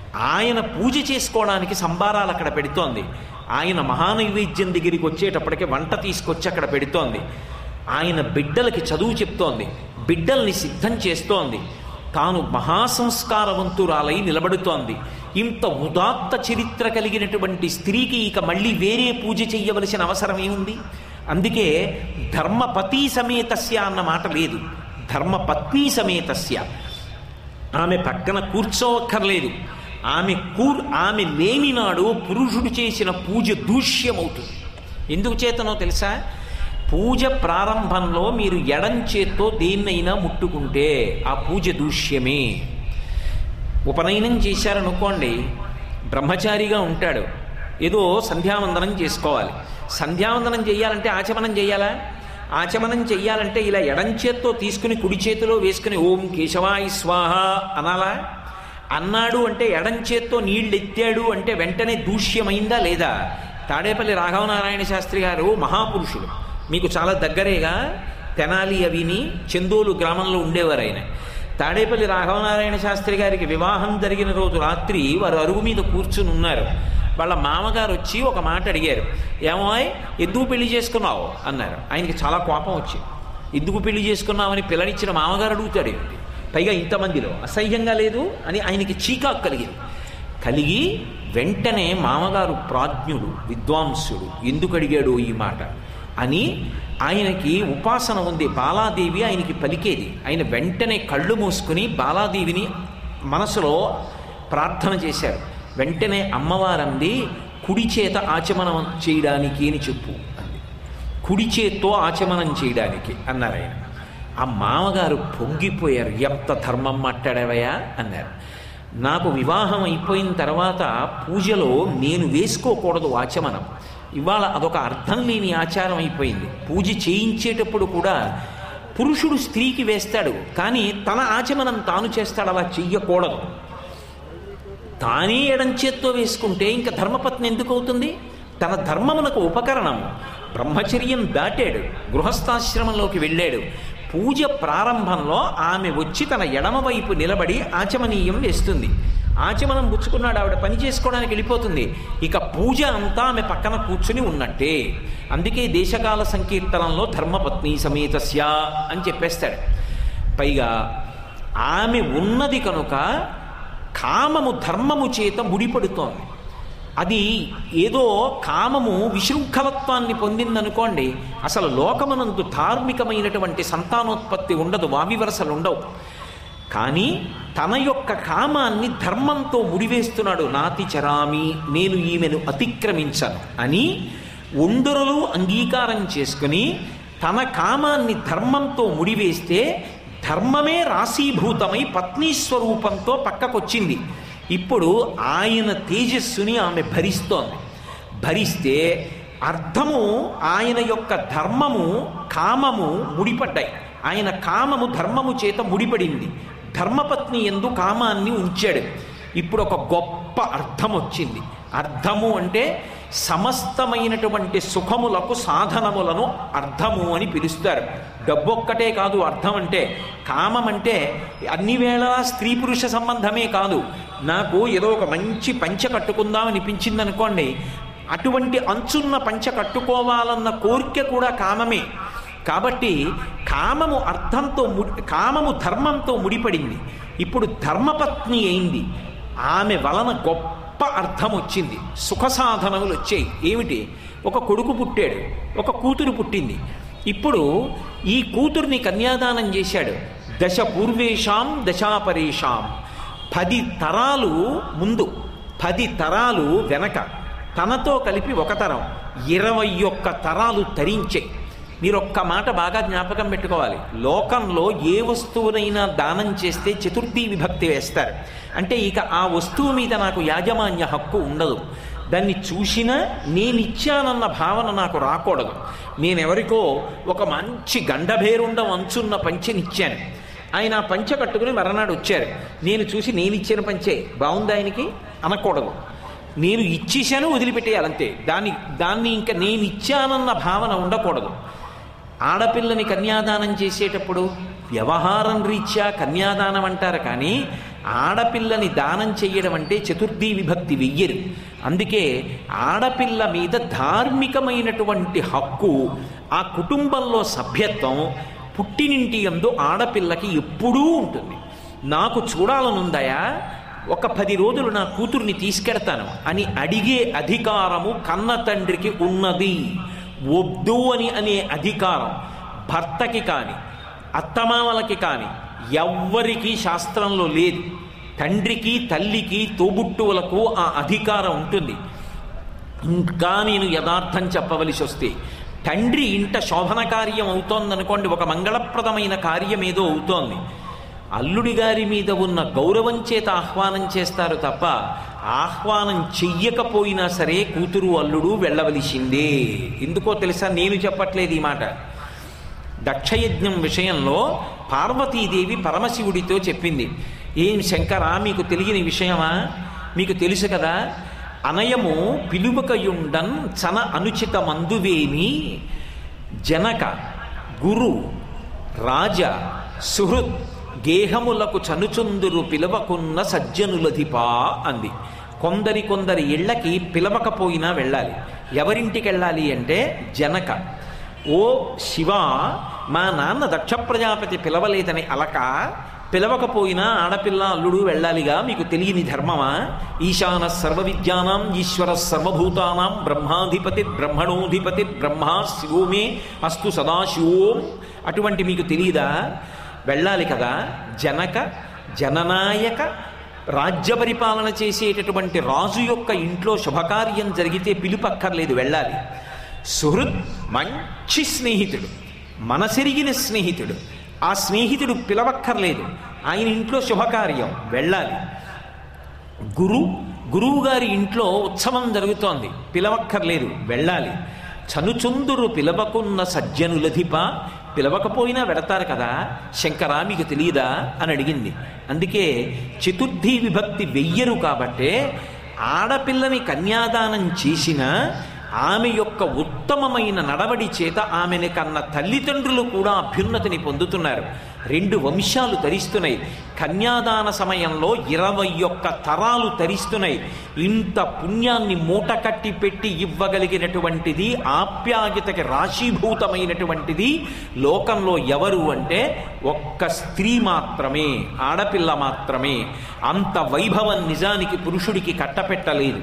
ఆయన పూజ చేసుకోవడానికి సంబారాలు అక్కడ పెడుతోంది. ఆయన మహానైవేద్యం దగ్గరికి వచ్చేటప్పటికి వంట తీసుకొచ్చి అక్కడ పెడుతోంది. ఆయన బిడ్డలకి చదువు చెప్తోంది, బిడ్డల్ని సిద్ధం చేస్తోంది. తాను మహాసంస్కారవంతురాలై నిలబడుతోంది. ఇంత ఉదాత్త చరిత్ర కలిగినటువంటి స్త్రీకి ఇక మళ్ళీ వేరే పూజ చెయ్యవలసిన అవసరం ఏముంది? అందుకే ధర్మపతి సమేతస్య అన్న మాట లేదు, ధర్మపత్ని సమేతస్య. ఆమె పక్కన కూర్చోవక్కర్లేదు. ఆమె కూర్ ఆమె లేని నాడు పురుషుడు చేసిన పూజ దూష్యమవుతుంది. ఎందుకు చేతనో తెలుసా? పూజ ప్రారంభంలో మీరు ఎడం చేత్తో దేన్నైనా ముట్టుకుంటే ఆ పూజ దూష్యమే. ఉపనయనం చేశారనుకోండి, బ్రహ్మచారిగా ఉంటాడు, ఏదో సంధ్యావందనం చేసుకోవాలి. సంధ్యావందనం చేయాలంటే ఆచమనం చేయాలా? ఆచమనం చెయ్యాలంటే ఇలా ఎడం చేత్తో తీసుకుని కుడి చేతిలో వేసుకుని ఓం కేశవాయ స్వాహ అనాలా? అన్నాడు అంటే ఎడం చేత్తో నీళ్ళు ఎత్తాడు అంటే వెంటనే దూష్యమైందా లేదా? తాడేపల్లి రాఘవనారాయణ శాస్త్రి గారు మహాపురుషుడు, మీకు చాలా దగ్గరేగా, తెనాలి అవిని చందోలు గ్రామంలో ఉండేవారు ఆయన. తాడేపల్లి రాఘవనారాయణ శాస్త్రి గారికి వివాహం జరిగిన రోజు రాత్రి వారు అరుగు మీద కూర్చుని ఉన్నారు. వాళ్ళ మామగారు వచ్చి ఒక మాట అడిగారు, ఏమోయ్ ఎందుకు పెళ్లి చేసుకున్నావు అన్నారు. ఆయనకి చాలా కోపం వచ్చి, ఎందుకు పెళ్లి చేసుకున్నామని పిల్లనిచ్చిన మామగారు అడుగుతాడు ఏమిటి, పైగా ఇంతమందిలో అసహ్యంగా లేదు అని ఆయనకి చీకాకు కలిగింది. కలిగి వెంటనే మామగారు ప్రాజ్ఞుడు, విద్వాంసుడు, ఎందుకు అడిగాడు ఈ మాట అని ఆయనకి ఉపాసన ఉంది, బాలాదేవి ఆయనకి పలికేది. ఆయన వెంటనే కళ్ళు మూసుకుని బాలాదేవిని మనసులో ప్రార్థన చేశారు. వెంటనే అమ్మవారంది, కుడి చేత ఆచమనం చేయడానికి అని చెప్పు అంది. కుడి చేత్తో ఆచమనం చేయడానికి అన్నారు ఆయన. ఆ మామగారు పొంగిపోయారు, ఎంత ధర్మం మాట్లాడావయ్యా అన్నారు. నాకు వివాహం అయిపోయిన తర్వాత పూజలో నేను వేసుకోకూడదు ఆచమనం, ఇవాళ అదొక అర్థం లేని ఆచారం అయిపోయింది. పూజ చేయించేటప్పుడు కూడా పురుషుడు స్త్రీకి వేస్తాడు, కానీ తన ఆచమనం తాను చేస్తాడు, అలా చెయ్యకూడదు. తానే ఎడం చేత్తో వేసుకుంటే ఇంకా ధర్మపత్ని ఎందుకు అవుతుంది? తన ధర్మమునకు ఉపకరణం. బ్రహ్మచర్యం దాటాడు, గృహస్థాశ్రమంలోకి వెళ్ళాడు. పూజ ప్రారంభంలో ఆమె వచ్చి తన ఎడమ వైపు నిలబడి ఆచమనీయం వేస్తుంది. ఆచమనం పుచ్చుకున్నాడు, ఆవిడ పని చేసుకోవడానికి వెళ్ళిపోతుంది. ఇక పూజ అంతా ఆమె పక్కన కూర్చుని ఉన్నట్టే. అందుకే దేశకాల సంకీర్తనంలో ధర్మపత్ని సమేతస్య అని చెప్పేస్తాడు. పైగా ఆమె ఉన్నది కనుక కామము ధర్మము చేత ముడిపడుతోంది. అది ఏదో కామము విశృంఖలత్వాన్ని పొందిందనుకోండి, అసలు లోకమునందు ధార్మికమైనటువంటి సంతానోత్పత్తి ఉండదు, వావివరసలు ఉండవు. కానీ తన యొక్క కామాన్ని ధర్మంతో ముడివేస్తున్నాడు. నాతి చరామి, నేను ఈమెను అతిక్రమించను అని ఒండరులు అంగీకారం చేసుకుని తన కామాన్ని ధర్మంతో ముడివేస్తే ధర్మమే రాశీభూతమై పత్నీస్వరూపంతో పక్కకొచ్చింది. ఇప్పుడు ఆయన తేజస్సుని ఆమె భరిస్తోంది. భరిస్తే అర్థము ఆయన యొక్క ధర్మము కామము ముడిపడ్డాయి. ఆయన కామము ధర్మము చేత ముడిపడింది. ధర్మపత్ని యందు కామాన్ని ఉంచాడు. ఇప్పుడు ఒక గొప్ప అర్థం వచ్చింది. అర్థము అంటే సమస్తమైనటువంటి సుఖములకు సాధనములను అర్థము అని పిలుస్తారు. డబ్బొక్కటే కాదు అర్థం అంటే. కామం అంటే అన్ని వేళలా స్త్రీ పురుష సంబంధమే కాదు. నాకు ఏదో ఒక మంచి పంచ కట్టుకుందాం అనిపించింది అనుకోండి, అటువంటి అంచున్న పంచ కట్టుకోవాలన్న కోరిక కూడా కామమే. కాబట్టి కామము అర్థంతో ముడి కామము ధర్మంతో ముడిపడింది. ఇప్పుడు ధర్మపత్ని అయింది. ఆమె వలన గొప్ప అర్థం వచ్చింది. సుఖ సాధనములు వచ్చాయి. ఏమిటి? ఒక కొడుకు పుట్టాడు, ఒక కూతురు పుట్టింది. ఇప్పుడు ఈ కూతుర్ని కన్యాదానం చేశాడు. దశ పూర్వేషాం దశాపరేషాం, పది తరాలు ముందు, పది తరాలు వెనక, తనతో కలిపి ఒక తరం, ఇరవై ఒక్క తరాలు తరించాయి. మీరు ఒక్క మాట బాగా జ్ఞాపకం పెట్టుకోవాలి. లోకంలో ఏ వస్తువునైనా దానం చేస్తే చతుర్థీ విభక్తి వేస్తారు. అంటే ఇక ఆ వస్తువు మీద నాకు యాజమాన్య హక్కు ఉండదు. దాన్ని చూసినా నేనిచ్చానన్న భావన నాకు రాకూడదు. నేనెవరికో ఒక మంచి గండభేరుండం అంచున్న పంచెనిచ్చాను. ఆయన ఆ పంచె కట్టుకుని మరనాడు వచ్చారు. నేను చూసి నేనిచ్చిన పంచే బాగుంది ఆయనకి అనకూడదు. నేను ఇచ్చేశాను, వదిలిపెట్టేయాలంతే. దాన్ని దాన్ని ఇంకా నేను ఇచ్చానన్న భావన ఉండకూడదు. ఆడపిల్లని కన్యాదానం చేసేటప్పుడు వ్యవహారం రీత్యా కన్యాదానం అంటారు, కానీ ఆడపిల్లని దానం చెయ్యడం అంటే చతుర్థీ విభక్తి వెయ్యరు. అందుకే ఆడపిల్ల మీద ధార్మికమైనటువంటి హక్కు, ఆ కుటుంబంలో సభ్యత్వం పుట్టినింటి యందు ఆడపిల్లకి ఎప్పుడూ ఉంటుంది. నాకు చూడాలనుందయా, ఒక పది రోజులు నా కూతుర్ని తీసుకెడతాను అని అడిగే అధికారము కన్న తండ్రికి ఉన్నది. వద్దు అని అనే అధికారం భర్తకి కానీ అత్తమామలకి కానీ ఎవ్వరికీ శాస్త్రంలో లేదు. తండ్రికి తల్లికి తోబుట్టువులకు ఆ అధికారం ఉంటుంది. ఇంకా నేను యథార్థం చెప్పవలసి వస్తే, తండ్రి ఇంట శోభన కార్యం అవుతోందనుకోండి, ఒక మంగళప్రదమైన కార్యం ఏదో అవుతోంది, అల్లుడి గారి మీద ఉన్న గౌరవం చేత ఆహ్వానం చేస్తారు తప్ప ఆహ్వానం చెయ్యకపోయినా సరే కూతురు అల్లుడు వెళ్ళవలసిందే. ఎందుకో తెలుసా? నేను చెప్పట్లేదు ఈ మాట. దక్షయజ్ఞం విషయంలో పార్వతీదేవి పరమశివుడితో చెప్పింది, ఏం శంకరా మీకు తెలియని విషయమా? మీకు తెలుసు కదా, అనయము పిలువకయుండన్ చన అనుచిత మందువేమి జనక గురు రాజ సుహృత్ గేహములకు చనుచుందురు పిలవకున్న సజ్జనులధిపా అంది. కొందరి కొందరి ఇళ్లకి పిలవకపోయినా వెళ్ళాలి. ఎవరింటికి వెళ్ళాలి అంటే జనక, ఓ శివ, మా నాన్న దక్ష ప్రజాపతి పిలవలేదని అలక, పిలవకపోయినా ఆడపిల్ల అల్లుడు వెళ్ళాలిగా, మీకు తెలియని ధర్మమా? ఈశాన సర్వ విద్యానాం ఈశ్వర సర్వభూతానాం బ్రహ్మాధిపతి బ్రహ్మణోధిపతి బ్రహ్మా శివోమే అస్తు సదాశివోం. అటువంటి మీకు తెలియదా? వెళ్ళాలి కదా. జనక జననాయక రాజ్య పరిపాలన చేసేటటువంటి రాజు యొక్క ఇంట్లో శుభకార్యం జరిగితే పిలుపక్కర్లేదు, వెళ్ళాలి. సుహృత్ మంచి స్నేహితుడు, మనసెరిగిన స్నేహితుడు, ఆ స్నేహితుడు పిలవక్కర్లేదు, ఆయన ఇంట్లో శుభకార్యం వెళ్ళాలి. గురు గురువు గారి ఇంట్లో ఉత్సవం జరుగుతోంది, పిలవక్కర్లేదు, వెళ్ళాలి. చనుచుందురు పిలవకున్న సజ్జనులధిప, పిలవకపోయినా వెడతారు కదా. శంకరా మీకు తెలియదా అని అడిగింది. అందుకే చతుర్థీ విభక్తి వెయ్యరు కాబట్టే ఆడపిల్లని కన్యాదానం చేసిన ఆమె యొక్క ఉత్తమమైన నడవడి చేత ఆమెను కన్న తల్లిదండ్రులు కూడా అభ్యున్నతిని పొందుతున్నారు. రెండు వంశాలు తరిస్తున్నాయి. కన్యాదాన సమయంలో ఇరవై ఒక్క తరాలు తరిస్తున్నాయి. ఇంత పుణ్యాన్ని మూట కట్టి పెట్టి ఇవ్వగలిగినటువంటిది, ఆప్యాయతకి రాశీభూతమైనటువంటిది లోకంలో ఎవరు అంటే ఒక్క స్త్రీ మాత్రమే, ఆడపిల్ల మాత్రమే. అంత వైభవం నిజానికి పురుషుడికి కట్టపెట్టలేదు.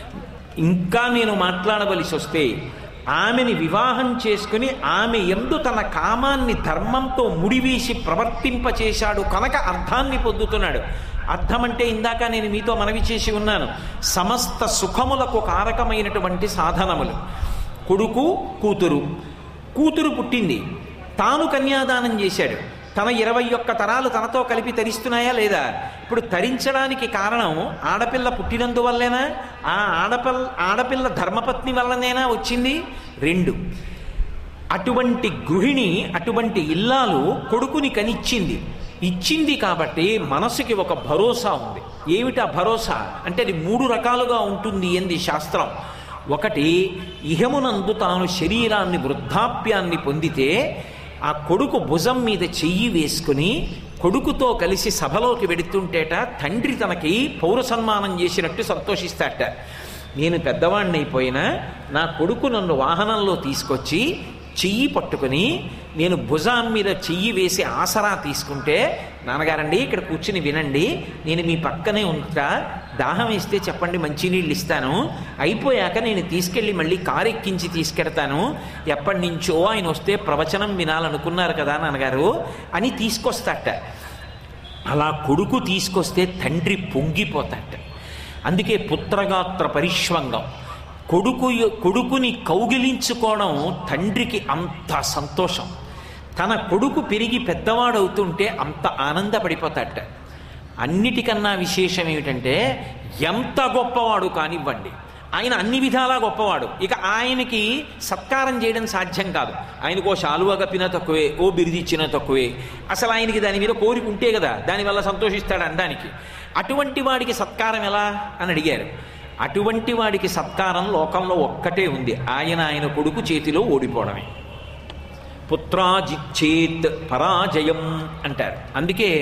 ఇంకా నేను మాట్లాడవలసి వస్తే, ఆమెని వివాహం చేసుకుని ఆమె యందు తన కామాన్ని ధర్మంతో ముడివేసి ప్రవర్తింపచేశాడు కనుక అర్థాన్ని పొందుతున్నాడు. అర్థం అంటే ఇందాక నేను మీతో మనవి చేసి ఉన్నాను, సమస్త సుఖములకు కారకమైనటువంటి సాధనములు. కొడుకు కూతురు, కూతురు పుట్టింది, తాను కన్యాదానం చేశాడు, తన ఇరవై ఒక్క తరాలు తనతో కలిపి తరిస్తున్నాయా లేదా? ఇప్పుడు తరించడానికి కారణం ఆడపిల్ల పుట్టినందువల్లేనా? ఆ ఆడపిల్ల ఆడపిల్ల ధర్మపత్ని వల్లనేనా వచ్చింది? రెండు. అటువంటి గృహిణి, అటువంటి ఇల్లాలు కొడుకుని కనిచ్చింది. ఇచ్చింది కాబట్టి మనసుకి ఒక భరోసా ఉంది. ఏమిటా భరోసా అంటే అది మూడు రకాలుగా ఉంటుంది ఎంది శాస్త్రం. ఒకటి, ఇహమునందు తాను శరీరాన్ని వృద్ధాప్యాన్ని పొందితే ఆ కొడుకు భుజం మీద చెయ్యి వేసుకుని కొడుకుతో కలిసి సభలోకి వెడుతుంటేట తండ్రి తనకి పౌర సన్మానం చేసినట్టు సంతోషిస్తాట. నేను పెద్దవాడిని అయిపోయినా నా కొడుకు నన్ను వాహనంలో తీసుకొచ్చి చెయ్యి పట్టుకుని నేను భుజం మీద చెయ్యి వేసి ఆసరా తీసుకుంటే, నాన్నగారండి ఇక్కడ కూర్చుని వినండి, నేను మీ పక్కనే ఉంటా, దాహం వేస్తే చెప్పండి మంచినీళ్ళు ఇస్తాను, అయిపోయాక నేను తీసుకెళ్ళి మళ్ళీ కారు ఎక్కించి తీసుకెడతాను, ఎప్పటి నుంచో ఆయన వస్తే ప్రవచనం వినాలనుకున్నారు కదా నాన్నగారు అని తీసుకొస్తాట. అలా కొడుకు తీసుకొస్తే తండ్రి పొంగిపోతాట. అందుకే పుత్రగాత్ర పరిష్వంగం. కొడుకు కొడుకుని కౌగిలించుకోవడం తండ్రికి అంత సంతోషం. తన కొడుకు పెరిగి పెద్దవాడవుతుంటే అంత ఆనందపడిపోతాట. అన్నిటికన్నా విశేషం ఏమిటంటే, ఎంత గొప్పవాడు కానివ్వండి, ఆయన అన్ని విధాలా గొప్పవాడు, ఇక ఆయనకి సత్కారం చేయడం సాధ్యం కాదు. ఆయనకు ఓ శాలువా కప్పినా తక్కువే, ఓ బిరుదిచ్చినా తక్కువే. అసలు ఆయనకి దాని మీద కోరిక ఉంటే కదా దానివల్ల సంతోషిస్తాడు అనడానికి. అటువంటి వాడికి సత్కారం ఎలా అని అడిగారు. అటువంటి వాడికి సత్కారం లోకంలో ఒక్కటే ఉంది, ఆయన ఆయన కొడుకు చేతిలో ఓడిపోవడమే. పుత్రాజిచ్చేత్ పరాజయం అంటారు. అందుకే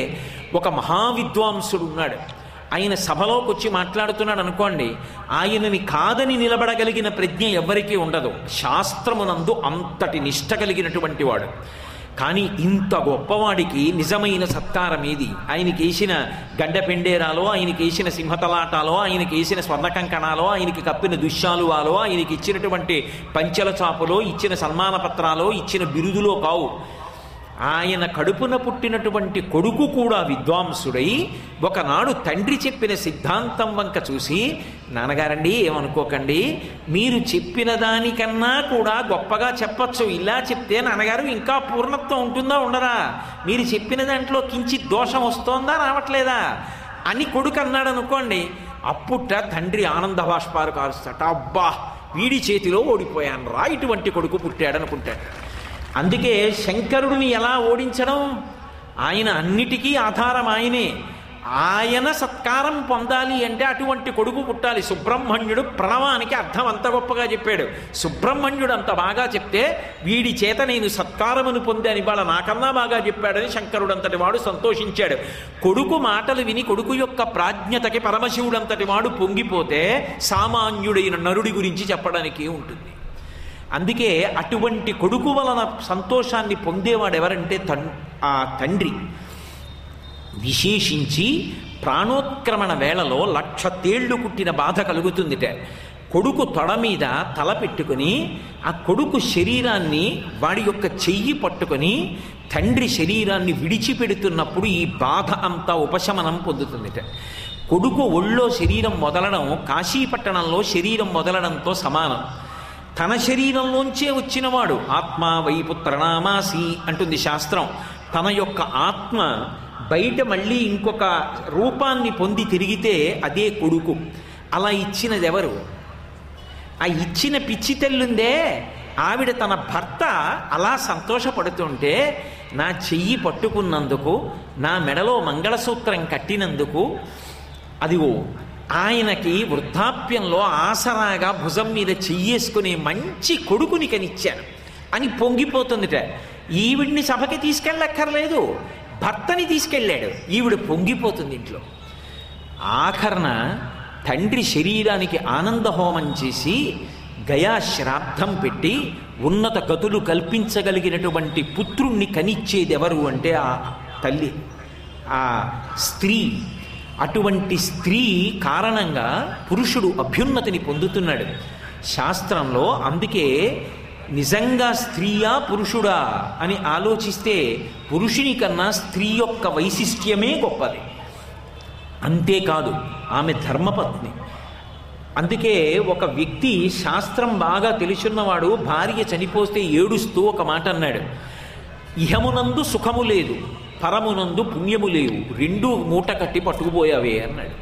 ఒక మహావిద్వాంసుడు ఉన్నాడు, ఆయన సభలోకి వచ్చి మాట్లాడుతున్నాడు అనుకోండి, ఆయనని కాదని నిలబడగలిగిన ప్రజ్ఞ ఎవ్వరికీ ఉండదు. శాస్త్రమునందు అంతటి నిష్ట కలిగినటువంటి వాడు. కానీ ఇంత గొప్పవాడికి నిజమైన సత్కారం ఏది? ఆయనకి వేసిన గడ్డపెండేరాలో, ఆయనకి వేసిన సింహతలాటాలో, ఆయనకి వేసిన స్వర్ణ కంకణాలో, ఆయనకి కప్పిన దుశ్శాలువాలో, ఆయనకి ఇచ్చినటువంటి పంచెల చాపులో, ఇచ్చిన సన్మాన పత్రాలో, ఇచ్చిన బిరుదులో కావు. ఆయన కడుపున పుట్టినటువంటి కొడుకు కూడా విద్వాంసుడై ఒకనాడు తండ్రి చెప్పిన సిద్ధాంతం వంక చూసి, నాన్నగారండి ఏమనుకోకండి, మీరు చెప్పిన దానికన్నా కూడా గొప్పగా చెప్పచ్చు, ఇలా చెప్తే నాన్నగారు ఇంకా పూర్ణత్వం ఉంటుందా ఉండరా, మీరు చెప్పిన దాంట్లో కించిత్ దోషం వస్తోందా రావట్లేదా అని కొడుకు అన్నాడు అనుకోండి, అప్పుట తండ్రి ఆనంద బాష్పాలు కారుస్తాట, అబ్బా వీడి చేతిలో ఓడిపోయాను రా, ఇటువంటి కొడుకు పుట్టాడనుకుంటాడు. అందుకే శంకరుడిని ఎలా ఓడించడం? ఆయన అన్నిటికీ ఆధారం ఆయనే. ఆయన సత్కారం పొందాలి అంటే అటువంటి కొడుకు పుట్టాలి. సుబ్రహ్మణ్యుడు ప్రణవానికి అర్థం అంత గొప్పగా చెప్పాడు. సుబ్రహ్మణ్యుడు అంత బాగా చెప్తే వీడి చేత నేను సత్కారమును పొందాను, ఇవాళ నాకన్నా బాగా చెప్పాడని శంకరుడు అంతటి వాడు సంతోషించాడు. కొడుకు మాటలు విని కొడుకు యొక్క ప్రాజ్ఞతకి పరమశివుడంతటి వాడు పొంగిపోతే సామాన్యుడైన నరుడి గురించి చెప్పడానికి ఉంటుంది. అందుకే అటువంటి కొడుకు వలన సంతోషాన్ని పొందేవాడు ఎవరంటే తన్ ఆ తండ్రి. విశేషించి ప్రాణోత్క్రమణ వేళలో లక్ష తేళ్లు కుట్టిన బాధ కలుగుతుందిట. కొడుకు తొడ మీద తల పెట్టుకుని ఆ కొడుకు శరీరాన్ని వాడి యొక్క చెయ్యి పట్టుకొని తండ్రి శరీరాన్ని విడిచిపెడుతున్నప్పుడు ఈ బాధ అంతా ఉపశమనం పొందుతుందిట. కొడుకు ఒళ్ళో శరీరం మొదలడం కాశీపట్టణంలో శరీరం మొదలడంతో సమానం. తన శరీరంలోంచే వచ్చినవాడు ఆత్మ వైపు ప్రణామాసి అంటుంది శాస్త్రం. తన యొక్క ఆత్మ బయట మళ్ళీ ఇంకొక రూపాన్ని పొంది తిరిగితే అదే కొడుకు. అలా ఇచ్చినది ఎవరు? ఆ ఇచ్చిన పిచ్చి తల్లుందే ఆవిడ తన భర్త అలా సంతోషపడుతుంటే, నా చెయ్యి పట్టుకున్నందుకు, నా మెడలో మంగళసూత్రం కట్టినందుకు, అదిగో ఆయనకి వృద్ధాప్యంలో ఆసరాగా భుజం మీద చెయ్యేసుకునే మంచి కొడుకుని కనిచ్చాను అని పొంగిపోతుందిట. ఈవిడిని సభకి తీసుకెళ్ళక్కర్లేదు, భర్తని తీసుకెళ్ళాడు, ఈవిడ పొంగిపోతుంది ఇంట్లో. ఆఖరణ తండ్రి శరీరానికి ఆనందహోమం చేసి గయా శ్రాద్ధం పెట్టి ఉన్నత గతులు కల్పించగలిగినటువంటి పుత్రుణ్ణి కనిచ్చేది ఎవరు అంటే ఆ తల్లి, ఆ స్త్రీ. అటువంటి స్త్రీ కారణంగా పురుషుడు అభ్యున్నతిని పొందుతున్నాడు శాస్త్రంలో. అందుకే నిజంగా స్త్రీయా పురుషుడా అని ఆలోచిస్తే పురుషుని కన్నా స్త్రీ యొక్క వైశిష్ట్యమే గొప్పది. అంతేకాదు ఆమె ధర్మపత్ని. అందుకే ఒక వ్యక్తి శాస్త్రం బాగా తెలుసున్నవాడు భార్య చనిపోతే ఏడుస్తూ ఒక మాట అన్నాడు, ఇహమునందు సుఖము లేదు, పరమునందు పుణ్యము లేవు, రెండూ మూట కట్టి పట్టుకుపోయావే అన్నాడు.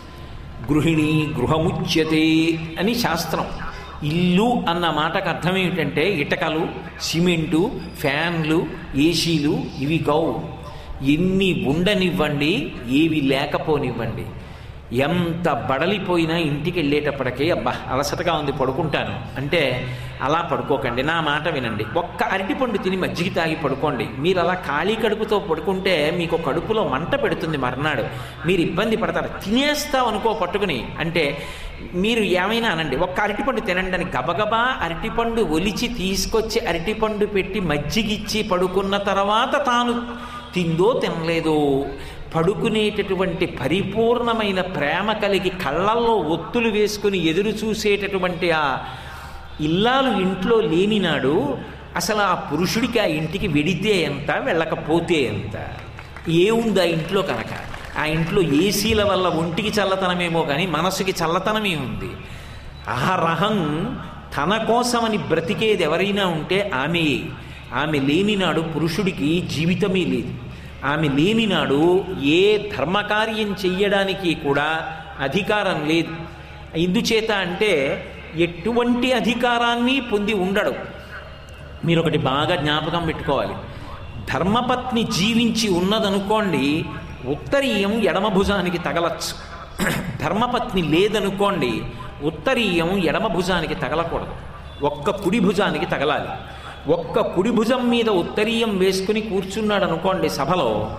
గృహిణి గృహముచ్యతే అని శాస్త్రం. ఇల్లు అన్న మాటకు అర్థం ఏమిటంటే ఇటకలు, సిమెంటు, ఫ్యాన్లు, ఏసీలు ఇవి కావు. ఎన్ని ఉండనివ్వండి, ఏవి లేకపోనివ్వండి, ఎంత బడలిపోయినా ఇంటికి వెళ్ళేటప్పటికీ అబ్బా అలసటగా ఉంది పడుకుంటాను అంటే అలా పడుకోకండి, నా మాట వినండి. ఒక్క అరటిపండు తిని మజ్జిగ తాగి పడుకోండి. మీరు అలా ఖాళీ కడుపుతో పడుకుంటే మీకు కడుపులో మంట పెడుతుంది, మర్నాడు మీరు ఇబ్బంది పడతారు. తినేస్తావు అనుకో పట్టుకుని అంటే మీరు ఏమైనా అనండి, ఒక్క అరటిపండు తినండి అని గబగబా అరటిపండు ఒలిచి తీసుకొచ్చి అరటిపండు పెట్టి మజ్జిగిచ్చి పడుకున్న తర్వాత తాను తిందో తినలేదో పడుకునేటటువంటి పరిపూర్ణమైన ప్రేమ కలిగి కళ్ళల్లో ఒత్తులు వేసుకుని ఎదురు చూసేటటువంటి ఆ ఇల్లాలు ఇంట్లో లేనినాడు అసలు ఆ పురుషుడికి ఆ ఇంటికి వెడితే ఎంత, వెళ్ళకపోతే ఎంత, ఏముంది ఆ ఇంట్లో కనుక. ఆ ఇంట్లో ఏసీల వల్ల ఒంటికి చల్లతనమేమో కానీ మనసుకి చల్లతనమే ఉంది. ఆ రహం తన కోసమని బ్రతికేది ఎవరైనా ఉంటే ఆమె. ఆమె లేనినాడు పురుషుడికి జీవితమే లేదు. ఆమె లేనినాడు ఏ ధర్మకార్యం చెయ్యడానికి కూడా అధికారం లేదు. ఎందుచేత అంటే ఎటువంటి అధికారాన్ని పొంది ఉండడు. మీరు ఒకటి బాగా జ్ఞాపకం పెట్టుకోవాలి, ధర్మపత్ని జీవించి ఉన్నదనుకోండి ఉత్తరీయం ఎడమ భుజానికి తగలచ్చు, ధర్మపత్ని లేదనుకోండి ఉత్తరీయం ఎడమ భుజానికి తగలకూడదు, ఒక్క కుడి భుజానికి తగలాలి. ఒక్క కుడి భుజం మీద ఉత్తరీయం వేసుకుని కూర్చున్నాడు అనుకోండి సభలో,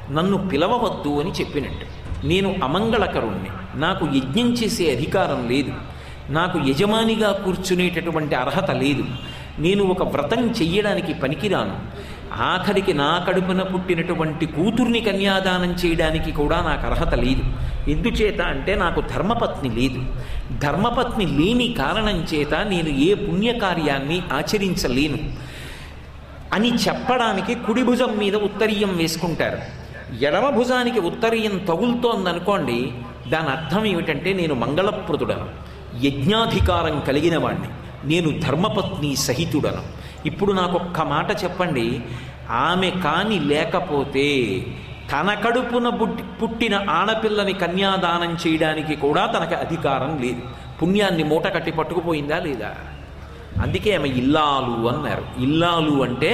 నన్ను పిలవవద్దు అని చెప్పినట్టు. నేను అమంగళకరుణ్ణి, నాకు యజ్ఞం చేసే అధికారం లేదు, నాకు యజమానిగా కూర్చునేటటువంటి అర్హత లేదు, నేను ఒక వ్రతం చెయ్యడానికి పనికిరాను, ఆఖరికి నా కడుపున పుట్టినటువంటి కూతుర్ని కన్యాదానం చేయడానికి కూడా నాకు అర్హత లేదు. ఎందుచేత అంటే నాకు ధర్మపత్ని లేదు. ధర్మపత్ని లేని కారణం చేత నేను ఏ పుణ్యకార్యాన్ని ఆచరించలేను అని చెప్పడానికి కుడి భుజం మీద ఉత్తరీయం వేసుకుంటారు. ఎడమ భుజానికి ఉత్తరీయం తగులుతోందనుకోండి, దాని అర్థం ఏమిటంటే నేను మంగళప్రదుడను, యజ్ఞాధికారం కలిగిన వాణ్ణి, నేను ధర్మపత్ని సహితుడను. ఇప్పుడు నాకు ఒక్క మాట చెప్పండి, ఆమె కాని లేకపోతే తన కడుపున పుట్టిన ఆడపిల్లని కన్యాదానం చేయడానికి కూడా తనకు అధికారం లేదు. పుణ్యాన్ని మూట కట్టి పట్టుకుపోయిందా లేదా? అందుకే ఆమె ఇల్లాలు అన్నారు. ఇల్లాలు అంటే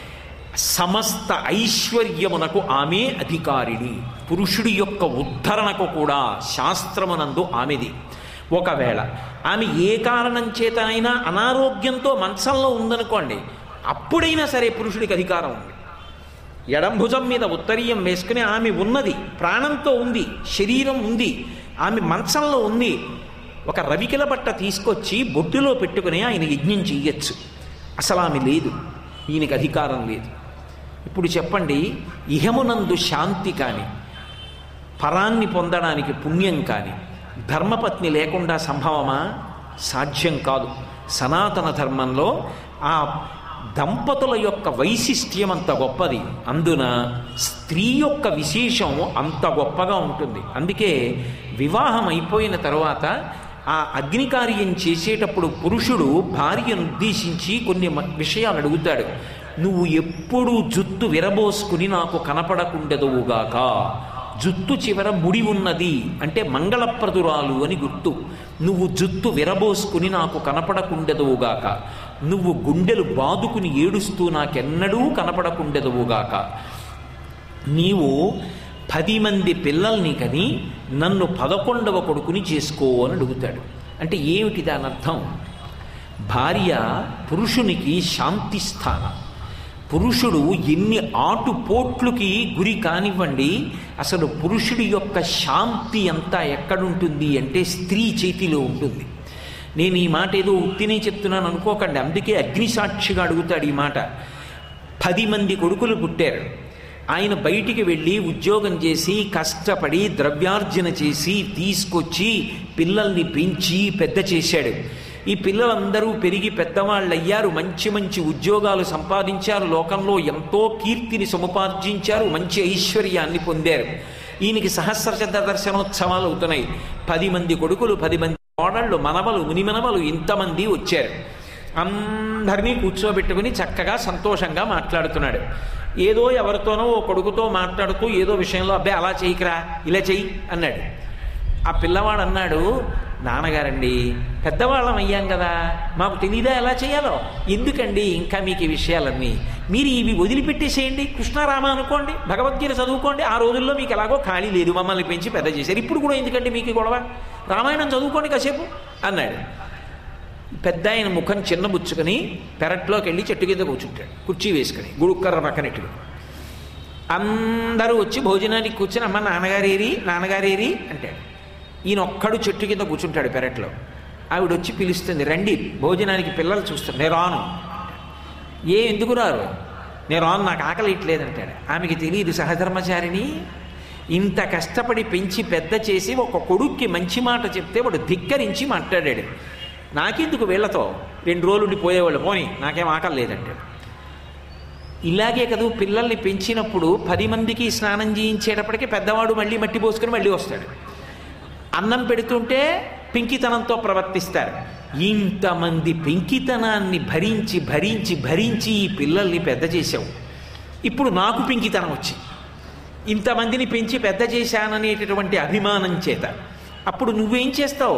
సమస్త ఐశ్వర్యమునకు ఆమె అధికారిణి. పురుషుడి యొక్క ఉద్ధరణకు కూడా శాస్త్రమునందు ఆమెది. ఒకవేళ ఆమె ఏ కారణం చేత అయినా అనారోగ్యంతో మంచంలో ఉందనుకోండి, అప్పుడైనా సరే పురుషుడికి అధికారం ఉంది. ఎడంభుజం మీద ఉత్తరీయం వేసుకుని ఆమె ఉన్నది, ప్రాణంతో ఉంది, శరీరం ఉంది, ఆమె మంచంలో ఉంది. ఒక రవికిల బట్ట తీసుకొచ్చి బొడ్డులో పెట్టుకుని ఆయన యజ్ఞం చెయ్యొచ్చు. అసలు ఆమె లేదు, ఈయనకి అధికారం లేదు. ఇప్పుడు చెప్పండి, ఇహమునందు శాంతి కానీ, పరాన్ని పొందడానికి పుణ్యం కానీ ధర్మపత్ని లేకుండా సంభవమా? సాధ్యం కాదు. సనాతన ధర్మంలో ఆ దంపతుల యొక్క వైశిష్ట్యం అంత గొప్పది, అందున స్త్రీ యొక్క విశేషం అంత గొప్పగా ఉంటుంది. అందుకే వివాహం అయిపోయిన తర్వాత ఆ అగ్నికార్యం చేసేటప్పుడు పురుషుడు భార్యను ఉద్దేశించి కొన్ని విషయాలు అడుగుతాడు. నువ్వు ఎప్పుడూ జుత్తు విరబోసుకుని నాకు కనపడకుండెదవుగాక. జుత్తు చివర ముడి ఉన్నది అంటే మంగళప్రదురాలు అని గుర్తు. నువ్వు జుత్తు విరబోసుకుని నాకు కనపడకుండెదవుగాక. నువ్వు గుండెలు బాదుకుని ఏడుస్తూ నాకెన్నడూ కనపడకుండెదవుగాక. నీవు పది మంది పిల్లల్ని కని నన్ను పదకొండవ కొడుకుని చేసుకో అని అడుగుతాడు. అంటే ఏమిటి దాని అర్థం? భార్య పురుషునికి శాంతి స్థానం. పురుషుడు ఎన్ని ఆటుపోట్లుకి గురి కానివ్వండి, అసలు పురుషుడి యొక్క శాంతి అంతా ఎక్కడుంటుంది అంటే స్త్రీ చేతిలో ఉంటుంది. నేను ఈ మాట ఏదో ఉత్తినే చెప్తున్నాను అనుకోకండి, అందుకే అగ్నిసాక్షిగా అడుగుతాడు ఈ మాట. పది మంది కొడుకులు పుట్టారు. ఆయన బయటికి వెళ్ళి ఉద్యోగం చేసి కష్టపడి ద్రవ్యార్జన చేసి తీసుకొచ్చి పిల్లల్ని పెంచి పెద్ద చేశాడు. ఈ పిల్లలందరూ పెరిగి పెద్దవాళ్ళు అయ్యారు, మంచి మంచి ఉద్యోగాలు సంపాదించారు, లోకంలో ఎంతో కీర్తిని సముపార్జించారు, మంచి ఐశ్వర్యాన్ని పొందారు. ఈయనకి సహస్రచంద్ర దర్శనోత్సవాలు అవుతున్నాయి. పది మంది కొడుకులు, పది మంది కోడళ్ళు, మనవలు, మునిమనవలు ఇంతమంది వచ్చారు. అందరినీ కూర్చోబెట్టుకుని చక్కగా సంతోషంగా మాట్లాడుతున్నాడు. ఏదో ఎవరితోనో ఓ కొడుకుతో మాట్లాడుతూ ఏదో విషయంలో అబ్బాయి అలా చేయకరా, ఇలా చెయ్యి అన్నాడు. ఆ పిల్లవాడు అన్నాడు, నాన్నగారండి పెద్దవాళ్ళం అయ్యాం కదా, మాకు తెలీదా ఎలా చేయాలో? ఎందుకండి ఇంకా మీకు ఈ విషయాలన్నీ, మీరు ఇవి వదిలిపెట్టేసేయండి, కృష్ణారామ అనుకోండి, భగవద్గీత చదువుకోండి. ఆ రోజుల్లో మీకు ఎలాగో ఖాళీ లేదు, మమ్మల్ని పెంచి పెద్ద చేశారు, ఇప్పుడు కూడా ఎందుకండి మీకు గొడవ, రామాయణం చదువుకోండి కాసేపు అన్నాడు. పెద్ద ఆయన ముఖం చిన్నబుచ్చుకొని పెరట్లోకి వెళ్ళి చెట్టు కింద కూర్చుంటాడు, కుర్చీ వేసుకుని గుడుక్కర్ర పక్కనెట్టుకుని. అందరూ వచ్చి భోజనానికి కూర్చొని అమ్మ నాన్నగారేరి నాన్నగారేరి అంటాడు. ఈయన ఒక్కడు చెట్టు కింద కూర్చుంటాడు పెరట్లో. ఆవిడ వచ్చి పిలుస్తుంది, రండి భోజనానికి, పిల్లలు చూస్తారు. నేను రాను. ఏ ఎందుకు రారు? నేను రాను, నాకు ఆకలి ఇట్లేదంటాడు. ఆమెకి తెలియదు సహధర్మచారిని ఇంత కష్టపడి పెంచి పెద్ద చేసి ఒక కొడుక్కి మంచి మాట చెప్తే వాడు ధిక్కరించి మాట్లాడాడు. నాకెందుకు వీళ్ళతో రెండు రోజులు పోయేవాళ్ళు, పోనీ నాకేం ఆకలి లేదంటాడు. ఇలాగే కదా పిల్లల్ని పెంచినప్పుడు పది మందికి స్నానం చేయించేటప్పటికీ పెద్దవాడు మళ్ళీ మట్టి పోసుకొని మళ్ళీ వస్తాడు. అన్నం పెడుతుంటే పెంకితనంతో ప్రవర్తిస్తారు. ఇంతమంది పెంకితనాన్ని భరించి భరించి భరించి ఈ పిల్లల్ని పెద్ద చేశావు. ఇప్పుడు నాకు పెంకితనం వచ్చి ఇంతమందిని పెంచి పెద్ద చేశాననేటటువంటి అభిమానం చేత అప్పుడు నువ్వేం చేస్తావు?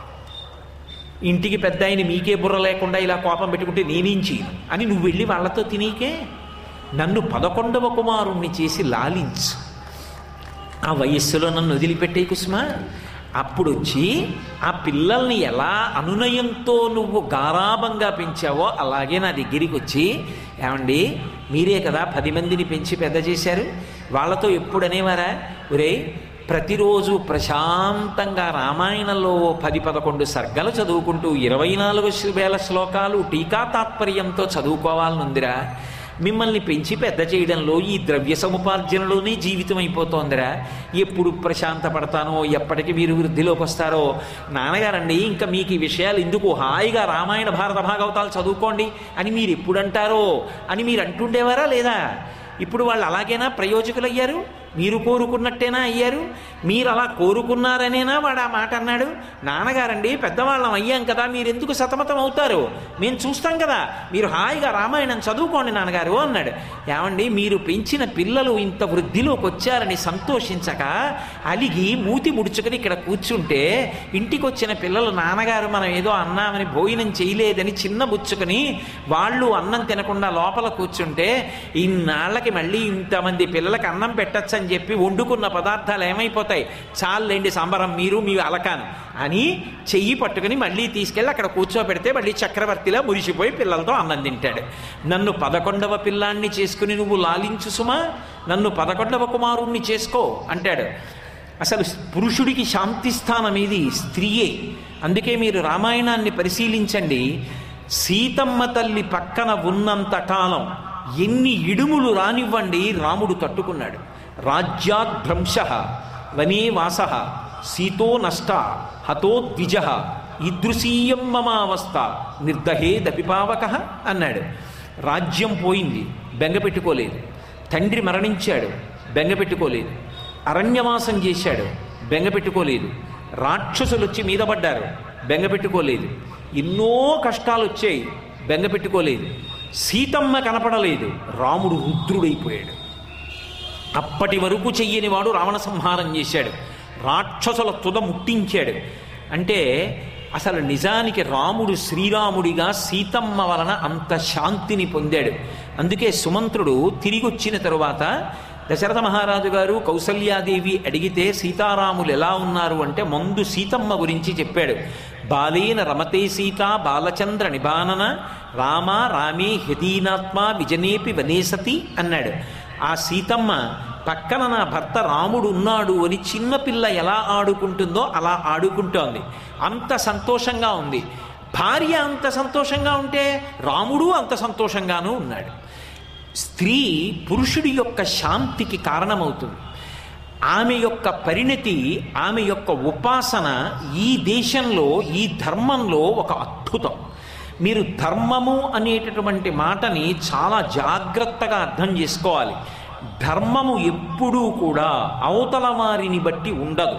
ఇంటికి పెద్ద ఆయన మీకే బుర్ర లేకుండా ఇలా కోపం పెట్టుకుంటే నేనేం చేయను అని నువ్వు వెళ్ళి వాళ్ళతో తినేకే. నన్ను పదకొండవ కుమారుణ్ణి చేసి లాలించు, ఆ వయస్సులో నన్ను వదిలిపెట్టే కుసుమా అప్పుడు వచ్చి ఆ పిల్లల్ని ఎలా అనునయంతో నువ్వు గారాబంగా పెంచావో అలాగే నా దగ్గరికి వచ్చి, ఏమండి మీరే కదా పది మందిని పెంచి పెద్ద చేశారు, వాళ్ళతో ఎప్పుడు అనేవారా, ఒరే ప్రతిరోజు ప్రశాంతంగా రామాయణంలో పది పదకొండు సర్గలు చదువుకుంటూ ఇరవై నాలుగు వేల శ్లోకాలు టీకా తాత్పర్యంతో చదువుకోవాలనుందిరా, మిమ్మల్ని పెంచి పెద్ద చేయడంలో ఈ ద్రవ్య సముపార్జనలోనే జీవితం అయిపోతోందిరా, ఎప్పుడు ప్రశాంత పడతానో, ఎప్పటికీ మీరు వృద్ధిలోకి వస్తారో, నాన్నగారండి ఇంకా మీకు ఈ విషయాలు ఎందుకు, హాయిగా రామాయణ భారత భాగవతాలు చదువుకోండి అని మీరు ఎప్పుడు అంటారో అని మీరు అంటుండేవారా లేదా? ఇప్పుడు వాళ్ళు అలాగేనా ప్రయోజకులు అయ్యారు? మీరు కోరుకున్నట్టేనా అయ్యారు? మీరు అలా కోరుకున్నారనేనా వాడు ఆ మాట అన్నాడు? నాన్నగారండి పెద్దవాళ్ళం అయ్యాం కదా, మీరు ఎందుకు సతమతం అవుతారు, మేము చూస్తాం కదా, మీరు హాయిగా రామాయణం చదువుకోండి నాన్నగారు అన్నాడు. ఏమండి మీరు పెంచిన పిల్లలు ఇంత వృద్ధిలోకి వచ్చారని సంతోషించక అలిగి మూతి ముడుచుకొని ఇక్కడ కూర్చుంటే, ఇంటికి వచ్చిన పిల్లలు నాన్నగారు మనం ఏదో అన్నామని భోజనం చేయలేదని చిన్న బుచ్చుకొని వాళ్ళు అన్నం తినకుండా లోపల కూర్చుంటే, ఇన్నాళ్ళకి మళ్ళీ ఇంతమంది పిల్లలకి అన్నం పెట్టచ్చని చెప్పి వండుకున్న పదార్థాలు ఏమైపోతాయి, చాలండి సంబరం మీరు మీ అలకాను అని చెయ్యి పట్టుకుని మళ్ళీ తీసుకెళ్ళి అక్కడ కూర్చోబెడితే మళ్ళీ చక్రవర్తిలా మురిసిపోయి పిల్లలతో అన్నం తింటాడు. నన్ను పదకొండవ పిల్లాన్ని చేసుకుని నువ్వు లాలించు సుమా, నన్ను పదకొండవ కుమారుణ్ణి చేసుకో అంటాడు. అసలు పురుషుడికి శాంతి స్థానం ఇది స్త్రీయే. అందుకే మీరు రామాయణాన్ని పరిశీలించండి, సీతమ్మ తల్లి పక్కన ఉన్నంత కాలం ఎన్ని ఇడుములు రానివ్వండి రాముడు తట్టుకున్నాడు. రాజ్యాద్భ్రంశ వనే వాస సీతో నష్ట హతో ద్విజ ఈదృశీయం మమావస్థ నిర్దహేదపిపావక అన్నాడు. రాజ్యం పోయింది, బెంగ పెట్టుకోలేదు. తండ్రి మరణించాడు, బెంగ పెట్టుకోలేదు. అరణ్యవాసం చేశాడు, బెంగ పెట్టుకోలేదు. రాక్షసులు వచ్చి మీద పడ్డారు, బెంగ పెట్టుకోలేదు. ఎన్నో కష్టాలు వచ్చాయి, బెంగ పెట్టుకోలేదు. సీతమ్మ కనపడలేదు, రాముడు రుద్రుడైపోయాడు. అప్పటి వరకు చెయ్యని వాడు రావణ సంహారం చేశాడు, రాక్షసుల తుద ముట్టించాడు. అంటే అసలు నిజానికి రాముడు శ్రీరాముడిగా సీతమ్మ వలన అంత శాంతిని పొందాడు. అందుకే సుమంత్రుడు తిరిగి వచ్చిన తరువాత దశరథ మహారాజు గారు కౌసల్యాదేవి అడిగితే సీతారాములు ఎలా ఉన్నారు అంటే ముందు సీతమ్మ గురించి చెప్పాడు. బాలేన రమతే సీత బాలచంద్ర నిబానన రామ రామే హ్యదీనాత్మ విజనేపి వనేసతి అన్నాడు. ఆ సీతమ్మ పక్కన నా భర్త రాముడు ఉన్నాడు అని చిన్నపిల్ల ఎలా ఆడుకుంటుందో అలా ఆడుకుంటోంది. అంత సంతోషంగా ఉంది. భార్య అంత సంతోషంగా ఉంటే రాముడు అంత సంతోషంగానూ ఉన్నాడు. స్త్రీ పురుషుడి యొక్క శాంతికి కారణమవుతుంది. ఆమె యొక్క పరిణతి, ఆమె యొక్క ఉపాసన ఈ దేశంలో ఈ ధర్మంలో ఒక అద్భుతం. మీరు ధర్మము అనేటటువంటి మాటని చాలా జాగ్రత్తగా అర్థం చేసుకోవాలి. ధర్మము ఎప్పుడూ కూడా అవతల వారిని బట్టి ఉండదు.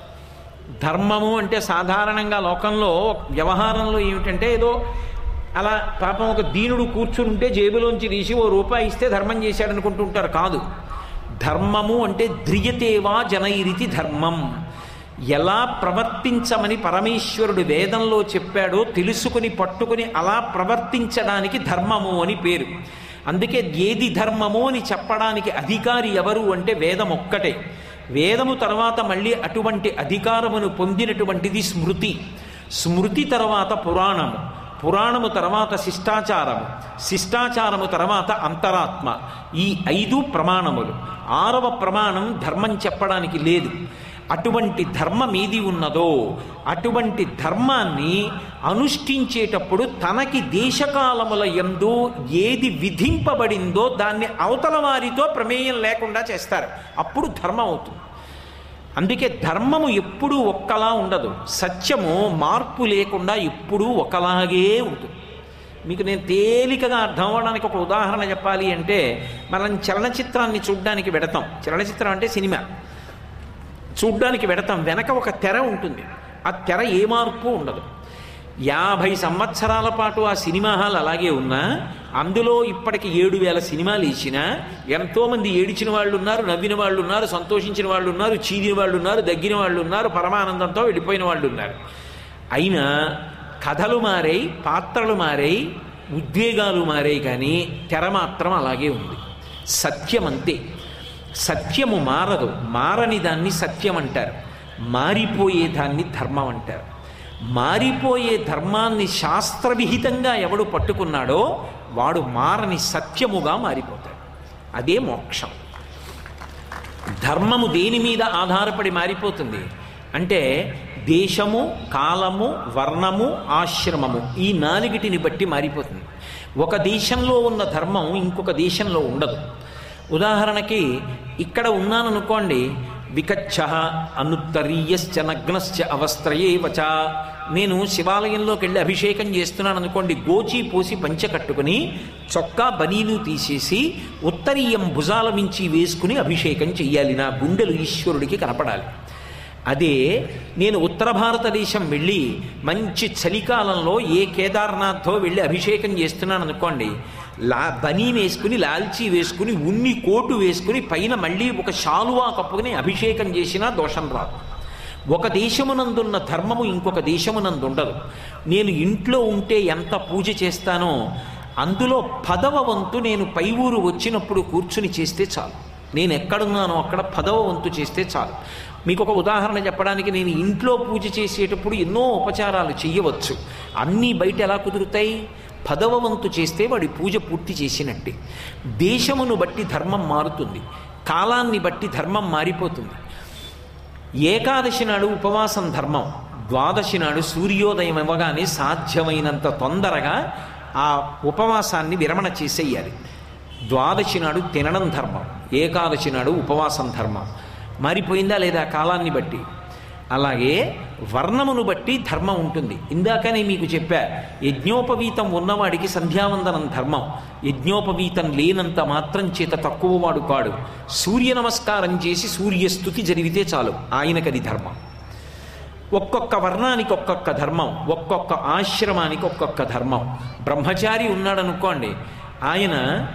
ధర్మము అంటే సాధారణంగా లోకంలో వ్యవహారంలో ఏమిటంటే ఏదో అలా పాపం ఒక దీనుడు కూర్చుంటే జేబులోంచి తీసి ఓ రూపాయి ఇస్తే ధర్మం చేశాడనుకుంటుంటారు. కాదు, ధర్మము అంటే ధ్రియతేవా జనైరితి ధర్మం. ఎలా ప్రవర్తించమని పరమేశ్వరుడు వేదంలో చెప్పాడో తెలుసుకుని పట్టుకుని అలా ప్రవర్తించడానికి ధర్మము అని పేరు. అందుకే ఏది ధర్మము అని చెప్పడానికి అధికారి ఎవరు అంటే వేదం ఒక్కటే. వేదము తర్వాత మళ్ళీ అటువంటి అధికారమును పొందినటువంటిది స్మృతి. స్మృతి తర్వాత పురాణము, పురాణము తర్వాత శిష్టాచారము, శిష్టాచారము తర్వాత అంతరాత్మ. ఈ ఐదు ప్రమాణములు. ఆరవ ప్రమాణం ధర్మం చెప్పడానికి లేదు. అటువంటి ధర్మం ఏది ఉన్నదో అటువంటి ధర్మాన్ని అనుష్ఠించేటప్పుడు తనకి దేశకాలముల యందు ఏది విధింపబడిందో దాన్ని అవతల వారితో ప్రమేయం లేకుండా చేస్తారు. అప్పుడు ధర్మం అవుతుంది. అందుకే ధర్మము ఎప్పుడూ ఒక్కలా ఉండదు. సత్యము మార్పు లేకుండా ఎప్పుడూ ఒకలాగే ఉంటుంది. మీకు నేను తేలికగా అర్థం అవ్వడానికి ఒక ఉదాహరణ చెప్పాలి అంటే, మనం చలనచిత్రాన్ని చూడ్డానికి వెడతాం. చలనచిత్రం అంటే సినిమా చూడ్డానికి వెడతాం. వెనక ఒక తెర ఉంటుంది. ఆ తెర ఏ మార్పు ఉండదు. యాభై సంవత్సరాల పాటు ఆ సినిమా హాల్ అలాగే ఉన్నా, అందులో ఇప్పటికి ఏడు వేల సినిమాలు ఇచ్చినా ఎంతోమంది ఏడిచిన వాళ్ళు ఉన్నారు, నవ్విన వాళ్ళు ఉన్నారు, సంతోషించిన వాళ్ళు ఉన్నారు, చీదిన వాళ్ళు ఉన్నారు, దగ్గిన వాళ్ళు ఉన్నారు, పరమానందంతో వెళ్ళిపోయిన వాళ్ళు ఉన్నారు. అయినా కథలు మారాయి, పాత్రలు మారాయి, ఉద్వేగాలు మారాయి, కానీ తెర మాత్రం అలాగే ఉంది. సత్యం అంతే. సత్యము మారదు. మారని దాన్ని సత్యం అంటారు. మారిపోయేదాన్ని ధర్మం అంటారు. మారిపోయే ధర్మాన్ని శాస్త్రవిహితంగా ఎవడు పట్టుకున్నాడో వాడు మారని సత్యముగా మారిపోతాడు. అదే మోక్షం. ధర్మము దేని మీద ఆధారపడి మారిపోతుంది అంటే దేశము, కాలము, వర్ణము, ఆశ్రమము ఈ నాలుగిటిని బట్టి మారిపోతుంది. ఒక దేశంలో ఉన్న ధర్మం ఇంకొక దేశంలో ఉండదు. ఉదాహరణకి ఇక్కడ ఉన్నాననుకోండి, వికచ్చ అనుత్తరీయశ్చ నగ్నశ్చ అవస్త్రయే వచ. నేను శివాలయంలోకి వెళ్ళి అభిషేకం చేస్తున్నాను అనుకోండి, గోచి పోసి పంచ కట్టుకుని చొక్కా బనీను తీసేసి ఉత్తరీయం భుజాల మించి వేసుకుని అభిషేకం చెయ్యాలి. నా గుండెలు ఈశ్వరుడికి కనపడాలి. అదే నేను ఉత్తర భారతదేశం వెళ్ళి మంచి చలికాలంలో ఏ కేదార్నాథో వెళ్ళి అభిషేకం చేస్తున్నాను అనుకోండి, లా బనీన్ వేసుకుని లాల్చీ వేసుకుని ఉన్ని కోటు వేసుకుని పైన మళ్ళీ ఒక శాలువా కప్పుకుని అభిషేకం చేసినా దోషం రాదు. ఒక దేశమునందున్న ధర్మము ఇంకొక దేశమునందు ఉండదు. నేను ఇంట్లో ఉంటే ఎంత పూజ చేస్తానో అందులో పదవ వంతు నేను పై ఊరు వచ్చినప్పుడు కూర్చుని చేస్తే చాలు. నేను ఎక్కడున్నానో అక్కడ పదవ వంతు చేస్తే చాలు. మీకు ఒక ఉదాహరణ చెప్పడానికి, నేను ఇంట్లో పూజ చేసేటప్పుడు ఎన్నో ఉపచారాలు చెయ్యవచ్చు. అన్నీ బయట ఎలా కుదురుతాయి? పదవ వంతు చేస్తే వాడి పూజ పూర్తి చేసినట్టే. దేశమును బట్టి ధర్మం మారుతుంది, కాలాన్ని బట్టి ధర్మం మారిపోతుంది. ఏకాదశి నాడు ఉపవాసం ధర్మం, ద్వాదశి నాడు సూర్యోదయం ఇవ్వగానే సాధ్యమైనంత తొందరగా ఆ ఉపవాసాన్ని విరమణ చేసేయాలి. ద్వాదశి నాడు తినడం ధర్మం, ఏకాదశి నాడు ఉపవాసం ధర్మం. మారిపోయిందా లేదా కాలాన్ని బట్టి? అలాగే వర్ణమును బట్టి ధర్మం ఉంటుంది. ఇందాకనే మీకు చెప్పా, యజ్ఞోపవీతం ఉన్నవాడికి సంధ్యావందనం ధర్మం. యజ్ఞోపవీతం లేనంత మాత్రం చేత తక్కువ వాడు కాడు. సూర్య నమస్కారం చేసి సూర్యస్థుతి జరిగితే చాలు, ఆయనకది ధర్మం. ఒక్కొక్క వర్ణానికి ఒక్కొక్క ధర్మం, ఒక్కొక్క ఆశ్రమానికి ఒక్కొక్క ధర్మం. బ్రహ్మచారి ఉన్నాడనుకోండి, ఆయన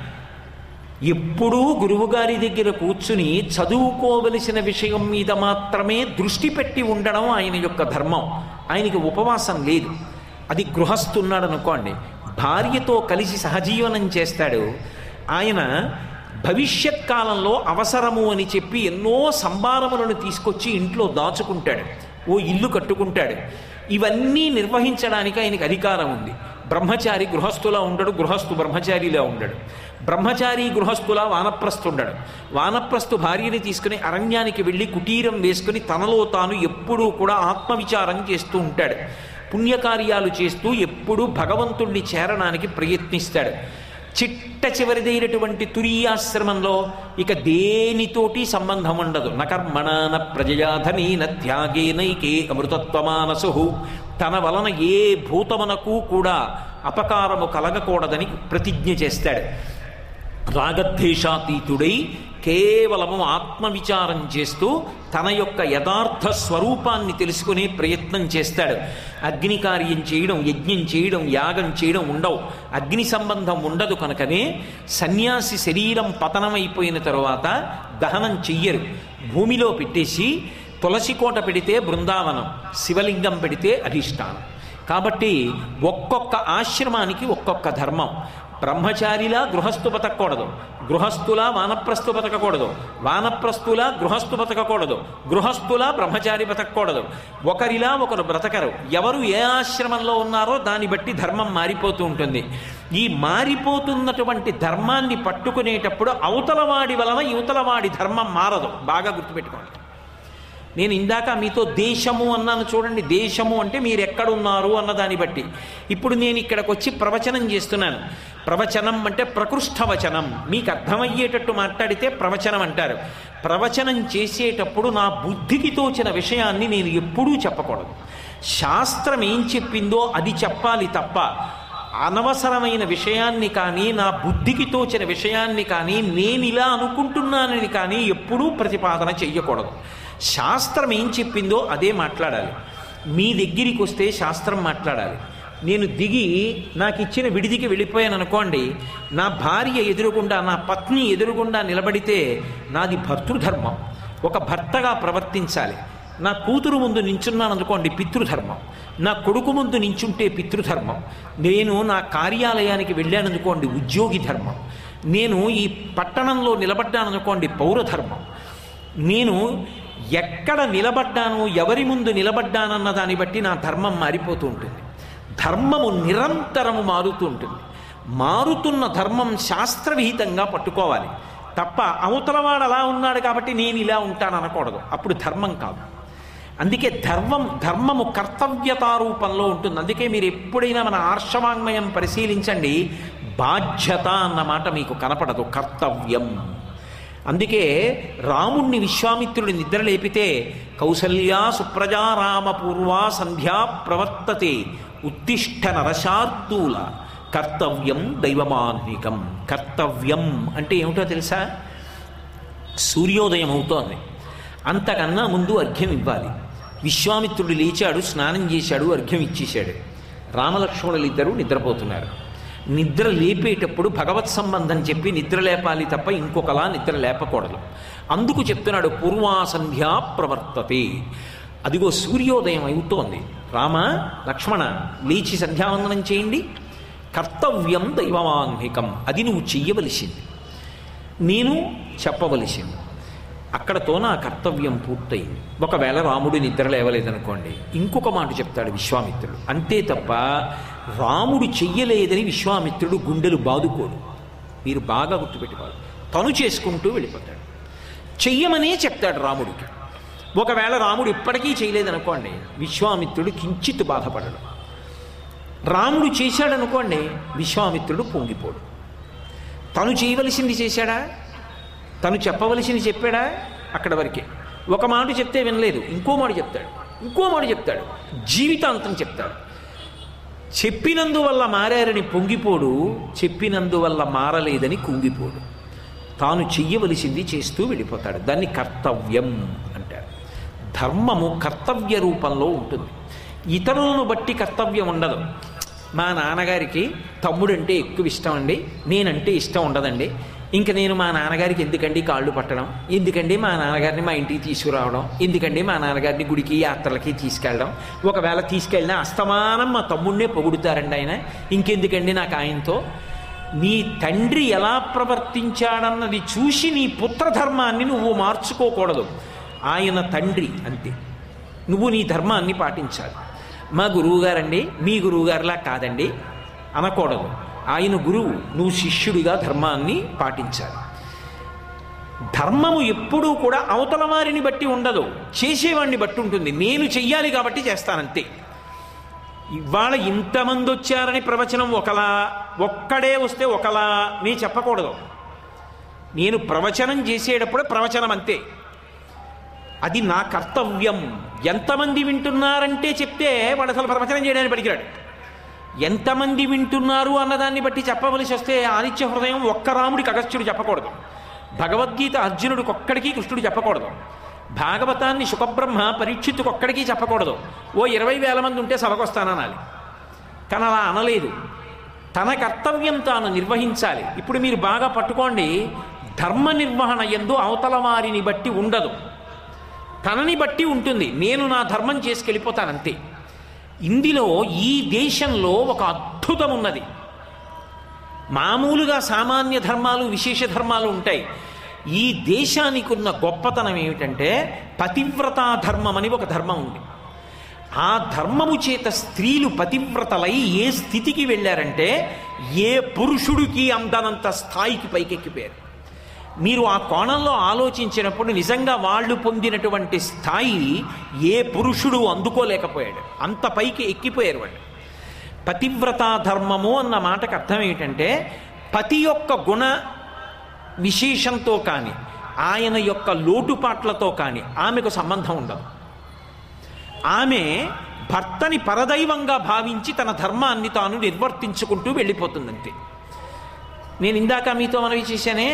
ఎప్పుడూ గురువుగారి దగ్గర కూర్చుని చదువుకోవలసిన విషయం మీద మాత్రమే దృష్టి పెట్టి ఉండడం ఆయన యొక్క ధర్మం. ఆయనకి ఉపవాసం లేదు. అది గృహస్థున్నాడు అనుకోండి, భార్యతో కలిసి సహజీవనం చేస్తాడు. ఆయన భవిష్యత్ కాలంలో అవసరము అని చెప్పి ఎన్నో సంభారములను తీసుకొచ్చి ఇంట్లో దాచుకుంటాడు, ఓ ఇల్లు కట్టుకుంటాడు. ఇవన్నీ నిర్వహించడానికి ఆయనకి అధికారం ఉంది. బ్రహ్మచారి గృహస్థులా ఉండడు, గృహస్థు బ్రహ్మచారిలా ఉండడు. బ్రహ్మచారి గృహస్థులా వానప్రస్థు ఉండడు. వానప్రస్థు భార్యని తీసుకుని అరణ్యానికి వెళ్ళి కుటీరం వేసుకుని తనలో తాను ఎప్పుడూ కూడా ఆత్మవిచారం చేస్తూ ఉంటాడు. పుణ్యకార్యాలు చేస్తూ ఎప్పుడూ భగవంతుణ్ణి చేరడానికి ప్రయత్నిస్తాడు. చిట్ట చివరిదైనటువంటి తురీయాశ్రమంలో ఇక దేనితోటి సంబంధం ఉండదు. నకర్మణ ప్రజయాధని త్యాగేనైకే అమృతత్వమానసు. తన వలన ఏ భూతమునకు కూడా అపకారము కలగకూడదని ప్రతిజ్ఞ చేస్తాడు. రాగద్వేషాతీతుడై కేవలము ఆత్మవిచారం చేస్తూ తన యొక్క యథార్థ స్వరూపాన్ని తెలుసుకునే ప్రయత్నం చేస్తాడు. అగ్ని కార్యం చేయడం, యజ్ఞం చేయడం, యాగం చేయడం ఉండవు. అగ్ని సంబంధం ఉండదు కనుకనే సన్యాసి శరీరం పతనమైపోయిన తరువాత దహనం చెయ్యరు. భూమిలో పెట్టేసి తులసి కోట పెడితే బృందావనం, శివలింగం పెడితే అధిష్టానం. కాబట్టి ఒక్కొక్క ఆశ్రమానికి ఒక్కొక్క ధర్మం. బ్రహ్మచారిలా గృహస్థు బతకూడదు, గృహస్థులా వానప్రస్థు బతకకూడదు, వానప్రస్థులా గృహస్థు బతకకూడదు, గృహస్థులా బ్రహ్మచారి బతకూడదు. ఒకరిలా ఒకరు బ్రతకరు. ఎవరు ఏ ఆశ్రమంలో ఉన్నారో దాన్ని బట్టి ధర్మం మారిపోతూ ఉంటుంది. ఈ మారిపోతున్నటువంటి ధర్మాన్ని పట్టుకునేటప్పుడు అవతలవాడి వలన యువతలవాడి ధర్మం మారదు. బాగా గుర్తుపెట్టుకోండి. నేను ఇందాక మీతో దేశము అన్నాను చూడండి. దేశము అంటే మీరు ఎక్కడున్నారు అన్న దాన్ని బట్టి. ఇప్పుడు నేను ఇక్కడికి వచ్చి ప్రవచనం చేస్తున్నాను. ప్రవచనం అంటే ప్రకృష్టవచనం, మీకు అర్థమయ్యేటట్టు మాట్లాడితే ప్రవచనం అంటారు. ప్రవచనం చేసేటప్పుడు నా బుద్ధికి తోచిన విషయాన్ని నేను ఎప్పుడూ చెప్పకూడదు. శాస్త్రం ఏం చెప్పిందో అది చెప్పాలి తప్ప అనవసరమైన విషయాన్ని కానీ, నా బుద్ధికి తోచిన విషయాన్ని కానీ, నేను ఇలా అనుకుంటున్నానని కానీ ఎప్పుడూ ప్రతిపాదన చెయ్యకూడదు. శాస్త్రం ఏం చెప్పిందో అదే మాట్లాడాలి. మీ దగ్గరికి వస్తే శాస్త్రం మాట్లాడాలి. నేను దిగి నాకు ఇచ్చిన విడిదికి వెళ్ళిపోయాను అనుకోండి, నా భార్య ఎదురుగుండా, నా పత్ని ఎదురుగుండా నిలబడితే నాది భర్తృధర్మం, ఒక భర్తగా ప్రవర్తించాలి. నా కూతురు ముందు నించున్నాను అనుకోండి, పితృధర్మం. నా కొడుకు ముందు నించుంటే పితృధర్మం. నేను నా కార్యాలయానికి వెళ్ళాను అనుకోండి, ఉద్యోగి ధర్మం. నేను ఈ పట్టణంలో నిలబడ్డాను అనుకోండి, పౌరధర్మం. నేను ఎక్కడ నిలబడ్డాను, ఎవరి ముందు నిలబడ్డానన్న దాన్ని బట్టి నా ధర్మం మారిపోతూ ఉంటుంది. ధర్మము నిరంతరము మారుతూ ఉంటుంది. మారుతున్న ధర్మం శాస్త్రవిహితంగా పట్టుకోవాలి తప్ప అవతలవాడు అలా ఉన్నాడు కాబట్టి నేను ఇలా ఉంటాను అనకూడదు. అప్పుడు ధర్మం కాదు. అందుకే ధర్మం ధర్మము కర్తవ్యతారూపంలో ఉంటుంది. అందుకే మీరు ఎప్పుడైనా మన ఆర్షవాంగ్మయం పరిశీలించండి, బాధ్యత అన్న మాట మీకు కనపడదు, కర్తవ్యం. అందుకే రాముణ్ణి విశ్వామిత్రుడి నిద్ర లేపితే కౌసల్యా సుప్రజా రామ పూర్వా సంధ్యా ప్రవర్తతే ఉత్తిష్ట నరశార్దూల కర్తవ్యం దైవమాన్వికం. కర్తవ్యం అంటే ఏమిటో తెలుసా? సూర్యోదయం అవుతోంది, అంతకన్నా ముందు అర్ఘ్యం ఇవ్వాలి. విశ్వామిత్రుడు లేచాడు, స్నానం చేశాడు, అర్ఘ్యం ఇచ్చేశాడు. రామలక్ష్మణులు ఇద్దరూ నిద్రపోతున్నారు. నిద్ర లేపేటప్పుడు భగవత్ సంబంధం చెప్పి నిద్ర లేపాలి తప్ప ఇంకొకలా నిద్ర లేపకూడదు. అందుకు చెప్తున్నాడు పూర్వా సంధ్యా ప్రవర్తతే. అదిగో సూర్యోదయం అవుతోంది. రామ లక్ష్మణ లేచి సంధ్యావందనం చేయండి. కర్తవ్యం దైవమాన్వికం, అది నువ్వు చెయ్యవలసింది, నేను చెప్పవలసింది. అక్కడతో నా కర్తవ్యం పూర్తయింది. ఒకవేళ రాముడు నిద్ర లేవలేదనుకోండి, ఇంకొక మాట చెప్తాడు విశ్వామిత్రుడు. అంతే తప్ప రాముడు చెయ్యలేదని విశ్వామిత్రుడు గుండెలు బాదుకోడు. మీరు బాగా గుర్తుపెట్టుకోవాలి. తను చేసుకుంటూ వెళ్ళిపోతాడు. చెయ్యమనే చెప్తాడు రాముడికి. ఒకవేళ రాముడు ఇప్పటికీ చేయలేదనుకోండి, విశ్వామిత్రుడు కించిత్ బాధపడడు. రాముడు చేశాడనుకోండి, విశ్వామిత్రుడు పొంగిపోడు. తను చేయవలసింది చేశాడా, తను చెప్పవలసింది చెప్పాడా, అక్కడ వరకే. ఒక మాట చెప్తే వినలేదు, ఇంకో మాట చెప్తాడు, ఇంకో మాట చెప్తాడు, జీవితాంతం చెప్తాడు. చెప్పినందువల్ల మారారని పొంగిపోడు, చెప్పినందువల్ల మారలేదని కుంగిపోడు. తాను చెయ్యవలసింది చేస్తూ వెళ్ళిపోతాడు. దాన్ని కర్తవ్యం అంటారు. ధర్మము కర్తవ్య రూపంలో ఉంటుంది. ఇతరులను బట్టి కర్తవ్యం ఉండదు. మా నాన్నగారికి తమ్ముడంటే ఎక్కువ ఇష్టం అండి, నేనంటే ఇష్టం ఉండదండి, ఇంక నేను మా నాన్నగారికి ఎందుకండి కాళ్ళు పట్టడం, ఎందుకండి మా నాన్నగారిని మా ఇంటికి తీసుకురావడం, ఎందుకండి మా నాన్నగారిని గుడికి యాత్రలకి తీసుకెళ్ళడం, ఒకవేళ తీసుకెళ్ళినా అస్తమానం మా తమ్ముడినే పొగుడుతారండి ఆయన, ఇంకెందుకండి నాకు ఆయనతో. నీ తండ్రి ఎలా ప్రవర్తించాడన్నది చూసి నీ పుత్రధర్మాన్ని నువ్వు మార్చుకోకూడదు. ఆయన తండ్రి అంతే, నువ్వు నీ ధర్మాన్ని పాటించాలి. మా గురువుగారండి మీ గురువుగారిలా కాదండి అనకూడదు. ఆయన గురువు, నువ్వు శిష్యుడిగా ధర్మాన్ని పాటించాలి. ధర్మము ఎప్పుడూ కూడా అవతల వారిని బట్టి ఉండదు, చేసేవాడిని బట్టి ఉంటుంది. నేను చెయ్యాలి కాబట్టి చేస్తానంతే. ఇవాళ ఇంతమంది వచ్చారని ప్రవచనం ఒకలా, ఒక్కడే వస్తే ఒకలా నీ చెప్పకూడదు. నేను ప్రవచనం చేసేటప్పుడే ప్రవచనం అంతే, అది నా కర్తవ్యం. ఎంతమంది వింటున్నారంటే చెప్తే వాడు అసలు ప్రవచనం చేయడానికి పనికిరాడు. ఎంతమంది వింటున్నారు అన్నదాన్ని బట్టి చెప్పవలసి వస్తే ఆదిత్య హృదయం ఒక్క రాముడికి అగస్త్యుడు చెప్పకూడదు, భగవద్గీత అర్జునుడికి ఒక్కడికి కృష్ణుడు చెప్పకూడదు, భాగవతాన్ని సుఖబ్రహ్మ పరీక్షిత్తుకు ఒక్కడికి చెప్పకూడదు. ఓ ఇరవై వేల మంది ఉంటే సభకొస్తాననాలి. కానీ అలా అనలేదు. తన కర్తవ్యం తాను నిర్వహించాలి. ఇప్పుడు మీరు బాగా పట్టుకోండి, ధర్మ నిర్వహణ యందు అవతల వారిని బట్టి ఉండదు, తనని బట్టి ఉంటుంది. నేను నా ధర్మం చేసుకెళ్ళిపోతానంతే. ఇందులో ఈ దేశంలో ఒక అద్భుతం ఉన్నది. మామూలుగా సామాన్య ధర్మాలు విశేష ధర్మాలు ఉంటాయి. ఈ దేశానికి ఉన్న గొప్పతనం ఏమిటంటే పతివ్రతా ధర్మం అని ఒక ధర్మం ఉంది. ఆ ధర్మము చేత స్త్రీలు పతివ్రతలై ఏ స్థితికి వెళ్ళారంటే ఏ పురుషుడికి అందనంత స్థాయికి పైకెక్కిపోయారు. మీరు ఆ కోణంలో ఆలోచించినప్పుడు నిజంగా వాళ్ళు పొందినటువంటి స్థాయి ఏ పురుషుడు అందుకోలేకపోయాడు, అంత పైకి ఎక్కిపోయారు వాళ్ళు. పతివ్రతా ధర్మము అన్న మాటకు అర్థం ఏమిటంటే పతి యొక్క గుణ విశేషంతో కానీ ఆయన యొక్క లోటుపాట్లతో కానీ ఆమెకు సంబంధం ఉండదు. ఆమె భర్తని పరదైవంగా భావించి తన ధర్మాన్ని తాను నిర్వర్తించుకుంటూ వెళ్ళిపోతుందంతే. నేను ఇందాక మీతో మనవి చేశానే,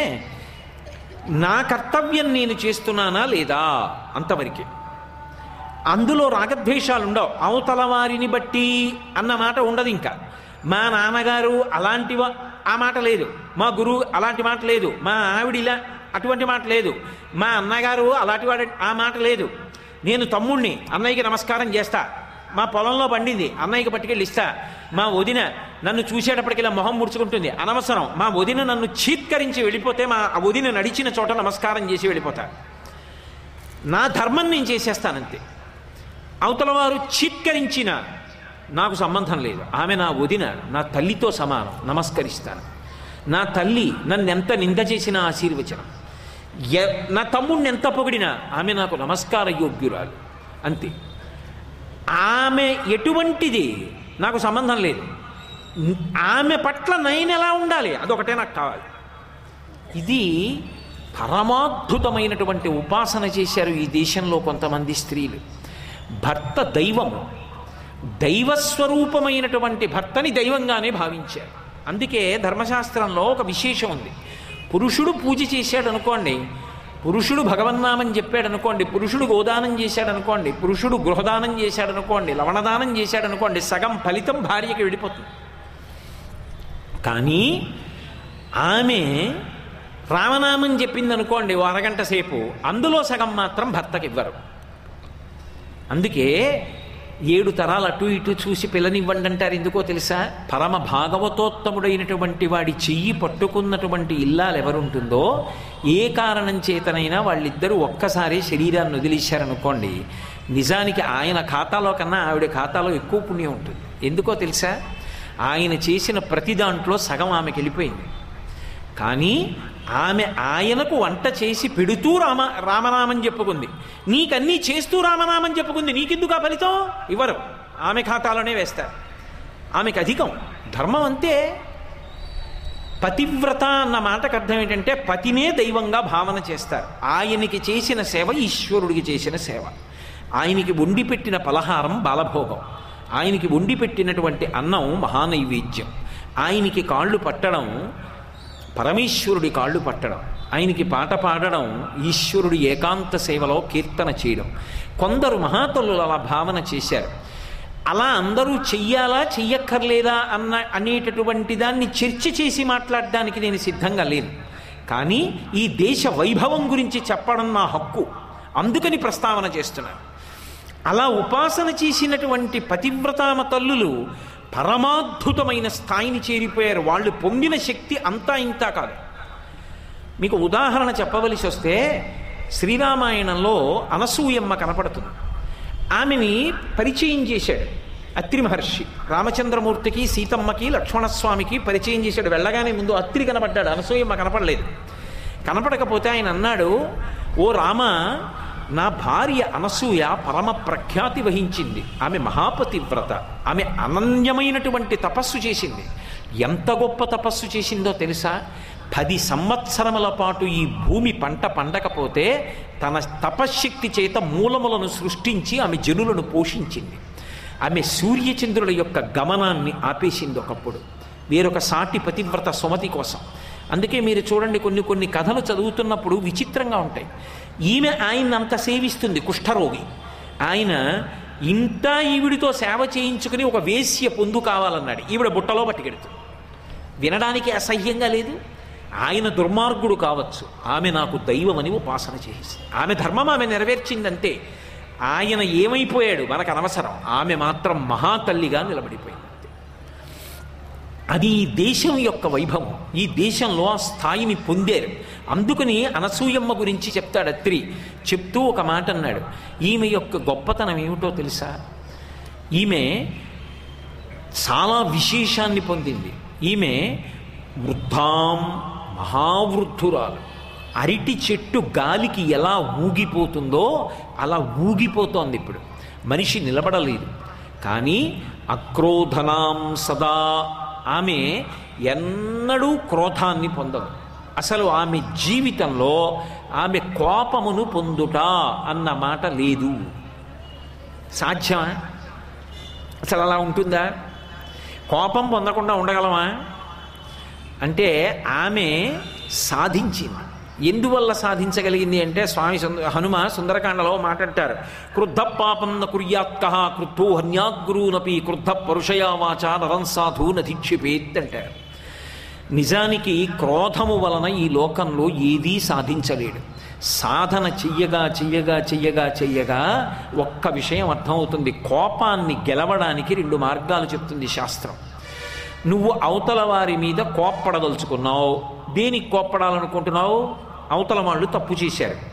నా కర్తవ్యం నేను చేస్తున్నానా లేదా అంతవరకే. అందులో రాగద్వేషాలు ఉండవు. అవతల వారిని బట్టి అన్న మాట ఉండదు. ఇంకా మా నాన్నగారు అలాంటివా ఆ మాట లేదు, మా గురువు అలాంటి మాట లేదు, మా ఆవిడిలా అటువంటి మాట లేదు, మా అన్నగారు అలాంటి వాడు ఆ మాట లేదు. నేను తమ్ముడిని అన్నయ్యకి నమస్కారం చేస్తా, మా పొలంలో పండింది అన్నయ్యకి పట్టుకెళ్ళి ఇస్తా, మా వదిన నన్ను చూసేటప్పటికి ఇలా మొహం ముడుచుకుంటుంది అనవసరం, మా వదిన నన్ను చీత్కరించి వెళ్ళిపోతే మా వదిన నడిచిన చోట నమస్కారం చేసి వెళ్ళిపోతా. నా ధర్మం నేను చేసేస్తానంతే. అవతల వారు చీత్కరించిన నాకు సంబంధం లేదు, ఆమె నా వదిన, నా తల్లితో సమానం, నమస్కరిస్తాను. నా తల్లి నన్ను ఎంత నింద చేసినా ఆశీర్వచనం, నా తమ్ముడిని ఎంత పొగిడినా ఆమె నాకు నమస్కార యోగ్యురాలు, అంతే. ఆమె ఎటువంటిది నాకు సంబంధం లేదు, ఆమె పట్ల నేను ఎలా ఉండాలి అదొకటే నాకు కావాలి. ఇది పరమాద్భుతమైనటువంటి ఉపాసన చేశారు ఈ దేశంలో కొంతమంది స్త్రీలు. భర్త దైవము, దైవస్వరూపమైనటువంటి భర్తని దైవంగానే భావించారు. అందుకే ధర్మశాస్త్రంలో ఒక విశేషం ఉంది. పురుషుడు పూజ చేశాడు అనుకోండి, పురుషుడు భగవన్నామని చెప్పాడు అనుకోండి, పురుషుడు గోదానం చేశాడు అనుకోండి, పురుషుడు గృహదానం చేశాడు అనుకోండి, లవణదానం చేశాడు అనుకోండి, సగం ఫలితం భార్యకి వెళ్ళిపోతుంది. కానీ ఆమె రామనామం చెప్పింది అనుకోండి ఓ అరగంట సేపు, అందులో సగం మాత్రం భర్తకి ఇవ్వరు. అందుకే ఏడు తరాలు అటు ఇటు చూసి పిల్లనివ్వండి అంటారు. ఎందుకో తెలుసా? పరమ భాగవతోత్తముడైనటువంటి వాడి చెయ్యి పట్టుకున్నటువంటి ఇల్లాలు ఎవరుంటుందో ఏ కారణం చేతనైనా వాళ్ళిద్దరూ ఒక్కసారి శరీరాన్ని వదిలేశారనుకోండి, నిజానికి ఆయన ఖాతాలో కన్నా ఆవిడ ఖాతాలో ఎక్కువ పుణ్యం ఉంటుంది. ఎందుకో తెలుసా? ఆయన చేసిన ప్రతి దాంట్లో సగం ఆమెకి వెళ్ళిపోయింది. కానీ ఆమె ఆయనకు వంట చేసి పెడుతూ రామ రామనామం చెప్పుకుంది, నీకన్నీ చేస్తూ రామనామం చెప్పుకుంది, నీకెందుకు ఆ ఫలితం? ఇవ్వరు, ఆమె ఖాతాలోనే వేస్తారు. ఆమెకు అధికం. ధర్మం అంతే. పతివ్రత అన్న మాటకు అర్థం ఏంటంటే పతినే దైవంగా భావన చేస్తారు. ఆయనకి చేసిన సేవ ఈశ్వరుడికి చేసిన సేవ. ఆయనకి వండి పెట్టిన పలహారం బాలభోగం, ఆయనకి వండి పెట్టినటువంటి అన్నం మహానైవేద్యం, ఆయనకి కాళ్ళు పట్టడం పరమేశ్వరుడి కాళ్ళు పట్టడం, ఆయనకి పాట పాడడం ఈశ్వరుడి ఏకాంత సేవలో కీర్తన చేయడం. కొందరు మహాతల్లులు అలా భావన చేశారు. అలా అందరూ చెయ్యాలా చెయ్యక్కర్లేదా అన్న అనేటటువంటి దాన్ని చర్చ చేసి మాట్లాడడానికి నేను సిద్ధంగా లేను. కానీ ఈ దేశ వైభవం గురించి చెప్పడం నా హక్కు, అందుకని ప్రస్తావన చేస్తున్నాను. అలా ఉపాసన చేసినటువంటి పతివ్రతామ తల్లులు పరమాద్భుతమైన స్థాయిని చేరిపోయారు. వాళ్ళు పొందిన శక్తి అంతా ఇంతా కాదు. మీకు ఉదాహరణ చెప్పవలసి వస్తే శ్రీరామాయణంలో అనసూయమ్మ కనపడుతుంది. ఆమెని పరిచయం చేశాడు అత్రి మహర్షి. రామచంద్రమూర్తికి, సీతమ్మకి, లక్ష్మణస్వామికి పరిచయం చేశాడు. వెళ్ళగానే ముందు అత్రి కనపడ్డాడు, అనసూయమ్మ కనపడలేదు. కనపడకపోతే ఆయన అన్నాడు, ఓ రామ, నా భార్య అనసూయ పరమ ప్రఖ్యాతి వహించింది. ఆమె మహాపతివ్రత, ఆమె అనన్యమైనటువంటి తపస్సు చేసింది. ఎంత గొప్ప తపస్సు చేసిందో తెలుసా? పది సంవత్సరముల పాటు ఈ భూమి పంట పండకపోతే తన తపశ్శక్తి చేత మూలములను సృష్టించి ఆమె జనులను పోషించింది. ఆమె సూర్యచంద్రుల యొక్క గమనాన్ని ఆపేసింది ఒకప్పుడు, వేరొక సాటి పతివ్రత సుమతి కోసం. అందుకే మీరు చూడండి, కొన్ని కొన్ని కథలు చదువుతున్నప్పుడు విచిత్రంగా ఉంటాయి. ఈమె ఆయన అంత సేవిస్తుంది, కుష్ఠరోగి. ఆయన ఇంత ఈవిడితో సేవ చేయించుకుని ఒక వేశ్య పొందు కావాలన్నాడు, ఈవిడ బుట్టలో పట్టుకెడుతుంది. వినడానికి అసహ్యంగా లేదు? ఆయన దుర్మార్గుడు కావచ్చు, ఆమె నాకు దైవమని ఉపాసన చేసి ఆమె ధర్మం ఆమె నెరవేర్చిందంతే. ఆయన ఏమైపోయాడు మనకు అనవసరం, ఆమె మాత్రం మహాతల్లిగా నిలబడిపోయింది. అది ఈ దేశం యొక్క వైభవం. ఈ దేశంలో ఆ స్థాయిని పొందారు. అందుకని అనసూయమ్మ గురించి చెప్తాడు అత్రి. చెప్తూ ఒక మాట అన్నాడు, ఈమె యొక్క గొప్పతనం ఏమిటో తెలుసా? ఈమె చాలా విశేషాన్ని పొందింది. ఈమె వృద్ధాం, మహావృద్ధురాలు. అరటి చెట్టు గాలికి ఎలా ఊగిపోతుందో అలా ఊగిపోతోంది ఇప్పుడు. మనిషి నిలబడలేదు. కానీ అక్రోధనాం సదా, ఆమె ఎన్నడూ క్రోధాన్ని పొందదు. అసలు ఆమె జీవితంలో ఆమె కోపమును పొందుట అన్న మాట లేదు. సాధ్యమా? అసలు అలా ఉంటుందా? కోపం పొందకుండా ఉండగలమా అంటే ఆమె సాధించింది. ఎందువల్ల సాధించగలిగింది అంటే స్వామి హనుమ సుందరకాండలో మాట్లాడతారు, క్రుద్ధ పాపం న కుర్యాత్కః క్రుద్ధో హన్యాగ్రూనపి క్రుద్ధ పరుషయా వాచా నరం సాధు నధిక్షిపేత్ అంటారు. నిజానికి క్రోధము వలన ఈ లోకంలో ఏదీ సాధించలేడు. సాధన చెయ్యగా చెయ్యగా చెయ్యగా చెయ్యగా ఒక్క విషయం అర్థమవుతుంది. కోపాన్ని గెలవడానికి రెండు మార్గాలు చెప్తుంది శాస్త్రం. నువ్వు అవతల వారి మీద కోప్పడదలుచుకున్నావు. దేనికి కోప్పడాలనుకుంటున్నావు? అవతల వాళ్ళు తప్పు చేశారు,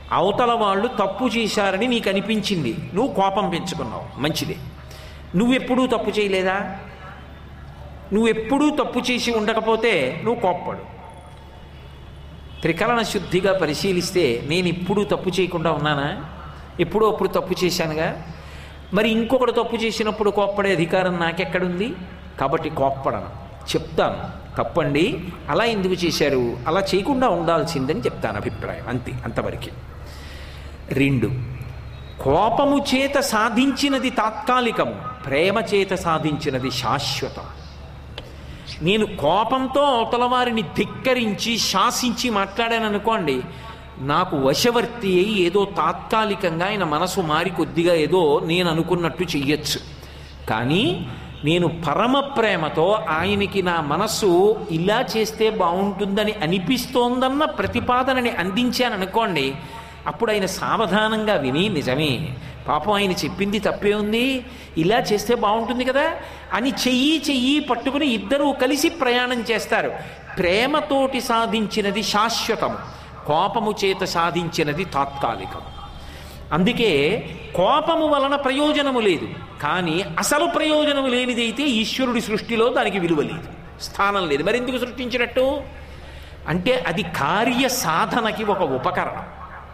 అవతల వాళ్ళు తప్పు చేశారని నీకు అనిపించింది, నువ్వు కోపం పెంచుకున్నావు, మంచిదే. నువ్వెప్పుడూ తప్పు చేయలేదా? నువ్వెప్పుడూ తప్పు చేసి ఉండకపోతే నువ్వు కోప్పడు. త్రికరణ శుద్ధిగా పరిశీలిస్తే నేను ఇప్పుడు తప్పు చేయకుండా ఉన్నానా? ఎప్పుడో అప్పుడు తప్పు చేశానుగా. మరి ఇంకొకడు తప్పు చేసినప్పుడు కోప్పడే అధికారం నాకెక్కడుంది? కాబట్టి కోప్పడను, చెప్తాను తప్పండి, అలా ఎందుకు చేశారు, అలా చేయకుండా ఉండాల్సిందని చెప్తాను అభిప్రాయం, అంతే, అంతవరకు. రెండు, కోపము చేత సాధించినది తాత్కాలికము, ప్రేమ చేత సాధించినది శాశ్వతం. నేను కోపంతో అవతల వారిని ధిక్కరించి శాసించి మాట్లాడాను అనుకోండి, నాకు వశవర్తి అయి ఏదో తాత్కాలికంగా ఆయన మనసు మారి కొద్దిగా ఏదో నేను అనుకున్నట్టు చెయ్యొచ్చు. కానీ నేను పరమ ప్రేమతో ఆయనకి నా మనసు ఇలా చేస్తే బాగుంటుందని అనిపిస్తోందన్న ప్రతిపాదనని అందించాను అనుకోండి, అప్పుడు ఆయన సావధానంగా విని నిజమే, పాపం ఆయన చెప్పింది తప్పే ఉంది, ఇలా చేస్తే బాగుంటుంది కదా అని చెయ్యి చెయ్యి పట్టుకుని ఇద్దరూ కలిసి ప్రయాణం చేస్తారు. ప్రేమతోటి సాధించినది శాశ్వతము, కోపము చేత సాధించినది తాత్కాలికము. అందుకే కోపము వలన ప్రయోజనము లేదు, కానీ అసలు ప్రయోజనము లేనిదైతే ఈశ్వరుడి సృష్టిలో దానికి విలువ లేదు, స్థానం లేదు. మరి ఎందుకు సృష్టించినట్టు అంటే అది కార్య సాధనకి ఒక ఉపకరణం.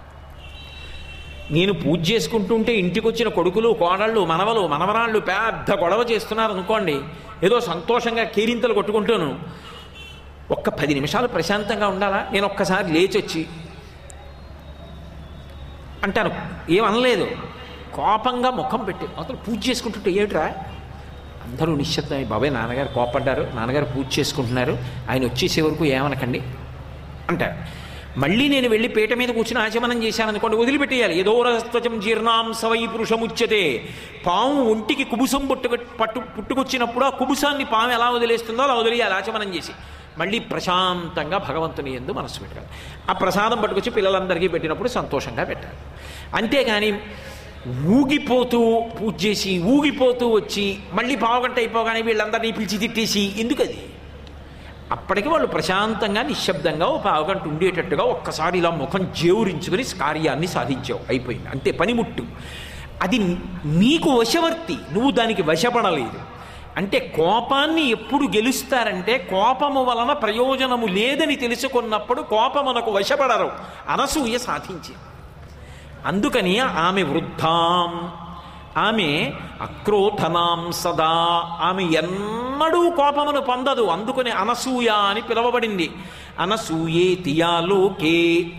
నేను పూజ చేసుకుంటుంటే ఇంటికి వచ్చిన కొడుకులు, కోడళ్ళు, మనవలు, మనవరాళ్ళు పెద్ద గొడవ చేస్తున్నారు అనుకోండి, ఏదో సంతోషంగా కేరింతలు కొట్టుకుంటాను, ఒక్క పది నిమిషాలు ప్రశాంతంగా ఉండాలా? నేను ఒక్కసారి లేచొచ్చి అంటాను, ఏమనలేదు, కోపంగా ముఖం పెట్టి అతను పూజ చేసుకుంటుంటే ఏమిట్రా అందరూ నిశ్శబ్దమై, బాబాయ్ నాన్నగారు కోపడ్డారు, నాన్నగారు పూజ చేసుకుంటున్నారు, ఆయన వచ్చేసే వరకు ఏమనకండి అంటారు. మళ్ళీ నేను వెళ్ళి పీట మీద కూర్చుని ఆచమనం చేశాననుకోండి, వదిలిపెట్టేయాలి. ఏదో రస్త్వచం జీర్ణాం సవై పురుషముచ్యతే. పాము ఒంటికి కుబుసం పుట్టుక పట్టు పుట్టుకొచ్చినప్పుడు ఆ కుబుసాన్ని పాము ఎలా వదిలేస్తుందో అలా వదిలేయాలి ఆచమనం చేసి. మళ్ళీ ప్రశాంతంగా భగవంతుని యందు మనస్సు పెట్టాలి. ఆ ప్రసాదం పట్టుకొచ్చి పిల్లలందరికీ పెట్టినప్పుడు సంతోషంగా పెట్టాలి. అంతేగాని ఊగిపోతూ పూజ చేసి ఊగిపోతూ వచ్చి మళ్ళీ పావుగంట అయిపోగానే వీళ్ళందరినీ పిలిచి తిట్టేసి ఎందుకు? అది అప్పటికి వాళ్ళు ప్రశాంతంగా నిశ్శబ్దంగా ఒక పావుగంట ఉండేటట్టుగా ఒక్కసారి ఇలా ముఖం జేవురించుకుని కార్యాన్ని సాధించావు, అయిపోయింది, అంతే, పనిముట్టు. అది నీకు వశవర్తి, నువ్వు దానికి వశపడలేదు. అంటే కోపాన్ని ఎప్పుడు గెలుస్తారంటే కోపము వలన ప్రయోజనము లేదని తెలుసుకున్నప్పుడు కోపమునకు వశపడరు. అనసూయ సాధించి, అందుకని ఆమె వృద్ధాం, ఆమె అక్రోధనాం సదా, ఆమె ఎన్నడూ కోపమును పొందదు, అందుకని అనసూయ అని పిలువబడింది. అనసూయే తియాలోకే,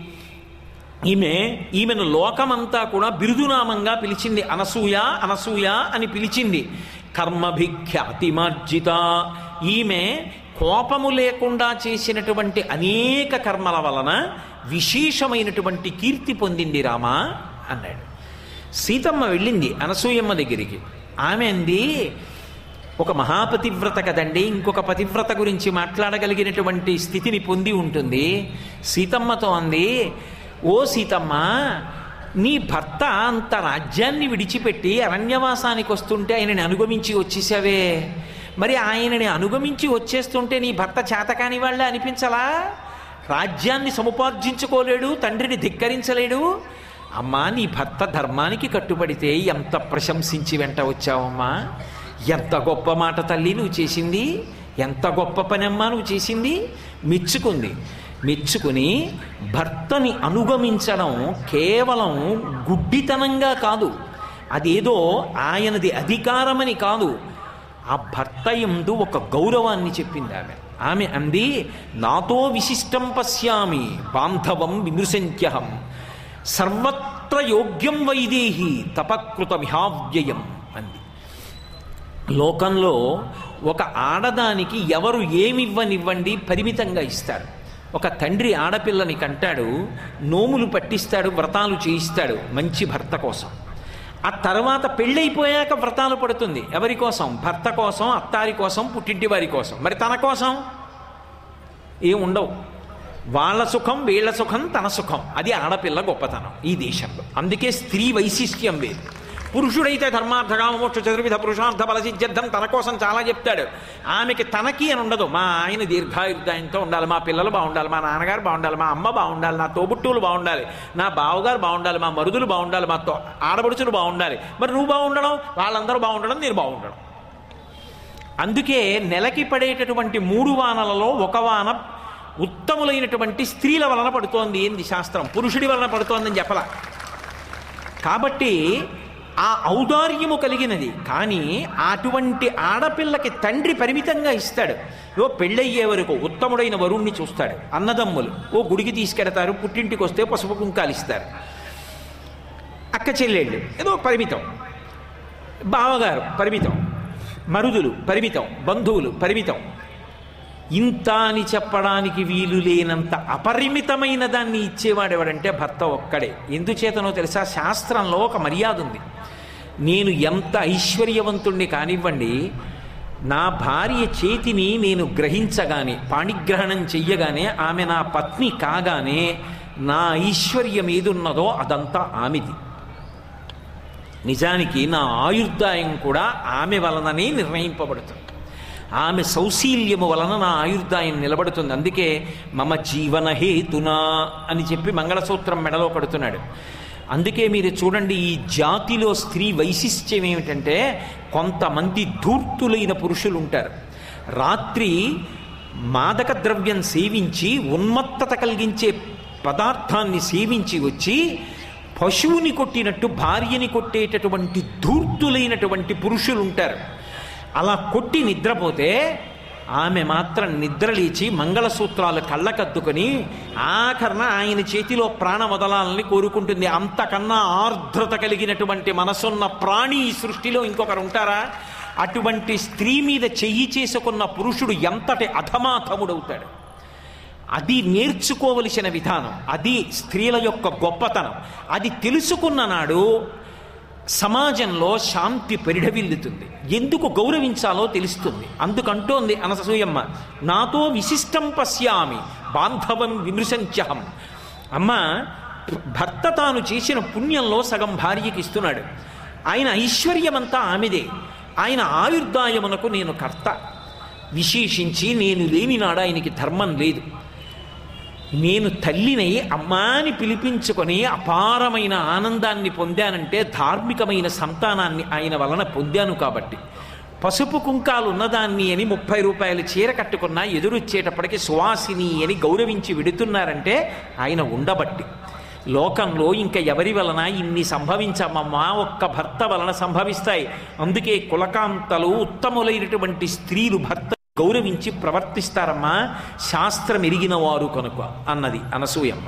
ఈమె ఈమెను లోకమంతా కూడా బిరుదునామంగా పిలిచింది. అనసూయ అనసూయ అని పిలిచింది. కర్మభిఖ్యాతిమార్జిత, ఈమె కోపము లేకుండా చేసినటువంటి అనేక కర్మల వలన విశేషమైనటువంటి కీర్తి పొందింది రామా అన్నాడు. సీతమ్మ వెళ్ళింది అనసూయమ్మ దగ్గరికి. ఆమె అంది, ఒక మహాపతివ్రత కదండి, ఇంకొక పతివ్రత గురించి మాట్లాడగలిగినటువంటి స్థితిని పొంది ఉంటుంది. సీతమ్మతో అంది, ఓ సీతమ్మ, నీ భర్త అంత రాజ్యాన్ని విడిచిపెట్టి అరణ్యవాసానికి వస్తుంటే ఆయనని అనుగమించి వచ్చేసావే, మరి ఆయనని అనుగమించి వచ్చేస్తుంటే నీ భర్త చేతకాని వాళ్ళే అనిపించలా? రాజ్యాన్ని సముపార్జించుకోలేడు, తండ్రిని ధిక్కరించలేడు. అమ్మా, నీ భర్త ధర్మానికి కట్టుబడితే ఎంత ప్రశంసించి వెంట వచ్చావమ్మా, ఎంత గొప్ప మాట తల్లి నువ్వు చేసింది, ఎంత గొప్ప పని అమ్మా నువ్వు చేసింది. మెచ్చుకుంది. మెచ్చుకుని భర్తని అనుగమించడం కేవలం గుడ్డితనంగా కాదు, అదేదో ఆయనది అధికారమని కాదు, ఆ భర్త యందు ఒక గౌరవాన్ని చెప్పింది ఆమె. ఆమె అంది, నాతో విశిష్టం పశ్యామి బాంధవం విమృశంత్యహం, సర్వత్ర యోగ్యం వైదేహి తపకృతమిహావ్యయం అంది. లోకంలో ఒక ఆడదానికి ఎవరు ఏమివ్వనివ్వండి పరిమితంగా ఇస్తారు. ఒక తండ్రి ఆడపిల్లని కంటాడు, నోములు పట్టిస్తాడు, వ్రతాలు చేయిస్తాడు మంచి భర్త కోసం. ఆ తర్వాత పెళ్ళైపోయాక వ్రతాలు పడుతుంది. ఎవరి కోసం? భర్త కోసం, అత్తారి కోసం, పుట్టింటి వారి కోసం. మరి తన కోసం ఏం ఉండవు. వాళ్ళ సుఖం, వీళ్ళ సుఖం, తన సుఖం. అది ఆడపిల్ల గొప్పతనం ఈ దేశంలో. అందుకే స్త్రీ వైశిష్ట్యం వేరు. పురుషుడైతే ధర్మార్థకామ మోక్ష చతుర్విధ పురుషార్థ బలసిద్ధ్యర్థం తన కోసం చాలా చెప్తాడు. ఆమెకి తనకి అని ఉండదు. మా ఆయన దీర్ఘాయుర్దాయంతో ఉండాలి, మా పిల్లలు బాగుండాలి, మా నాన్నగారు బాగుండాలి, మా అమ్మ బాగుండాలి, నా తోబుట్టువులు బాగుండాలి, నా బావగారు బాగుండాలి, మా మరుదులు బాగుండాలి, మా తో ఆడబడుచులు బాగుండాలి. మరి నువ్వు బాగుండడం, వాళ్ళందరూ బాగుండడం, నేను బాగుండడం. అందుకే నెలకి పడేటటువంటి మూడు వానలలో ఒక వాన ఉత్తములైనటువంటి స్త్రీల వలన పడుతోంది ఏంది శాస్త్రం, పురుషుడి వలన పడుతోందని చెప్పలా. కాబట్టి ఆ ఔదార్యము కలిగినది. కానీ అటువంటి ఆడపిల్లకి తండ్రి పరిమితంగా ఇస్తాడు. ఓ పెళ్ళయ్యే వరకు ఉత్తముడైన వరుణ్ణి చూస్తాడు. అన్నదమ్ములు ఓ గుడికి తీసుకెడతారు, పుట్టింటికి వస్తే పసుపు కుంకాలు ఇస్తారు. అక్క చెల్లెళ్ళు ఏదో పరిమితం, బావగారు పరిమితం, మరుదులు పరిమితం, బంధువులు పరిమితం. ఇంత అని చెప్పడానికి వీలు లేనంత అపరిమితమైన దాన్ని ఇచ్చేవాడెవడంటే భర్త ఒక్కడే. ఎందుచేతనో తెలుసా? శాస్త్రంలో ఒక మర్యాద ఉంది. నేను ఎంత ఐశ్వర్యవంతుణ్ణి కానివ్వండి, నా భార్య చేతిని నేను గ్రహించగానే, పాణిగ్రహణం చెయ్యగానే, ఆమె నా పత్ని కాగానే నా ఐశ్వర్యం ఏదున్నదో అదంతా ఆమెది. నిజానికి నా ఆయుర్దాయం కూడా ఆమె వలననే నిర్ణయింపబడుతుంది. ఆమె సౌశీల్యము వలన నా ఆయుర్దాయం నిలబడుతుంది. అందుకే మమ జీవన హేతునా అని చెప్పి మంగళసూత్రం మెడలో కడుతున్నాడు. అందుకే మీరు చూడండి, ఈ జాతిలో స్త్రీ వైశిష్ట్యం ఏమిటంటే, కొంతమంది ధూర్తులైన పురుషులు ఉంటారు. రాత్రి మాదక ద్రవ్యం సేవించి ఉన్మత్తత కలిగించే పదార్థాన్ని సేవించి వచ్చి పశువుని కొట్టినట్టు భార్యని కొట్టేటటువంటి ధూర్తులైనటువంటి పురుషులు ఉంటారు. అలా కొట్టి నిద్రపోతే ఆమె మాత్రం నిద్రలేచి మంగళసూత్రాలు కళ్ళకద్దుకొని ఆఖరణ ఆయన చేతిలో ప్రాణ వదలాలని కోరుకుంటుంది. అంతకన్నా ఆర్ద్రత కలిగినటువంటి మనసున్న ప్రాణి ఈ సృష్టిలో ఇంకొకరు ఉంటారా? అటువంటి స్త్రీ మీద చెయ్యి చేసుకున్న పురుషుడు ఎంతటి అధమాధముడవుతాడు. అది నేర్చుకోవలసిన విధానం, అది స్త్రీల యొక్క గొప్పతనం. అది తెలుసుకున్న నాడు సమాజంలో శాంతి పరిఢవిల్లుతుంది. ఎందుకు గౌరవించాలో తెలుస్తుంది. అందుకంటోంది అనసూయమ్మ, నాతో విశిష్టం పశ్యామి బాంధవం విమృశంత్యహం. అమ్మ, భర్త తాను చేసిన పుణ్యంలో సగం భార్యకి ఇస్తున్నాడు. ఆయన ఐశ్వర్యమంతా ఆమెదే. ఆయన ఆయుర్దాయమునకు నేను కర్త. విశేషించి నేను లేని నాడు ఆయనకి ధర్మం లేదు. నేను తల్లినై అమ్మాని పిలిపించుకొని అపారమైన ఆనందాన్ని పొందానంటే ధార్మికమైన సంతానాన్ని ఆయన వలన పొందాను. కాబట్టి పసుపు కుంకాలు ఉన్నదాన్ని అని ముప్పై రూపాయలు చీర కట్టుకున్నా ఎదురొచ్చేటప్పటికి సువాసిని అని గౌరవించి విడుతున్నారంటే ఆయన ఉండబట్టి. లోకంలో ఇంకా ఎవరి వలన ఇన్ని సంభవించమమ్మా, ఒక్క భర్త వలన సంభవిస్తాయి. అందుకే కులకాంతలు ఉత్తములైనటువంటి స్త్రీలు భర్త గౌరవించి ప్రవర్తిస్తారమ్మా, శాస్త్రం ఎరిగిన వారు కనుక అన్నది అనసూయమ్మ.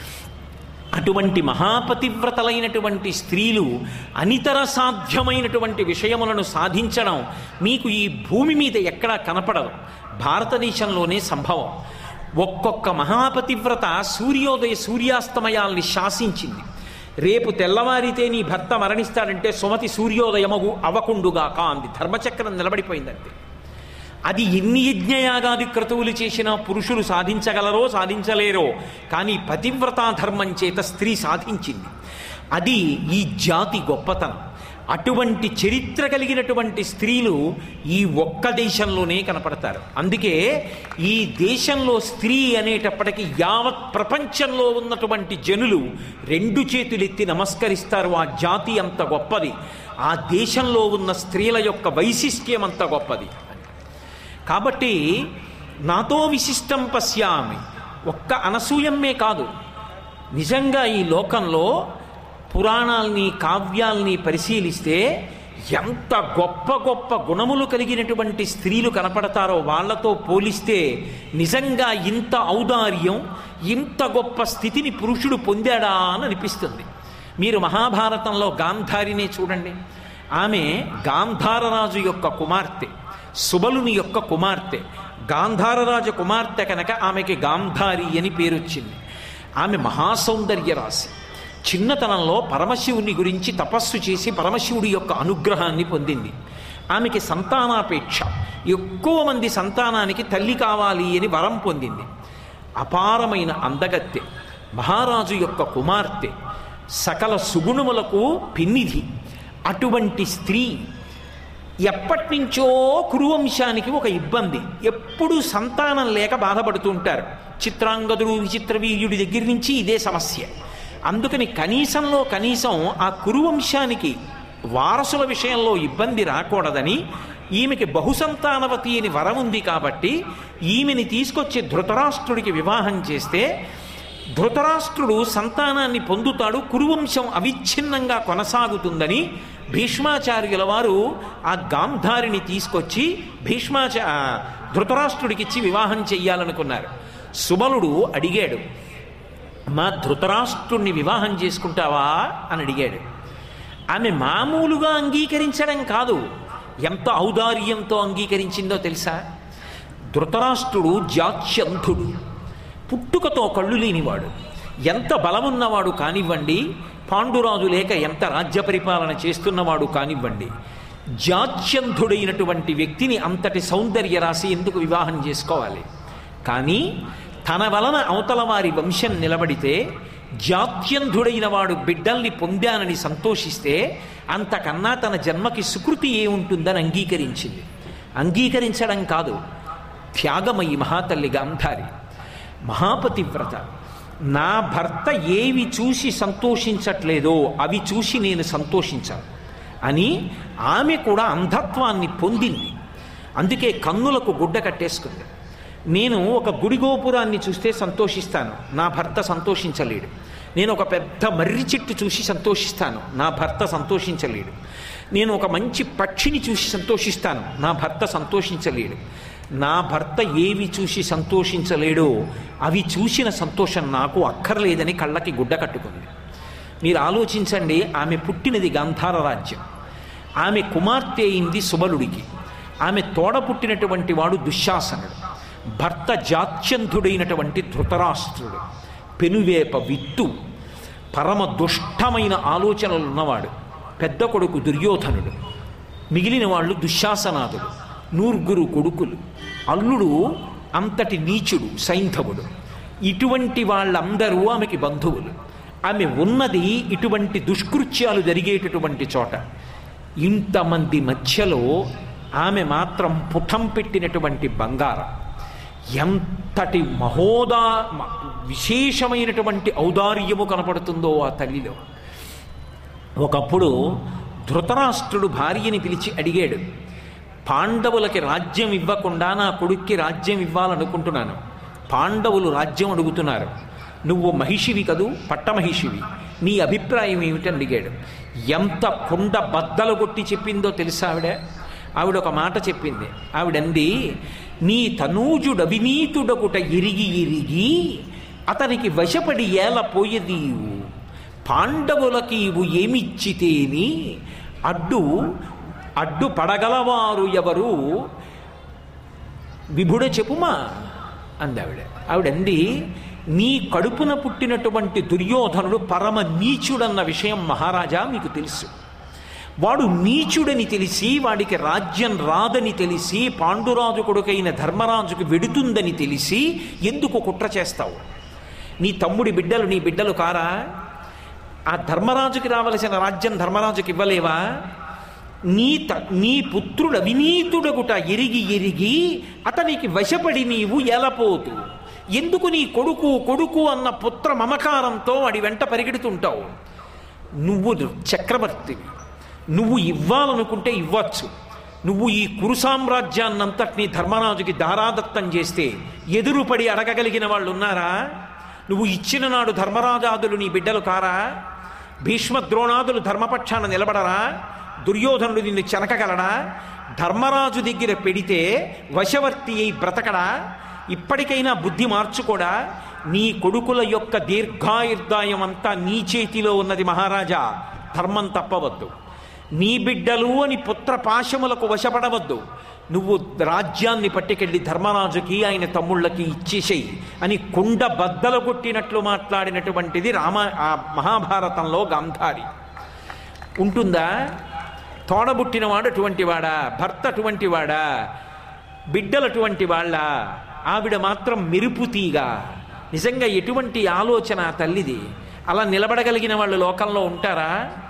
అటువంటి మహాపతివ్రతలైనటువంటి స్త్రీలు అనితర సాధ్యమైనటువంటి విషయములను సాధించడం మీకు ఈ భూమి మీద ఎక్కడా కనపడదు. భారతదేశంలోనే సంభవం. ఒక్కొక్క మహాపతివ్రత సూర్యోదయ సూర్యాస్తమయాల్ని శాసించింది. రేపు తెల్లవారితే నీ భర్త మరణిస్తాడంటే సుమతి సూర్యోదయమగు అవకుండుగాక అంది. ధర్మచక్రం నిలబడిపోయిందంతే. అది ఎన్ని యజ్ఞయాగాది క్రతువులు చేసినా పురుషులు సాధించగలరో సాధించలేరో, కానీ పతివ్రతా ధర్మం చేత స్త్రీ సాధించింది. అది ఈ జాతి గొప్పతనం. అటువంటి చరిత్ర కలిగినటువంటి స్త్రీలు ఈ ఒక్క దేశంలోనే కనపడతారు. అందుకే ఈ దేశంలో స్త్రీ అనేటప్పటికీ యావత్ ప్రపంచంలో ఉన్నటువంటి జనులు రెండు చేతులెత్తి నమస్కరిస్తారు. ఆ జాతి అంత గొప్పది, ఆ దేశంలో ఉన్న స్త్రీల యొక్క వైశిష్ట్యం అంత గొప్పది. కాబట్టి నాతో విశిష్టం పశ్యామి ఒక్క అనసూయమ్మే కాదు, నిజంగా ఈ లోకంలో పురాణాల్ని కావ్యాల్ని పరిశీలిస్తే ఎంత గొప్ప గొప్ప గుణములు కలిగినటువంటి స్త్రీలు కనపడతారో వాళ్లతో పోలిస్తే నిజంగా ఇంత ఔదార్యం, ఇంత గొప్ప స్థితిని పురుషుడు పొందాడా అని అనిపిస్తుంది. మీరు మహాభారతంలో గాంధారినే చూడండి. ఆమె గాంధారరాజు యొక్క కుమార్తె, సుబలుని యొక్క కుమార్తె. గాంధారరాజు కుమార్తె కనుక ఆమెకి గాంధారి అని పేరొచ్చింది. ఆమె మహాసౌందర్య రాశి. చిన్నతనంలో పరమశివుని గురించి తపస్సు చేసి పరమశివుడి యొక్క అనుగ్రహాన్ని పొందింది. ఆమెకి సంతానాపేక్ష, ఎక్కువ మంది సంతానానికి తల్లి కావాలి అని వరం పొందింది. అపారమైన అందగత్తె, మహారాజు యొక్క కుమార్తె, సకల సుగుణములకు పెన్నిధి. అటువంటి స్త్రీ ఎప్పటి నుంచో కురువంశానికి ఒక ఇబ్బంది, ఎప్పుడూ సంతానం లేక బాధపడుతూ ఉంటారు. చిత్రాంగదుడు విచిత్రవీర్యుడి దగ్గర నుంచి ఇదే సమస్య. అందుకని కనీసంలో కనీసం ఆ కురువంశానికి వారసుల విషయంలో ఇబ్బంది రాకూడదని ఈమెకి బహుసంతానవతి అని వరం ఉంది కాబట్టి ఈమెని తీసుకొచ్చి ధృతరాష్ట్రుడికి వివాహం చేస్తే ధృతరాష్ట్రుడు సంతానాన్ని పొందుతాడు, కురువంశం అవిచ్ఛిన్నంగా కొనసాగుతుందని భీష్మాచార్యుల వారు ఆ గాంధారిని తీసుకొచ్చి భీష్మాచా ధృతరాష్ట్రుడికిచ్చి వివాహం చెయ్యాలనుకున్నారు. సుబలుడు అడిగాడు, మా ధృతరాష్ట్రుణ్ణి వివాహం చేసుకుంటావా అని అడిగాడు. ఆమె మామూలుగా అంగీకరించడం కాదు, ఎంత ఔదార్యంతో అంగీకరించిందో తెలుసా? ధృతరాష్ట్రుడు జాత్యంధుడు, పుట్టుకతో కళ్ళు లేనివాడు, ఎంత బలమున్నవాడు కానివ్వండి, పాండురాజు లేక ఎంత రాజ్య పరిపాలన చేస్తున్నవాడు కానివ్వండి, జాత్యంధుడైనటువంటి వ్యక్తిని అంతటి సౌందర్య రాశి ఎందుకు వివాహం చేసుకోవాలి? కానీ తన వలన అవతల వారి వంశం నిలబడితే, జాత్యంధుడైన వాడు బిడ్డల్ని పొందానని సంతోషిస్తే అంతకన్నా తన జన్మకి సుకృతి ఏముంటుందని అంగీకరించింది. అంగీకరించడం కాదు, త్యాగమయి మహాతల్లి గాంధారి మహాపతివ్రత. నా భర్త ఏవి చూసి సంతోషించట్లేదో అవి చూసి నేను సంతోషించాను అని ఆమె కూడా అంధత్వాన్ని పొందింది. అందుకే కన్నులకు గుడ్డ కట్టేసుకుంది. నేను ఒక గుడి గోపురాన్ని చూస్తే సంతోషిస్తాను, నా భర్త సంతోషించలేడు. నేను ఒక పెద్ద మర్రి చెట్టు చూసి సంతోషిస్తాను, నా భర్త సంతోషించలేడు. నేను ఒక మంచి పక్షిని చూసి సంతోషిస్తాను, నా భర్త సంతోషించలేడు. నా భర్త ఏవి చూసి సంతోషించలేడో అవి చూసిన సంతోషం నాకు అక్కర్లేదని కళ్ళకి గుడ్డ కట్టుకుంది. మీరు ఆలోచించండి, ఆమె పుట్టినది గాంధార రాజ్యం, ఆమె కుమార్తె అయింది సుబలుడికి, ఆమె తోడ పుట్టినటువంటి వాడు దుశ్శాసనుడు, భర్త జాత్యంధుడైనటువంటి ధృతరాష్ట్రుడు, పెనువేప విత్తు, పరమ దుష్టమైన ఆలోచనలు ఉన్నవాడు, పెద్ద కొడుకు దుర్యోధనుడు, మిగిలిన వాళ్ళు దుశ్శాసనాదులు, నూర్గురు కొడుకులు, అల్లుడు అంతటి నీచుడు సైంధవుడు. ఇటువంటి వాళ్ళందరూ ఆమెకి బంధువులు. ఆమె ఉన్నది ఇటువంటి దుష్కృత్యాలు జరిగేటటువంటి చోట. ఇంతమంది మధ్యలో ఆమె మాత్రం పుటం పెట్టినటువంటి బంగారం. ఎంతటి మహోదా విశేషమైనటువంటి ఔదార్యము కనపడుతుందో ఆ తల్లిలో. ఒకప్పుడు ధృతరాష్ట్రుడు భార్యని పిలిచి అడిగాడు, పాండవులకి రాజ్యం ఇవ్వకుండా నా కొడుక్కి రాజ్యం ఇవ్వాలనుకుంటున్నాను, పాండవులు రాజ్యం అడుగుతున్నారు, నువ్వు మహిషివి కదూ, పట్టమహిషివి, నీ అభిప్రాయం ఏమిటని అడిగాడు. ఎంత కుండ బద్దలు కొట్టి చెప్పిందో తెలుసా ఆవిడ? ఆవిడ ఒక మాట చెప్పింది. ఆవిడంది, నీ తనూజుడు అవినీతుడకుట ఎరిగి ఎరిగి అతనికి వశపడి ఏల పోయదీవు, పాండవులకి ఇవు ఏమిచ్చితేని అడ్డు అడ్డు పడగలవారు ఎవరు విభుడ చెప్పుమా అంది ఆవిడ. ఆవిడంది, నీ కడుపున పుట్టినటువంటి దుర్యోధనుడు పరమ నీచుడన్న విషయం మహారాజా మీకు తెలుసు. వాడు నీచుడని తెలిసి, వాడికి రాజ్యం రాదని తెలిసి, పాండురాజు కొడుకైన ధర్మరాజుకు వెడుతుందని తెలిసి ఎందుకు కుట్ర చేస్తావు? నీ తమ్ముడి బిడ్డలు నీ బిడ్డలు కారా? ఆ ధర్మరాజుకి రావలసిన రాజ్యం ధర్మరాజుకి ఇవ్వలేవా? నీ త నీ పుత్రుడు అవినీతుడగుట ఎరిగి ఎరిగి అతనికి వశపడి నీవు ఎలపోతు. ఎందుకు నీ కొడుకు కొడుకు అన్న పుత్ర మమకారంతో వాడి వెంట పరిగెడుతుంటావు? నువ్వు చక్రవర్తివి, నువ్వు ఇవ్వాలనుకుంటే ఇవ్వచ్చు. నువ్వు ఈ కురు సామ్రాజ్యాన్నంతటినీ ధర్మరాజుకి దారాదత్తం చేస్తే ఎదురుపడి అడగగలిగిన వాళ్ళు ఉన్నారా? నువ్వు ఇచ్చిన నాడు ధర్మరాజాదులు నీ బిడ్డలు కారా? భీష్మ ద్రోణాదులు ధర్మపక్షాన నిలబడరా? దుర్యోధనుడు నిన్ను చెనకగలడా? ధర్మరాజు దగ్గర పెడితే వశవర్తి అయి బ్రతకడా? ఇప్పటికైనా బుద్ధి మార్చుకోడా? నీ కొడుకుల యొక్క దీర్ఘాయుర్దాయం అంతా నీ చేతిలో ఉన్నది మహారాజా, ధర్మం తప్పవద్దు. నీ బిడ్డలు అని పుత్ర పాశములకు వశపడవద్దు. నువ్వు రాజ్యాన్ని పట్టుకెళ్ళి ధర్మరాజుకి ఆయన తమ్ముళ్ళకి ఇచ్చేసేయి అని కుండ బద్దలు కొట్టినట్లు మాట్లాడినటువంటిది రామ ఆ మహాభారతంలో గాంధారి. ఉంటుందా? తోడబుట్టినవాడు అటువంటి వాడా? భర్త అటువంటి వాడా? బిడ్డలు అటువంటి వాళ్ళ? ఆవిడ మాత్రం మెరుపుతీగా. నిజంగా ఎటువంటి ఆలోచన తల్లిది? అలా నిలబడగలిగిన వాళ్ళు లోకంలో ఉంటారా?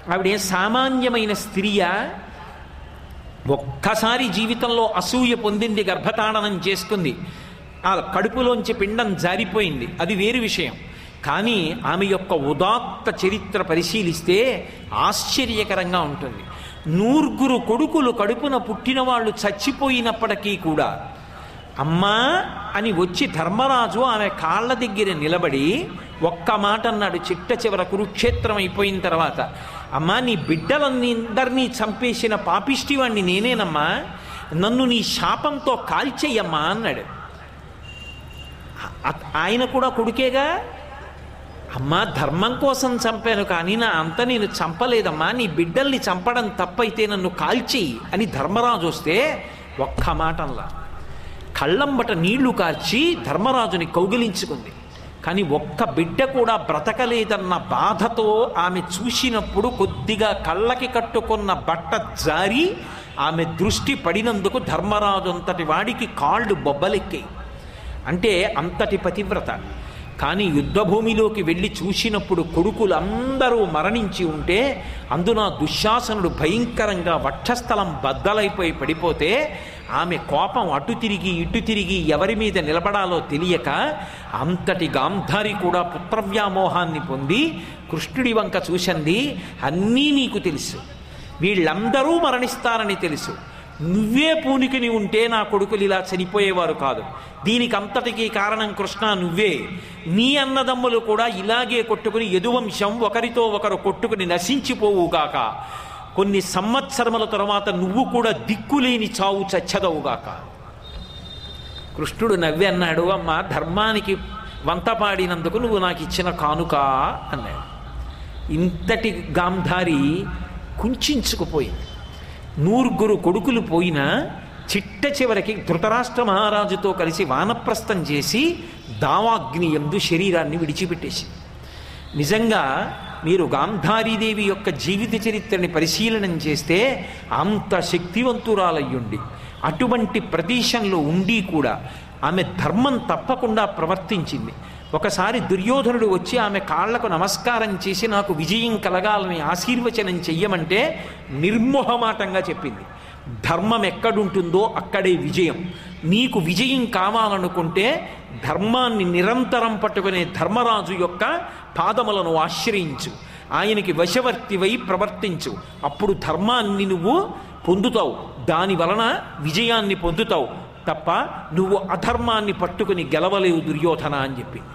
ఆవిడేం సామాన్యమైన స్త్రీయా? ఒక్కసారి జీవితంలో అసూయ పొందింది, గర్భతాడనం చేసుకుంది, ఆ కడుపులోంచి పిండం జారిపోయింది, అది వేరు విషయం. కానీ ఆమె యొక్క ఉదాత్త చరిత్ర పరిశీలిస్తే ఆశ్చర్యకరంగా ఉంటుంది. నూరుగురు కొడుకులు కడుపున పుట్టిన వాళ్ళు చచ్చిపోయినప్పటికీ కూడా అమ్మా అని వచ్చి ధర్మరాజు ఆమె కాళ్ళ దగ్గర నిలబడి ఒక్క మాట అన్నాడు. చిట్ట చివర కురుక్షేత్రం అయిపోయిన తర్వాత, అమ్మా నీ బిడ్డలందరినీ చంపేసిన పాపిష్టివాణ్ణి నేనేనమ్మా, నన్ను నీ శాపంతో కాల్చేయమ్మా అన్నాడు. ఆయన కూడా కొడుకేగా. అమ్మా ధర్మం కోసం చంపాను కానీ నా అంత నేను చంపలేదమ్మా, నీ బిడ్డల్ని చంపడం తప్పైతే నన్ను కాల్చేయి అని ధర్మరాజు వస్తే ఒక్క మాటల్లా కళ్ళంబట నీళ్లు కార్చి ధర్మరాజుని కౌగిలించుకుంది. కానీ ఒక్క బిడ్డ కూడా బ్రతకలేదన్న బాధతో ఆమె చూసినప్పుడు కొద్దిగా కళ్ళకి కట్టుకున్న బట్ట జారి ఆమె దృష్టి పడినందుకు ధర్మరాజు అంతటి వాడికి కాళ్ళు బొబ్బలెక్కాయి. అంటే అంతటి పతివ్రత. కానీ యుద్ధభూమిలోకి వెళ్ళి చూసినప్పుడు కొడుకులందరూ మరణించి ఉంటే అందున దుశ్శాసనుడు భయంకరంగా వక్షస్థలం బద్దలైపోయి పడిపోతే ఆమె కోపం అటు తిరిగి ఇటు తిరిగి ఎవరి మీద నిలబడాలో తెలియక అంతటి గాంధారి కూడా పుత్రవ్యామోహాన్ని పొంది కృష్ణుడి వంక చూసింది. అన్నీ నీకు తెలుసు, వీళ్ళందరూ మరణిస్తారని తెలుసు, నువ్వే పూనికిని ఉంటే నా కొడుకులు ఇలా చనిపోయేవారు కాదు, దీనికి అంతటికీ కారణం కృష్ణ నువ్వే, నీ అన్నదమ్ములు కూడా ఇలాగే కొట్టుకుని యదువంశం ఒకరితో ఒకరు కొట్టుకుని నశించిపోవుగాక, కొన్ని సంవత్సరముల తరువాత నువ్వు కూడా దిక్కులేని చావు చచ్చదవుగాక. కృష్ణుడు నవ్వి అన్నాడు, అమ్మ ధర్మానికి వంతపాడినందుకు నువ్వు నాకు ఇచ్చిన కానుక అన్నాడు. ఇంతటి గాంధారి కుంచుకుపోయింది. నూరుగురు కొడుకులు పోయినా చిట్ట చివరికి ధృతరాష్ట్ర మహారాజుతో కలిసి వానప్రస్థం చేసి దావాగ్ని యందు శరీరాన్ని విడిచిపెట్టేసి. నిజంగా మీరు గాంధారీదేవి యొక్క జీవిత చరిత్రని పరిశీలనం చేస్తే అంత శక్తివంతురాలయ్యుండి అటువంటి ప్రదేశంలో ఉండి కూడా ఆమె ధర్మం తప్పకుండా ప్రవర్తించింది. ఒకసారి దుర్యోధనుడు వచ్చి ఆమె కాళ్లకు నమస్కారం చేసి నాకు విజయం కలగాలని ఆశీర్వచనం చెయ్యమంటే నిర్మోహమాటంగా చెప్పింది, ధర్మం ఎక్కడుంటుందో అక్కడే విజయం, నీకు విజయం కావాలనుకుంటే ధర్మాన్ని నిరంతరం పట్టుకునే ధర్మరాజు యొక్క పాదములను ఆశ్రయించు, ఆయనకి వశవర్తివై ప్రవర్తించు, అప్పుడు ధర్మాన్ని నువ్వు పొందుతావు, దాని వలన విజయాన్ని పొందుతావు తప్ప నువ్వు అధర్మాన్ని పట్టుకుని గెలవలేవు దుర్యోధన అని చెప్పింది.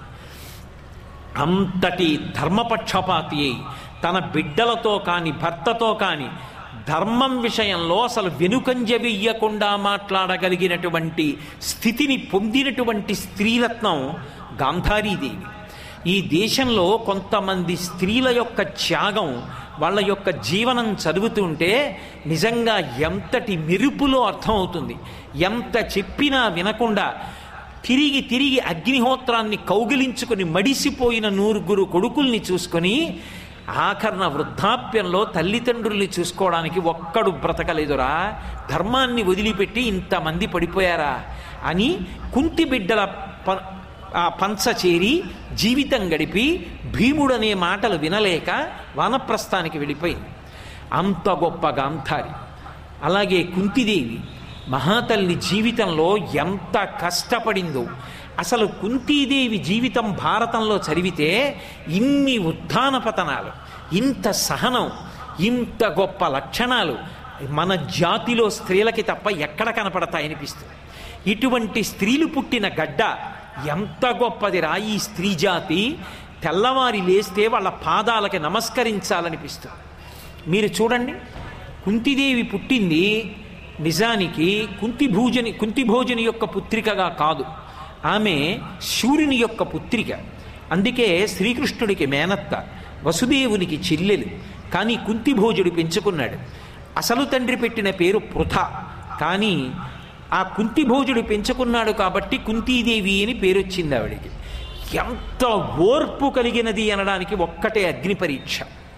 అంతటి ధర్మపక్షపాతి అయి తన బిడ్డలతో కానీ భర్తతో కానీ ధర్మం విషయంలో అసలు వెనుకంజ వెయ్యకుండా మాట్లాడగలిగినటువంటి స్థితిని పొందినటువంటి స్త్రీరత్నం గాంధారీదేవి. ఈ దేశంలో కొంతమంది స్త్రీల యొక్క త్యాగం, వాళ్ళ యొక్క జీవనం చదువుతుంటే నిజంగా ఎంతటి మెరుపులో అర్థమవుతుంది. ఎంత చెప్పినా వినకుండా తిరిగి తిరిగి అగ్నిహోత్రాన్ని కౌగిలించుకుని మడిసిపోయిన నూరుగురు కొడుకుల్ని చూసుకొని ఆఖరణ వృద్ధాప్యంలో తల్లిదండ్రుల్ని చూసుకోవడానికి ఒక్కడు బ్రతకలేదురా, ధర్మాన్ని వదిలిపెట్టి ఇంతమంది పడిపోయారా అని కుంతి బిడ్డల ప ఆ పంచ చేరి జీవితం గడిపి భీముడనే మాటలు వినలేక వానప్రస్థానికి వెళ్ళిపోయింది. అంత గొప్ప గాంధారి. అలాగే కుంతిదేవి మహాతల్లి జీవితంలో ఎంత కష్టపడిందో. అసలు కుంతీదేవి జీవితం భారతంలో చదివితే ఇన్ని ఉత్థాన పతనాలు, ఇంత సహనం, ఇంత గొప్ప లక్షణాలు మన జాతిలో స్త్రీలకి తప్ప ఎక్కడ కనపడతాయనిపిస్తుంది. ఇటువంటి స్త్రీలు పుట్టిన గడ్డ ఎంత గొప్పదిరా ఈ స్త్రీ జాతి. తెల్లవారి లేస్తే వాళ్ళ పాదాలకి నమస్కరించాలనిపిస్తుంది. మీరు చూడండి, కుంతిదేవి పుట్టింది నిజానికి కుంతిభోజని కుంతిభోజని యొక్క పుత్రికగా కాదు, ఆమె శూరుని యొక్క పుత్రిక. అందుకే శ్రీకృష్ణుడికి మేనత్త, వసుదేవునికి చెల్లెలు. కానీ కుంతిభోజుడు పెంచుకున్నాడు. అసలు తండ్రి పెట్టిన పేరు పృథ, కానీ ఆ కుంతిభోజుడు పెంచుకున్నాడు కాబట్టి కుంతీదేవి అని పేరు వచ్చింది ఆవిడికి. ఎంత ఓర్పు కలిగినది అనడానికి ఒక్కటే అగ్ని పరీక్ష.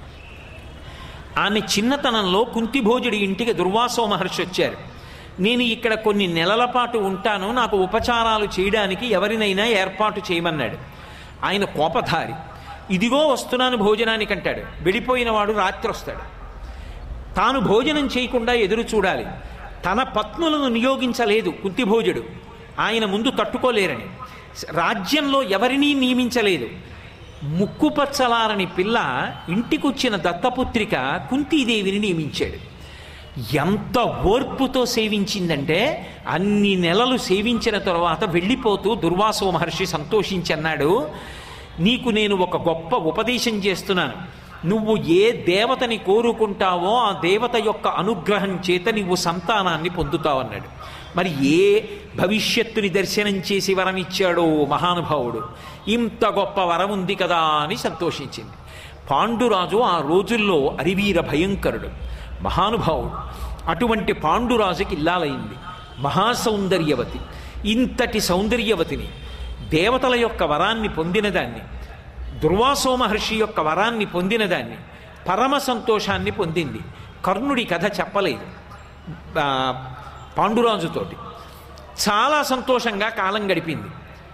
ఆమె చిన్నతనంలో కుంతిభోజుడి ఇంటికి దుర్వాసో మహర్షి వచ్చారు. నేను ఇక్కడ కొన్ని నెలల పాటు ఉంటాను, నాకు ఉపచారాలు చేయడానికి ఎవరినైనా ఏర్పాటు చేయమన్నాడు. ఆయన కోపధారి. ఇదిగో వస్తున్నాను భోజనానికి అంటాడు. వెళ్ళిపోయిన వాడు రాత్రి వస్తాడు. తాను భోజనం చేయకుండా ఎదురు చూడాలి. తన పత్నులను నియోగించలేదు కుంతిభోజుడు, ఆయన ముందు తట్టుకోలేరని. రాజ్యంలో ఎవరినీ నియమించలేదు. ముక్కుపచ్చలారని పిల్ల ఇంటికొచ్చిన దత్తపుత్రిక కుంతీదేవిని నియమించాడు. ఎంత ఓర్పుతో సేవించిందంటే అన్ని నెలలు సేవించిన తరువాత వెళ్ళిపోతూ దుర్వాసో మహర్షి సంతోషించి అన్నాడు, నీకు నేను ఒక గొప్ప ఉపదేశం చేస్తున్నాను. నువ్వు ఏ దేవతని కోరుకుంటావో ఆ దేవత యొక్క అనుగ్రహం చేత నువ్వు సంతానాన్ని పొందుతావన్నాడు. మరి ఏ భవిష్యత్తుని దర్శనం చేసి వరం ఇచ్చాడో మహానుభావుడు. ఇంత గొప్ప వరం ఉంది కదా అని సంతోషించింది. పాండురాజు ఆ రోజుల్లో అరివీర భయంకరుడు, మహానుభావుడు. అటువంటి పాండురాజుకి ఇల్లాలైంది మహాసౌందర్యవతి. ఇంతటి సౌందర్యవతిని, దేవతల యొక్క వరాన్ని పొందినదాన్ని, దుర్వాసో మహర్షి యొక్క వరాన్ని పొందినదాన్ని, పరమ సంతోషాన్ని పొందింది. కర్ణుడి కథ చెప్పలేదు పాండురాజుతోటి. చాలా సంతోషంగా కాలం గడిపింది.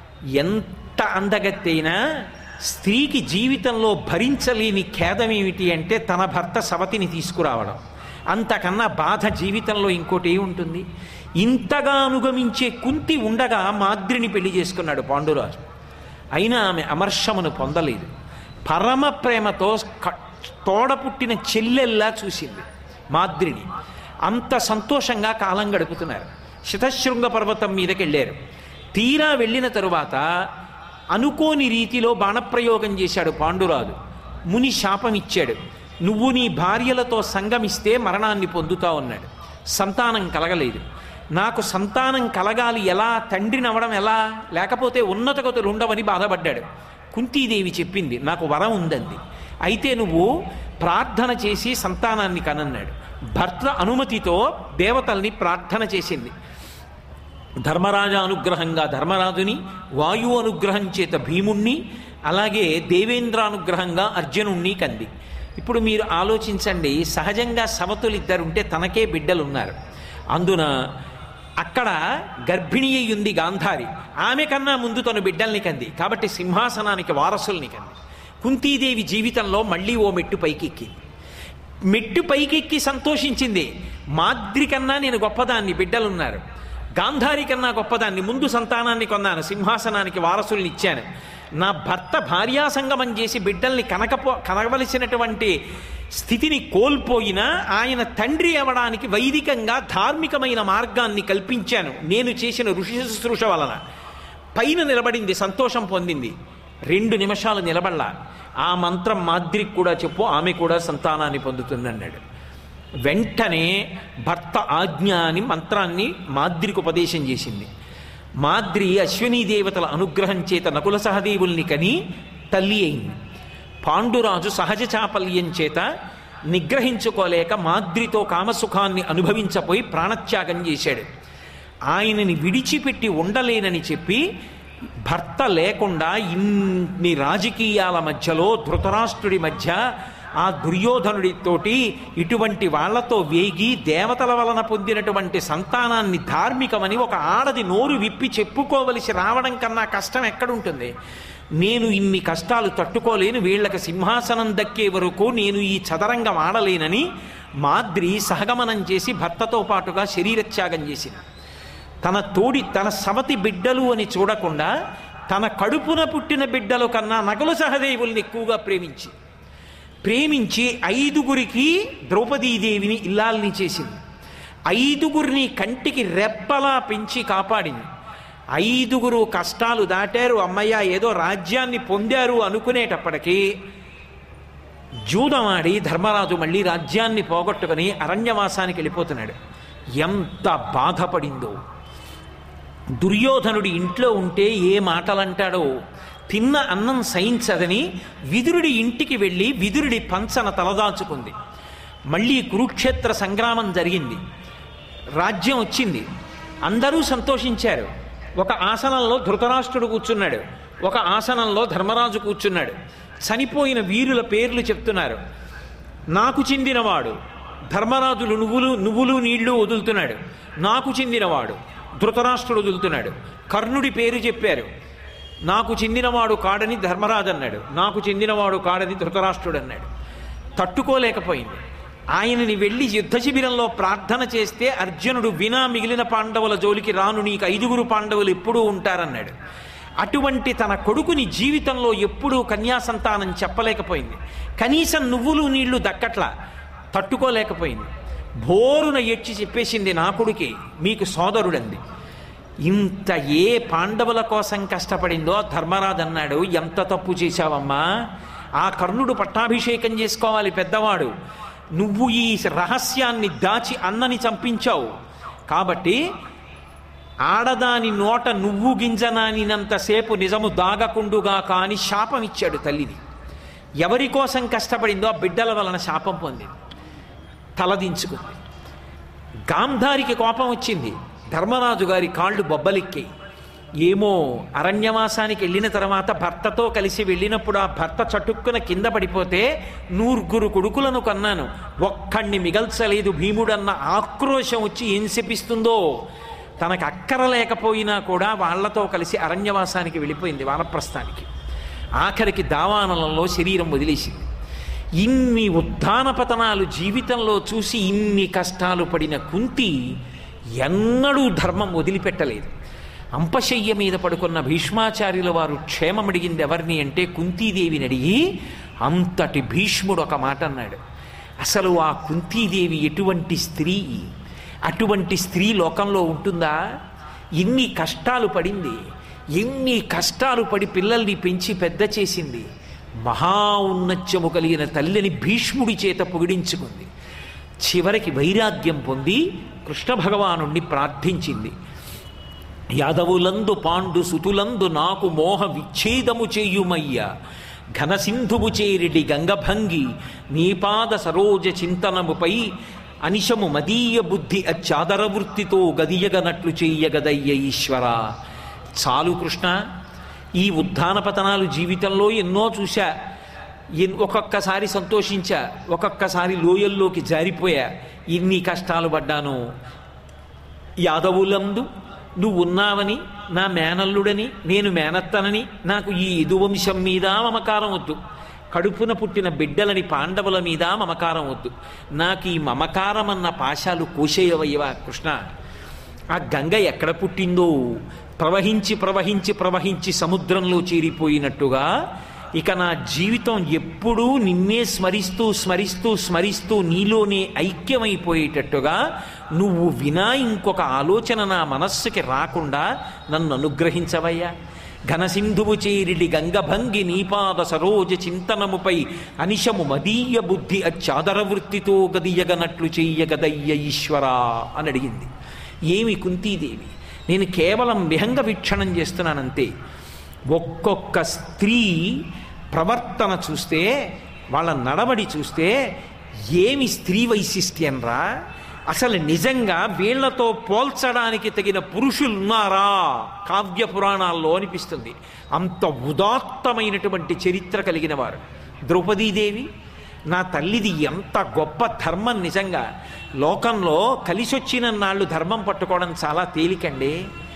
ఎంత అందగత్తైనా స్త్రీకి జీవితంలో భరించలేని ఖేదమేమిటి అంటే తన భర్త సవతిని తీసుకురావడం. అంతకన్నా బాధ జీవితంలో ఇంకోటి ఏముంటుంది? ఇంతగా అనుగమించే కుంతి ఉండగా మాద్రిని పెళ్లి చేసుకున్నాడు పాండురాజు. అయినా ఆమె అమర్షమును పొందలేదు. పరమ ప్రేమతో తోడ పుట్టిన చెల్లెల్లా చూసింది మాద్రిని. అంత సంతోషంగా కాలం గడుపుతున్నారు. శతశృంగ పర్వతం మీదకి వెళ్ళారు. తీరా వెళ్ళిన తరువాత అనుకోని రీతిలో బాణప్రయోగం చేశాడు పాండురాజు. ముని శాపం ఇచ్చాడు, నువ్వు నీ భార్యలతో సంగమిస్తే మరణాన్ని పొందుతావు అన్నాడు. సంతానం కలగలేదు. నాకు సంతానం కలగాలి ఎలా, తండ్రినవడం ఎలా, లేకపోతే ఉన్నత గతులు ఉండవని బాధపడ్డాడు. కుంతీదేవి చెప్పింది, నాకు వరం ఉందంది. అయితే నువ్వు ప్రార్థన చేసి సంతానాన్ని కనన్నాడు. భర్త అనుమతితో దేవతల్ని ప్రార్థన చేసింది. ధర్మరాజ అనుగ్రహంగా ధర్మరాజుని, వాయు అనుగ్రహం చేత భీముణ్ణి, అలాగే దేవేంద్రానుగ్రహంగా అర్జునుణ్ణి కంది. ఇప్పుడు మీరు ఆలోచించండి, సహజంగా సవతులిద్దరుంటే తనకే బిడ్డలున్నారు. అందున అక్కడ గర్భిణి అయి ఉంది గాంధారి, ఆమె కన్నా ముందు తను బిడ్డల్ని కంది. కాబట్టి సింహాసనానికి వారసుల్ని కంది. కుంతీదేవి జీవితంలో మళ్ళీ ఓ మెట్టు పైకెక్కి మెట్టు పైకెక్కి సంతోషించింది. మాద్రి కన్నా నేను గొప్పదాన్ని, బిడ్డలున్నారు. గాంధారి కన్నా గొప్పదాన్ని, ముందు సంతానాన్ని కొన్నాను, సింహాసనానికి వారసుల్ని ఇచ్చాను. నా భర్త భార్యాసంగమం చేసి బిడ్డల్ని కనకపో కనవలసినటువంటి స్థితిని కోల్పోయినా ఆయన తండ్రి అవ్వడానికి వైదికంగా ధార్మికమైన మార్గాన్ని కల్పించాను నేను చేసిన ఋషి శుశ్రూష వలన. పైన నిలబడింది, సంతోషం పొందింది. రెండు నిమిషాలు నిలబడలా. ఆ మంత్రం మాద్రికి కూడా చెప్పు, ఆమె కూడా సంతానాన్ని పొందుతుందన్నాడు. వెంటనే భర్త ఆజ్ఞ అని మంత్రాన్ని మాద్రికి ఉపదేశం చేసింది. మాద్రి అశ్వినీ దేవతల అనుగ్రహం చేత నకుల సహదేవుల్ని కని తల్లి అయింది. పాండురాజు సహజ చాపల్యం చేత నిగ్రహించుకోలేక మాద్రితో కామసుఖాన్ని అనుభవించపోయి ప్రాణత్యాగం చేశాడు. ఆయనని విడిచిపెట్టి ఉండలేనని చెప్పి భర్త లేకుండా ఇన్ని రాజకీయాల మధ్యలో ధృతరాష్ట్రుడి మధ్య ఆ దుర్యోధనుడితోటి ఇటువంటి వాళ్లతో వేగి దేవతల వలన పొందినటువంటి సంతానాన్ని ధార్మికమని ఒక ఆడది నోరు విప్పి చెప్పుకోవలసి రావడం కన్నా కష్టం ఎక్కడుంటుంది? నేను ఇన్ని కష్టాలు తట్టుకోలేను, వీళ్లకు సింహాసనం దక్కే వరకు నేను ఈ చదరంగం ఆడలేనని మాద్రి సహగమనం చేసి భర్తతో పాటుగా శరీరత్యాగం చేసింది. తన తోడి తన సవతి బిడ్డలు అని చూడకుండా తన కడుపున పుట్టిన బిడ్డల కన్నా నకుల సహదేవుల్ని ఎక్కువగా ప్రేమించి ప్రేమించి ఐదుగురికి ద్రౌపదీదేవిని ఇల్లాల్ని చేసింది. ఐదుగురిని కంటికి రెప్పలా పెంచి కాపాడింది. ఐదుగురు కష్టాలు దాటారు, అమ్మయ్య ఏదో రాజ్యాన్ని పొందారు అనుకునేటప్పటికీ జూదమాడి ధర్మరాజు మళ్ళీ రాజ్యాన్ని పోగొట్టుకుని అరణ్యవాసానికి వెళ్ళిపోతున్నాడు. ఎంత బాధపడిందో! దుర్యోధనుడి ఇంట్లో ఉంటే ఏ మాటలంటాడో. తిన్న అన్నం సహించదని విదురుడి ఇంటికి వెళ్ళి విదురుడి పంచన తలదాచుకుంది. మళ్ళీ కురుక్షేత్ర సంగ్రామం జరిగింది. రాజ్యం వచ్చింది. అందరూ సంతోషించారు. ఒక ఆసనంలో ధృతరాష్ట్రుడు కూర్చున్నాడు, ఒక ఆసనంలో ధర్మరాజు కూర్చున్నాడు. చనిపోయిన వీరుల పేర్లు చెప్తున్నారు. నాకు చెందినవాడు ధర్మరాజులు నువ్వులు నువ్వులు నీళ్లు వదులుతున్నాడు. నాకు చెందినవాడు ధృతరాష్ట్రుడు వదులుతున్నాడు. కర్ణుడి పేరు చెప్పారు. నాకు చెందినవాడు కాడని ధర్మరాజు అన్నాడు, నాకు చెందినవాడు కాడని ధృతరాష్ట్రుడు అన్నాడు. తట్టుకోలేకపోయింది. ఆయనని వెళ్ళి యుద్ధ శిబిరంలో ప్రార్థన చేస్తే అర్జునుడు వినా మిగిలిన పాండవుల జోలికి రాను, నీకు ఐదుగురు పాండవులు ఎప్పుడూ ఉంటారన్నాడు. అటువంటి తన కొడుకుని జీవితంలో ఎప్పుడూ కన్యాసంతానం చెప్పలేకపోయింది. కనీసం నువ్వులు నీళ్లు దక్కట్లా, తట్టుకోలేకపోయింది. భోరున ఎడ్చి చెప్పేసింది, నా కొడుకే మీకు సోదరుడంది. ఇంత ఏ పాండవుల కోసం కష్టపడిందో ధర్మరాజు అన్నాడు, ఎంత తప్పు చేశావమ్మా, ఆ కర్ణుడు పట్టాభిషేకం చేసుకోవాలి పెద్దవాడు, నువ్వు ఈ రహస్యాన్ని దాచి అన్నని చంపించావు, కాబట్టి ఆడదాని నోట నువ్వు గింజనానినంతసేపు నిజము దాగకుండుగా కాని శాపం ఇచ్చాడు తల్లిని. ఎవరి కోసం కష్టపడిందో ఆ బిడ్డల వలన శాపం పొందింది. తలదించుకుంది. గాంధారికి కోపం వచ్చింది. ధర్మరాజు గారి కాళ్ళు బొబ్బలెక్కాయి. ఏమో అరణ్యవాసానికి వెళ్ళిన తర్వాత భర్తతో కలిసి వెళ్ళినప్పుడు ఆ భర్త చటుక్కున కింద పడిపోతే నూరుగురు కొడుకులను కన్నాను, ఒక్కడిని మిగల్చలేదు భీముడన్న ఆక్రోశం వచ్చి ఏం శపిస్తుందో. తనకు అక్కర లేకపోయినా కూడా వాళ్లతో కలిసి అరణ్యవాసానికి వెళ్ళిపోయింది, వానప్రస్థానికి. ఆఖరికి దావానలంలో శరీరం వదిలేసింది. ఇన్ని ఉత్థాన పతనాలు జీవితంలో చూసి ఇన్ని కష్టాలు పడిన కుంతి ఎన్నడూ ధర్మం వదిలిపెట్టలేదు. అంపశయ్య మీద పడుకున్న భీష్మాచార్యుల వారు క్షేమమడిగింది ఎవరిని అంటే కుంతీదేవిని అడిగి, అంతటి భీష్ముడు ఒక మాట అన్నాడు, అసలు ఆ కుంతీదేవి ఎటువంటి స్త్రీ, అటువంటి స్త్రీ లోకంలో ఉంటుందా? ఇన్ని కష్టాలు పడింది, ఎన్ని కష్టాలు పడి పిల్లల్ని పెంచి పెద్ద చేసింది, మహా ఉన్నత్యము కలిగిన తల్లిని భీష్ముడి చేత పొగిడించుకుంది. చివరికి వైరాగ్యం పొంది కృష్ణ భగవానుణ్ణి ప్రార్థించింది. యాదవులందు పాండు సుతులందు నాకు మోహ విచ్ఛేదము చేయుమయ్య, ఘనసింధువు చేరిడి గంగభంగి నీపాద సరోజ చింతనముపై అనిశము మదీయ బుద్ధి అచ్చాదర వృత్తితో గదియగనట్లు చెయ్యగదయ్య ఈశ్వర. చాలు కృష్ణ, ఈ ఉత్థాన పతనాలు జీవితంలో ఎన్నో చూశా, ఒక్కొక్కసారి సంతోషించా, ఒక్కొక్కసారి లోయల్లోకి జారిపోయా, ఇన్ని కష్టాలు పడ్డాను. యాదవులందు నువ్వు ఉన్నావని, నా మేనల్లుడని, నేను మేనత్తనని, నాకు ఈ యదువంశం మీద మమకారం వద్దు, కడుపున పుట్టిన బిడ్డలని పాండవుల మీద మమకారం వద్దు, నాకు ఈ మమకారం అన్న పాశాలు కోసేయవయ్యవా కృష్ణ. ఆ గంగ ఎక్కడ పుట్టిందో ప్రవహించి ప్రవహించి ప్రవహించి సముద్రంలో చేరిపోయినట్టుగా ఇక నా జీవితం ఎప్పుడూ నిన్నే స్మరిస్తూ స్మరిస్తూ స్మరిస్తూ నీలోనే ఐక్యమైపోయేటట్టుగా నువ్వు వినా ఇంకొక ఆలోచన నా మనస్సుకి రాకుండా నన్ను అనుగ్రహించవయ్యా. ఘనసింధువు చేరిడి గంగభంగి నీపాద సరోజ చింతనముపై అనిశము మదీయ బుద్ధి అచ్చాదర వృత్తితో గదియగనట్లు చెయ్యగదయ్య ఈశ్వరా అని అడిగింది. ఏమి కుంతీదేవి, నేను కేవలం విహంగ వీక్షణం చేస్తున్నానంతే. ఒక్కొక్క స్త్రీ ప్రవర్తన చూస్తే, వాళ్ళ నడవడి చూస్తే ఏమి స్త్రీ వైశిష్ట్యం రా, అసలు నిజంగా వీళ్లతో పోల్చడానికి తగిన పురుషులున్నారా కావ్య పురాణాల్లో అనిపిస్తుంది. అంత ఉదాత్తమైనటువంటి చరిత్ర కలిగిన వారు ద్రౌపదీదేవి. నా తల్లిది ఎంత గొప్ప ధర్మం, నిజంగా లోకంలో కలిసొచ్చిన నాళ్ళు ధర్మం పట్టుకోవడం చాలా తేలికండి.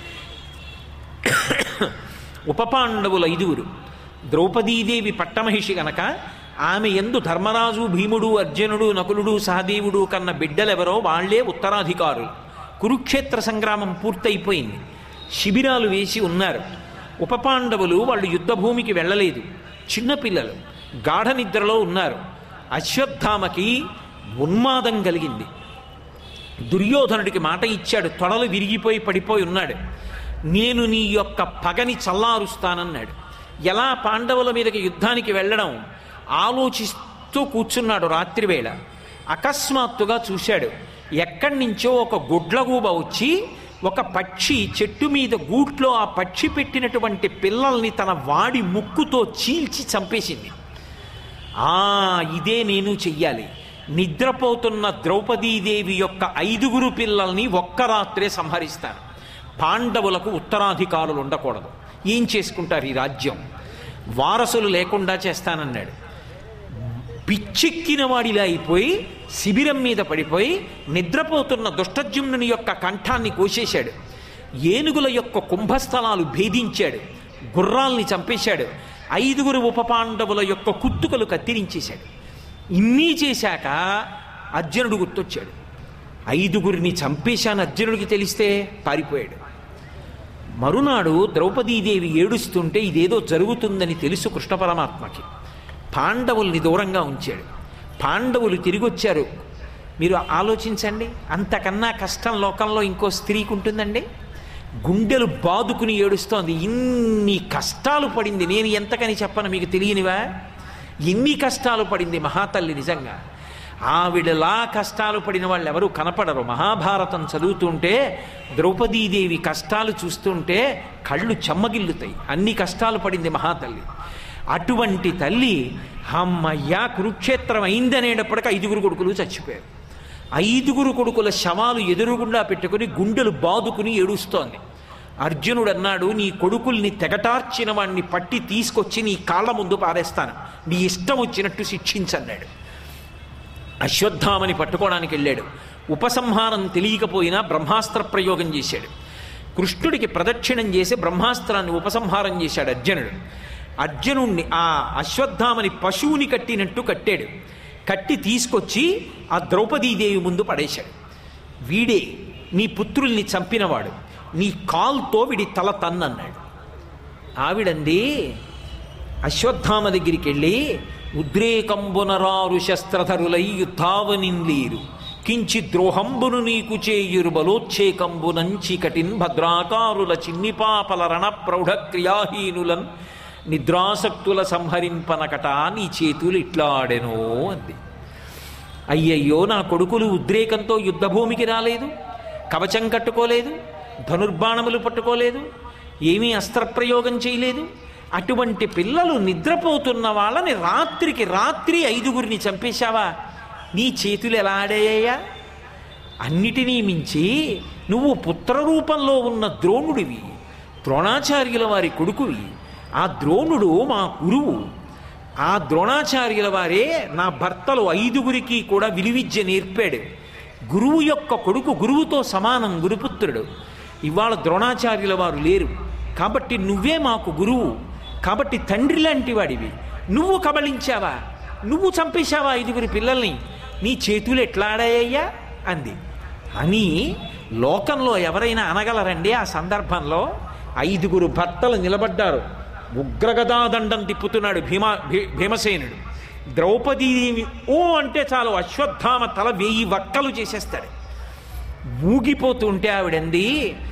ఉపపాండవులు ఐదుగురు, ద్రౌపదీదేవి పట్టమహిషి గనక ఆమె యందు ధర్మరాజు, భీముడు, అర్జునుడు, నకులుడు, సహదేవుడు కన్న బిడ్డలెవరో వాళ్లే ఉత్తరాధికారులు. కురుక్షేత్ర సంగ్రామం పూర్తయిపోయింది, శిబిరాలు వేసి ఉన్నారు. ఉపపాండవులు వాళ్ళు యుద్ధభూమికి వెళ్ళలేదు, చిన్నపిల్లలు గాఢ నిద్రలో ఉన్నారు. అశ్వత్థామకి ఉన్మాదం కలిగింది. దుర్యోధనుడికి మాట ఇచ్చాడు, తొడలు విరిగిపోయి పడిపోయి ఉన్నాడు. నేను నీ యొక్క పగని చల్లారుస్తానన్నాడు. ఎలా పాండవుల మీదకి యుద్ధానికి వెళ్ళడం ఆలోచిస్తూ కూర్చున్నాడు రాత్రివేళ. అకస్మాత్తుగా చూశాడు, ఎక్కడి నుంచో ఒక గుడ్లగూబ వచ్చి ఒక పక్షి చెట్టు మీద గూట్లో ఆ పక్షి పెట్టినటువంటి పిల్లల్ని తన వాడి ముక్కుతో చీల్చి చంపేసింది. ఆ ఇదే నేను చెయ్యాలి, నిద్రపోతున్న ద్రౌపదీదేవి యొక్క ఐదుగురు పిల్లల్ని ఒక్క రాత్రే సంహరిస్తాను, పాండవులకు ఉత్తరాధికారులు ఉండకూడదు, ఏం చేసుకుంటారు ఈ రాజ్యం, వారసులు లేకుండా చేస్తానన్నాడు. పిచ్చెక్కిన వాడిలా అయిపోయి శిబిరం మీద పడిపోయి నిద్రపోతున్న దుష్టజుమ్నుని యొక్క కంఠాన్ని కోసేశాడు. ఏనుగుల యొక్క కుంభస్థలాలు భేదించాడు. గుర్రాల్ని చంపేశాడు, ఐదుగురు ఉప పాండవుల యొక్క కుత్తుకలు కత్తిరించేశాడు. ఇన్ని చేశాక అర్జునుడు గుర్తొచ్చాడు. ఐదుగురిని చంపేశాను అర్జునుడికి తెలిస్తే పారిపోయాడు. మరునాడు ద్రౌపదీదేవి ఏడుస్తుంటే ఇదేదో జరుగుతుందని తెలుసు కృష్ణ పరమాత్మకి. పాండవుల్ని దూరంగా ఉంచాడు. పాండవులు తిరిగి వచ్చారు. మీరు ఆలోచించండి, అంతకన్నా కష్టం లోకంలో ఇంకో స్త్రీకి ఉంటుందండి? గుండెలు బాదుకుని ఏడుస్తోంది. ఇన్ని కష్టాలు పడింది, నేను ఎంతకని చెప్పను మీకు తెలియనివా? ఎన్ని కష్టాలు పడింది మహాతల్లి నిజంగా. ఆవిడలా కష్టాలు పడిన వాళ్ళు ఎవరూ కనపడరు. మహాభారతం చదువుతుంటే ద్రౌపదీదేవి కష్టాలు చూస్తుంటే కళ్ళు చెమ్మగిల్లుతాయి. అన్ని కష్టాలు పడింది మహాతల్లి. అటువంటి తల్లి అమ్మయ్యా కురుక్షేత్రం అయిందనేటప్పటికీ ఐదుగురు కొడుకులు చచ్చిపోయారు. ఐదుగురు కొడుకుల శవాలు ఎదురుగుండా పెట్టుకుని గుండెలు బాదుకుని ఏడుస్తోంది. అర్జునుడు అన్నాడు, నీ కొడుకుల్ని తెగటార్చిన వాడిని పట్టి తీసుకొచ్చి నీ కాళ్ళ ముందు పారేస్తాను, నీ ఇష్టం వచ్చినట్టు శిక్షించన్నాడు. అశ్వత్థామని పట్టుకోవడానికి వెళ్ళాడు. ఉపసంహారం తెలియకపోయినా బ్రహ్మాస్త్ర ప్రయోగం చేశాడు. కృష్ణుడికి ప్రదక్షిణం చేసి బ్రహ్మాస్త్రాన్ని ఉపసంహారం చేశాడు అర్జునుడు. అర్జునుణ్ణి ఆ అశ్వత్థామని పశువుని కట్టినట్టు కట్టాడు. కట్టి తీసుకొచ్చి ఆ ద్రౌపదీదేవి ముందు పడేశాడు. వీడే నీ పుత్రుల్ని చంపినవాడు, నీ కాల్తో వీడి తల తన్నన్నాడు. ఆవిడంది అశ్వత్థామ దగ్గరికి వెళ్ళి, ఉద్రేకంబునరారు శస్త్రధరులై యుద్ధావనింలీరు కించి ద్రోహంబును నీకు చేయురు బలోచ్చేకంబునంచి కటిన్ భద్రాకారుల చిన్నిపాపల రణ ప్రౌఢ క్రియాహీనులన్ నిద్రాసక్తుల సంహరింపనకట నీ చేతులు ఇట్లాడెనో అంది. అయ్యయ్యో, నా కొడుకులు ఉద్రేకంతో యుద్ధభూమికి రాలేదు, కవచం కట్టుకోలేదు, ధనుర్బాణములు పట్టుకోలేదు, ఏమీ అస్త్రప్రయోగం చేయలేదు. అటువంటి పిల్లలు నిద్రపోతున్న వాళ్ళని రాత్రికి రాత్రి ఐదుగురిని చంపేశావా? నీ చేతులు ఎలా ఆడాయ్యా? అన్నిటినీ మించి నువ్వు పుత్రరూపంలో ఉన్న ద్రోణుడివి, ద్రోణాచార్యుల వారి కొడుకువి. ఆ ద్రోణుడు మా గురువు. ఆ ద్రోణాచార్యుల వారే నా భర్తలు ఐదుగురికి కూడా విలువిద్య నేర్పాడు. గురువు యొక్క కొడుకు గురువుతో సమానం, గురుపుత్రుడు. ఇవాళ ద్రోణాచార్యుల వారు లేరు కాబట్టి నువ్వే మాకు గురువు, కాబట్టి తండ్రి లాంటి వాడివి. నువ్వు కబళించావా? నువ్వు చంపేశావా ఐదుగురి పిల్లల్ని? నీ చేతులు ఎట్లా ఆడాయ్యా అంది. అని లోకంలో ఎవరైనా అనగలరండి? ఆ సందర్భంలో ఐదుగురు భర్తలు నిలబడ్డారు. ఉగ్రగదాదండం తిప్పుతున్నాడు భీమా భీమసేనుడు. ద్రౌపదీదేవి ఓ అంటే చాలు అశ్వత్థామ తల వెయ్యి వక్కలు చేసేస్తాడు. ఊగిపోతుంటే ఆవిడంది,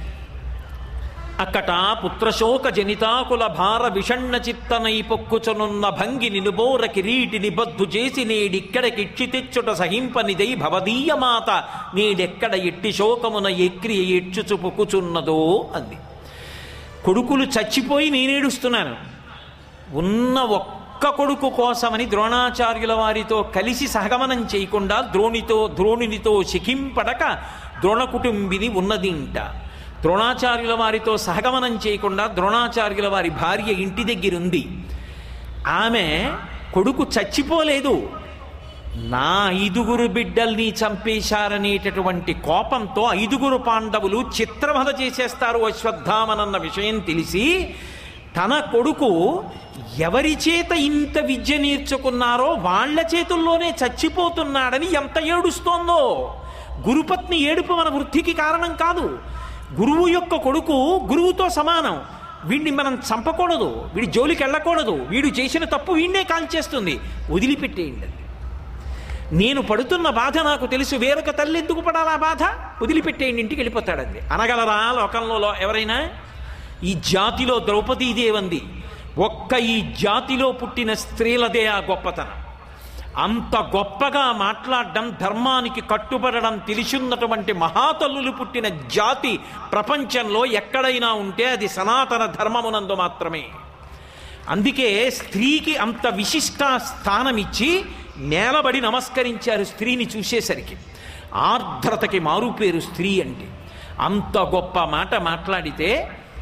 అక్కట పుత్రశోక జనితాకుల భార విషణ్ణ చిత్తనై పొక్కుచునున్న భంగి నినుబోర కిరీటి నిబద్దు చేసి నేడిక్కడకిచ్చి తెచ్చుట సహింపనిదై భవదీయమాత నేడెక్కడ ఎట్టి శోకమున ఎక్రియ ఎచ్చుచు పొక్కుచున్నదో అంది. కొడుకులు చచ్చిపోయి నేనేడుస్తున్నాను, ఉన్న ఒక్క కొడుకు కోసమని ద్రోణాచార్యుల వారితో కలిసి సహగమనం చేయకుండా ద్రోణితో ద్రోణునితో శిఖింపడక ద్రోణ కుటుంబిని ఉన్నదింట. ద్రోణాచార్యుల వారితో సహగమనం చేయకుండా ద్రోణాచార్యుల వారి భార్య ఇంటి దగ్గరుంది. ఆమె కొడుకు చచ్చిపోలేదు, నా ఐదుగురు బిడ్డల్ని చంపేశారనేటటువంటి కోపంతో ఐదుగురు పాండవులు చిత్రవధ చేసేస్తారు అశ్వత్థామనన్న విషయం తెలిసి తన కొడుకు ఎవరి చేత ఇంత విద్య నేర్చుకున్నారో వాళ్ల చేతుల్లోనే చచ్చిపోతున్నాడని ఎంత ఏడుస్తోందో. గురుపత్ని ఏడుపు మన వృద్ధికి కారణం కాదు. గురువు యొక్క కొడుకు గురువుతో సమానం. వీడిని మనం చంపకూడదు, వీడి జోలికి వెళ్ళకూడదు, వీడు చేసిన తప్పు వీడినే కాల్చేస్తుంది, వదిలిపెట్టేయండి. నేను పడుతున్న బాధ నాకు తెలుసు, వేరొక తల్లి ఎందుకు పడాలా బాధ? వదిలిపెట్టేయండి, ఇంటికి వెళ్ళిపోతాడండి. అనగలరా లోకంలో ఎవరైనా? ఈ జాతిలో ద్రౌపదీదేవంది ఒక్క ఈ జాతిలో పుట్టిన స్త్రీలదే ఆ గొప్పతనం. అంత గొప్పగా మాట్లాడడం, ధర్మానికి కట్టుబడడం తెలిసిన్నటువంటి మహాతల్లులు పుట్టిన జాతి ప్రపంచంలో ఎక్కడైనా ఉంటే అది సనాతన ధర్మమునందు మాత్రమే. అందుకే స్త్రీకి అంత విశిష్ట స్థానం ఇచ్చి నేలబడి నమస్కరించారు స్త్రీని చూసేసరికి. ఆర్ద్రతకి మారుపేరు స్త్రీ అంటే. అంత గొప్ప మాట మాట్లాడితే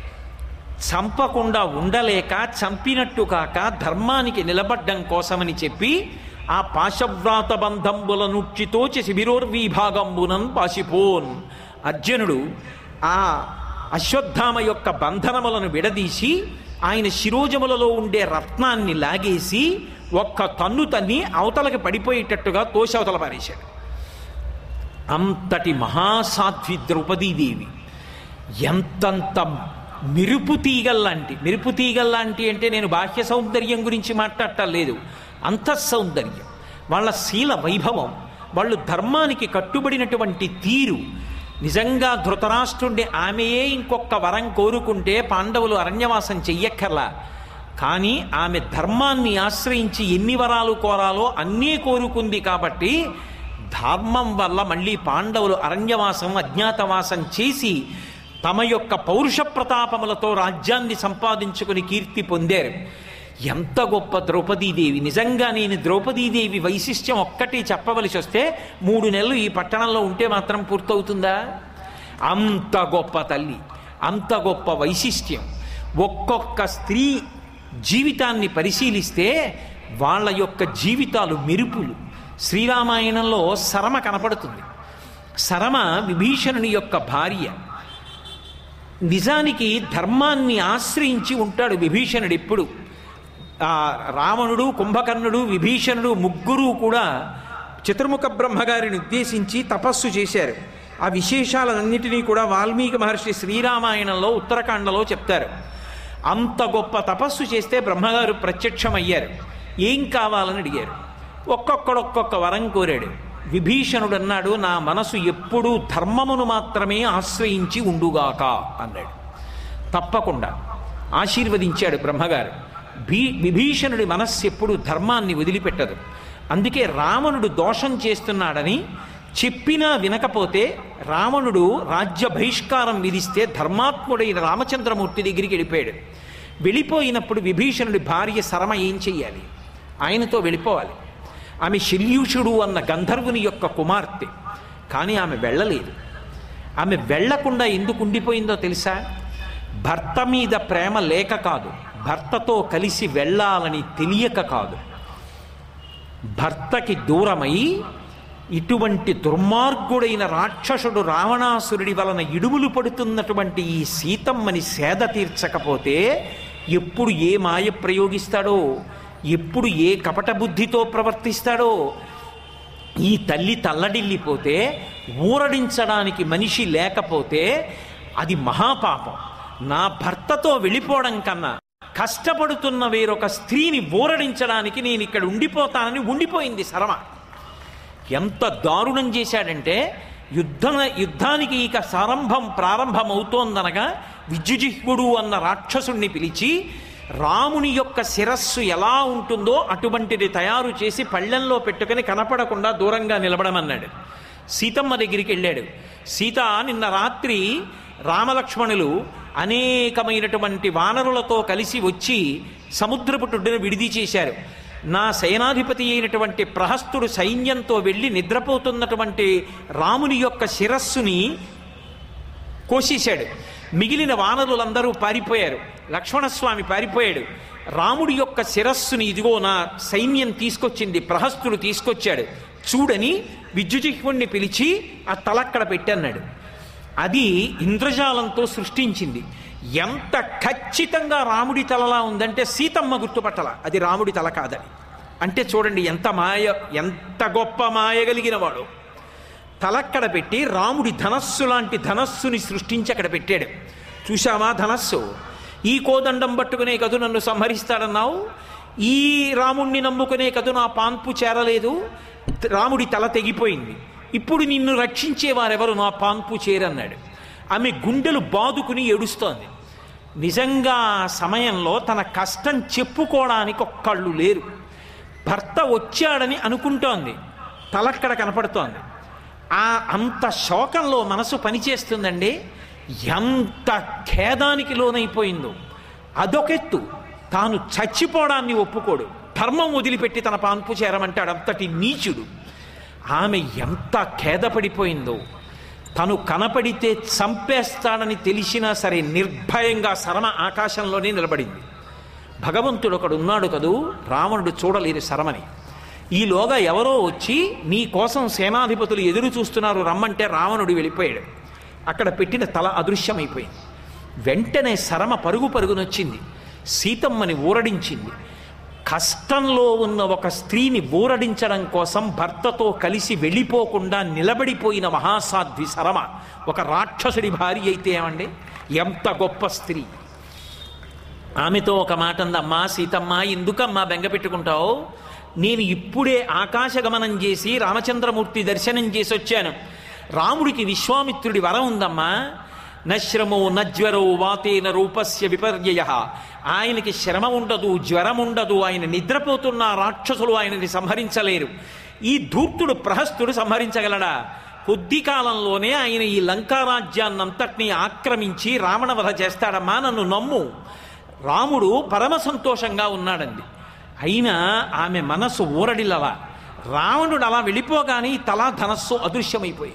చంపకుండా ఉండలేక చంపినట్టు కాక ధర్మానికి నిలబడ్డం కోసమని చెప్పి ఆ పాశవ్రాత బంధంబుల నుచ్చితోచి శిబిరోర్వీభాగంబునన్ పాశిపోన్. అర్జునుడు ఆ అశ్వత్థామ యొక్క బంధనములను విడదీసి ఆయన శిరోజములలో ఉండే రత్నాన్ని లాగేసి ఒక్క తన్ను తన్ని అవతలకి పడిపోయేటట్టుగా తోసి అవతల పారేశాడు. అంతటి మహాసాధ్వి ద్రౌపదీదేవి ఎంతంత మెరుపు తీగల్లాంటి, మెరుపు తీగల్లాంటి అంటే నేను బాహ్య సౌందర్యం గురించి మాట్లాడటం లేదు, అంతఃసౌందర్యం, వాళ్ళ శీల వైభవం, వాళ్ళు ధర్మానికి కట్టుబడినటువంటి తీరు. నిజంగా ధృతరాష్ట్రుండి ఆమెయే ఇంకొక వరం కోరుకుంటే పాండవులు అరణ్యవాసం చెయ్యక్కర్లా. కానీ ఆమె ధర్మాన్ని ఆశ్రయించి ఎన్ని వరాలు కోరాలో అన్నీ కోరుకుంది కాబట్టి ధర్మం వల్ల మళ్ళీ పాండవులు అరణ్యవాసం అజ్ఞాతవాసం చేసి తమ యొక్క పౌరుష ప్రతాపములతో రాజ్యాన్ని సంపాదించుకుని కీర్తి పొందారు. ఎంత గొప్ప ద్రౌపదీదేవి! నిజంగా నేను ద్రౌపదీదేవి వైశిష్ట్యం ఒక్కటి చెప్పవలసి వస్తే మూడు నెలలు ఈ పట్టణంలో ఉంటే మాత్రం పూర్తవుతుందా? అంత గొప్ప తల్లి, అంత గొప్ప వైశిష్ట్యం. ఒక్కొక్క స్త్రీ జీవితాన్ని పరిశీలిస్తే వాళ్ళ యొక్క జీవితాలు మెరుపులు. శ్రీరామాయణంలో సరమ కనపడుతుంది. సరమ విభీషణుని యొక్క భార్య. నిజానికి ధర్మాన్ని ఆశ్రయించి ఉంటాడు విభీషణుడు ఎప్పుడు. రావణుడు, కుంభకర్ణుడు, విభీషణుడు ముగ్గురు కూడా చతుర్ముఖ బ్రహ్మగారిని ఉద్దేశించి తపస్సు చేశారు. ఆ విశేషాలన్నిటినీ కూడా వాల్మీకి మహర్షి శ్రీరామాయణంలో ఉత్తరాఖండలో చెప్తారు. అంత గొప్ప తపస్సు చేస్తే బ్రహ్మగారు ప్రత్యక్షమయ్యారు. ఏం కావాలని అడిగారు. ఒక్కొక్కడు ఒక్కొక్క వరం కోరాడు. విభీషణుడు అన్నాడు, నా మనసు ఎప్పుడూ ధర్మమును మాత్రమే ఆశ్రయించి ఉండుగాక అన్నాడు. తప్పకుండా ఆశీర్వదించాడు బ్రహ్మగారు. భీ విభీషణుడి మనస్సు ఎప్పుడు ధర్మాన్ని వదిలిపెట్టదు. అందుకే రావణుడు దోషం చేస్తున్నాడని చెప్పినా వినకపోతే రావణుడు రాజ్య బహిష్కారం విధిస్తే ధర్మాత్ముడైన రామచంద్రమూర్తి దగ్గరికి వెళ్ళిపోయాడు. వెళ్ళిపోయినప్పుడు విభీషణుడి భార్య సరమ ఏం చెయ్యాలి? ఆయనతో వెళ్ళిపోవాలి. ఆమె శల్యూషుడు అన్న గంధర్వుని యొక్క కుమార్తె. కానీ ఆమె వెళ్ళలేదు. ఆమె వెళ్లకుండా ఎందుకు ఉండిపోయిందో తెలుసా? భర్త మీద ప్రేమ లేక కాదు, భర్తతో కలిసి వెళ్ళాలని తెలియక కాదు. భర్తకి దూరమై ఇటువంటి దుర్మార్గుడైన రాక్షసుడు రావణాసురుడి వలన ఇడుములు పడుతున్నటువంటి ఈ సీతమ్మని సేద తీర్చకపోతే ఎప్పుడు ఏ మాయ ప్రయోగిస్తాడో, ఎప్పుడు ఏ కపట బుద్ధితో ప్రవర్తిస్తాడో. ఈ తల్లి తల్లడిల్లిపోతే, ఊరడించడానికి మనిషి లేకపోతే అది మహాపాపం. నా భర్తతో వెళ్ళిపోవడం కన్నా కష్టపడుతున్న వేరొక స్త్రీని ఊరడించడానికి నేను ఇక్కడ ఉండిపోతానని ఉండిపోయింది సరమ. ఎంత దారుణం చేశాడంటే, యుద్ధ యుద్ధానికి ఇక సారంభం ప్రారంభమవుతోందనగా విద్యుజిహ్వుడు అన్న రాక్షసుణ్ణి పిలిచి రాముని యొక్క శిరస్సు ఎలా ఉంటుందో అటువంటిది తయారు చేసి పళ్ళెంలో పెట్టుకుని కనపడకుండా దూరంగా నిలబడమన్నాడు. సీతమ్మ దగ్గరికి వెళ్ళాడు. సీత, నిన్న రాత్రి రామలక్ష్మణులు అనేకమైనటువంటి వానరులతో కలిసి వచ్చి సముద్రపుటుడిని విడిది చేశారు. నా సేనాధిపతి అయినటువంటి ప్రహస్తుడు సైన్యంతో వెళ్ళి నిద్రపోతున్నటువంటి రాముని యొక్క శిరస్సుని కోసేశాడు. మిగిలిన వానరులందరూ పారిపోయారు. లక్ష్మణస్వామి పారిపోయాడు. రాముడి యొక్క శిరస్సుని ఇదిగో నా సైన్యం తీసుకొచ్చింది, ప్రహస్తుడు తీసుకొచ్చాడు చూడని విద్యుజిహ్వుణ్ణి పిలిచి ఆ తలక్కడ పెట్టన్నాడు. అది ఇంద్రజాలంతో సృష్టించింది. ఎంత ఖచ్చితంగా రాముడి తలలా ఉందంటే సీతమ్మ గుర్తుపట్టల అది రాముడి తల కాదని. అంటే చూడండి ఎంత మాయ, ఎంత గొప్ప మాయ కలిగిన వాడు. తలక్కడ పెట్టి రాముడి ధనస్సు లాంటి ధనస్సుని సృష్టించి అక్కడ పెట్టాడు. చూశావా ధనస్సు, ఈ కోదండం పట్టుకునే కదు నన్ను సంహరిస్తాడన్నావు, ఈ రాముణ్ణి నమ్ముకునే కదు నా పాన్పు చేరలేదు, రాముడి తల తెగిపోయింది, ఇప్పుడు నిన్ను రక్షించేవారెవరు, నా పాన్పు చేరన్నాడు. ఆమె గుండెలు బాదుకుని ఏడుస్తోంది. నిజంగా సమయంలో తన కష్టం చెప్పుకోవడానికి ఒక్కళ్ళు లేరు. భర్త వచ్చాడని అనుకుంటోంది, తలక్కడ కనపడుతోంది. ఆ అంత శోకంలో మనసు పనిచేస్తుందండి. ఎంత ఖేదానికి లోనైపోయిందో. అదొకెత్తు, తాను చచ్చిపోవడాన్ని ఒప్పుకోడు, ధర్మం వదిలిపెట్టి తన పాన్పు చేరమంటాడు, అంతటి నీచుడు. ఆమె ఎంత ఖేదపడిపోయిందో. తను కనపడితే చంపేస్తాడని తెలిసినా సరే నిర్భయంగా శరమ ఆకాశంలోనే నిలబడింది. భగవంతుడు ఒకడు ఉన్నాడు కదూ, రావణుడు చూడలేరు శరమని. ఈలోగా ఎవరో వచ్చి నీ కోసం సేనాధిపతులు ఎదురు చూస్తున్నారు రమ్మంటే రావణుడు వెళ్ళిపోయాడు. అక్కడ పెట్టిన తల అదృశ్యమైపోయింది. వెంటనే శరమ పరుగు పరుగునొచ్చింది. సీతమ్మని ఊరడించింది. కష్టంలో ఉన్న ఒక స్త్రీని ఊరడించడం కోసం భర్తతో కలిసి వెళ్ళిపోకుండా నిలబడిపోయిన మహాసాధ్వి సరమ ఒక రాక్షసుడి భార్య అయితే ఏమండి, ఎంత గొప్ప స్త్రీ. ఆమెతో ఒక మాట అందమ్మా, సీతమ్మ ఎందుకమ్మా బెంగ పెట్టుకుంటావు? నేను ఇప్పుడే ఆకాశగమనం చేసి రామచంద్రమూర్తి దర్శనం చేసి వచ్చాను. రాముడికి విశ్వామిత్రుడి వరం ఉందమ్మా. నశ్రమో నజ్వరో వాతేన రూపస్య విపర్యయ. ఆయనకి శ్రమ ఉండదు, జ్వరం ఉండదు. ఆయన నిద్రపోతున్న రాక్షసులు ఆయనని సంహరించలేరు. ఈ ధూర్తుడు ప్రహస్తుడు సంహరించగలడా? కొద్ది కాలంలోనే ఆయన ఈ లంకారాజ్యాన్నంతటినీ ఆక్రమించి రావణవధ చేస్తాడమ్మా, నన్ను నమ్ము. రాముడు పరమ సంతోషంగా ఉన్నాడండి. అయినా ఆమె మనస్సు ఊరడిల్లలా. రావణుడు అలా వెళ్ళిపోగానే తలా ధనస్సు అదృశ్యమైపోయి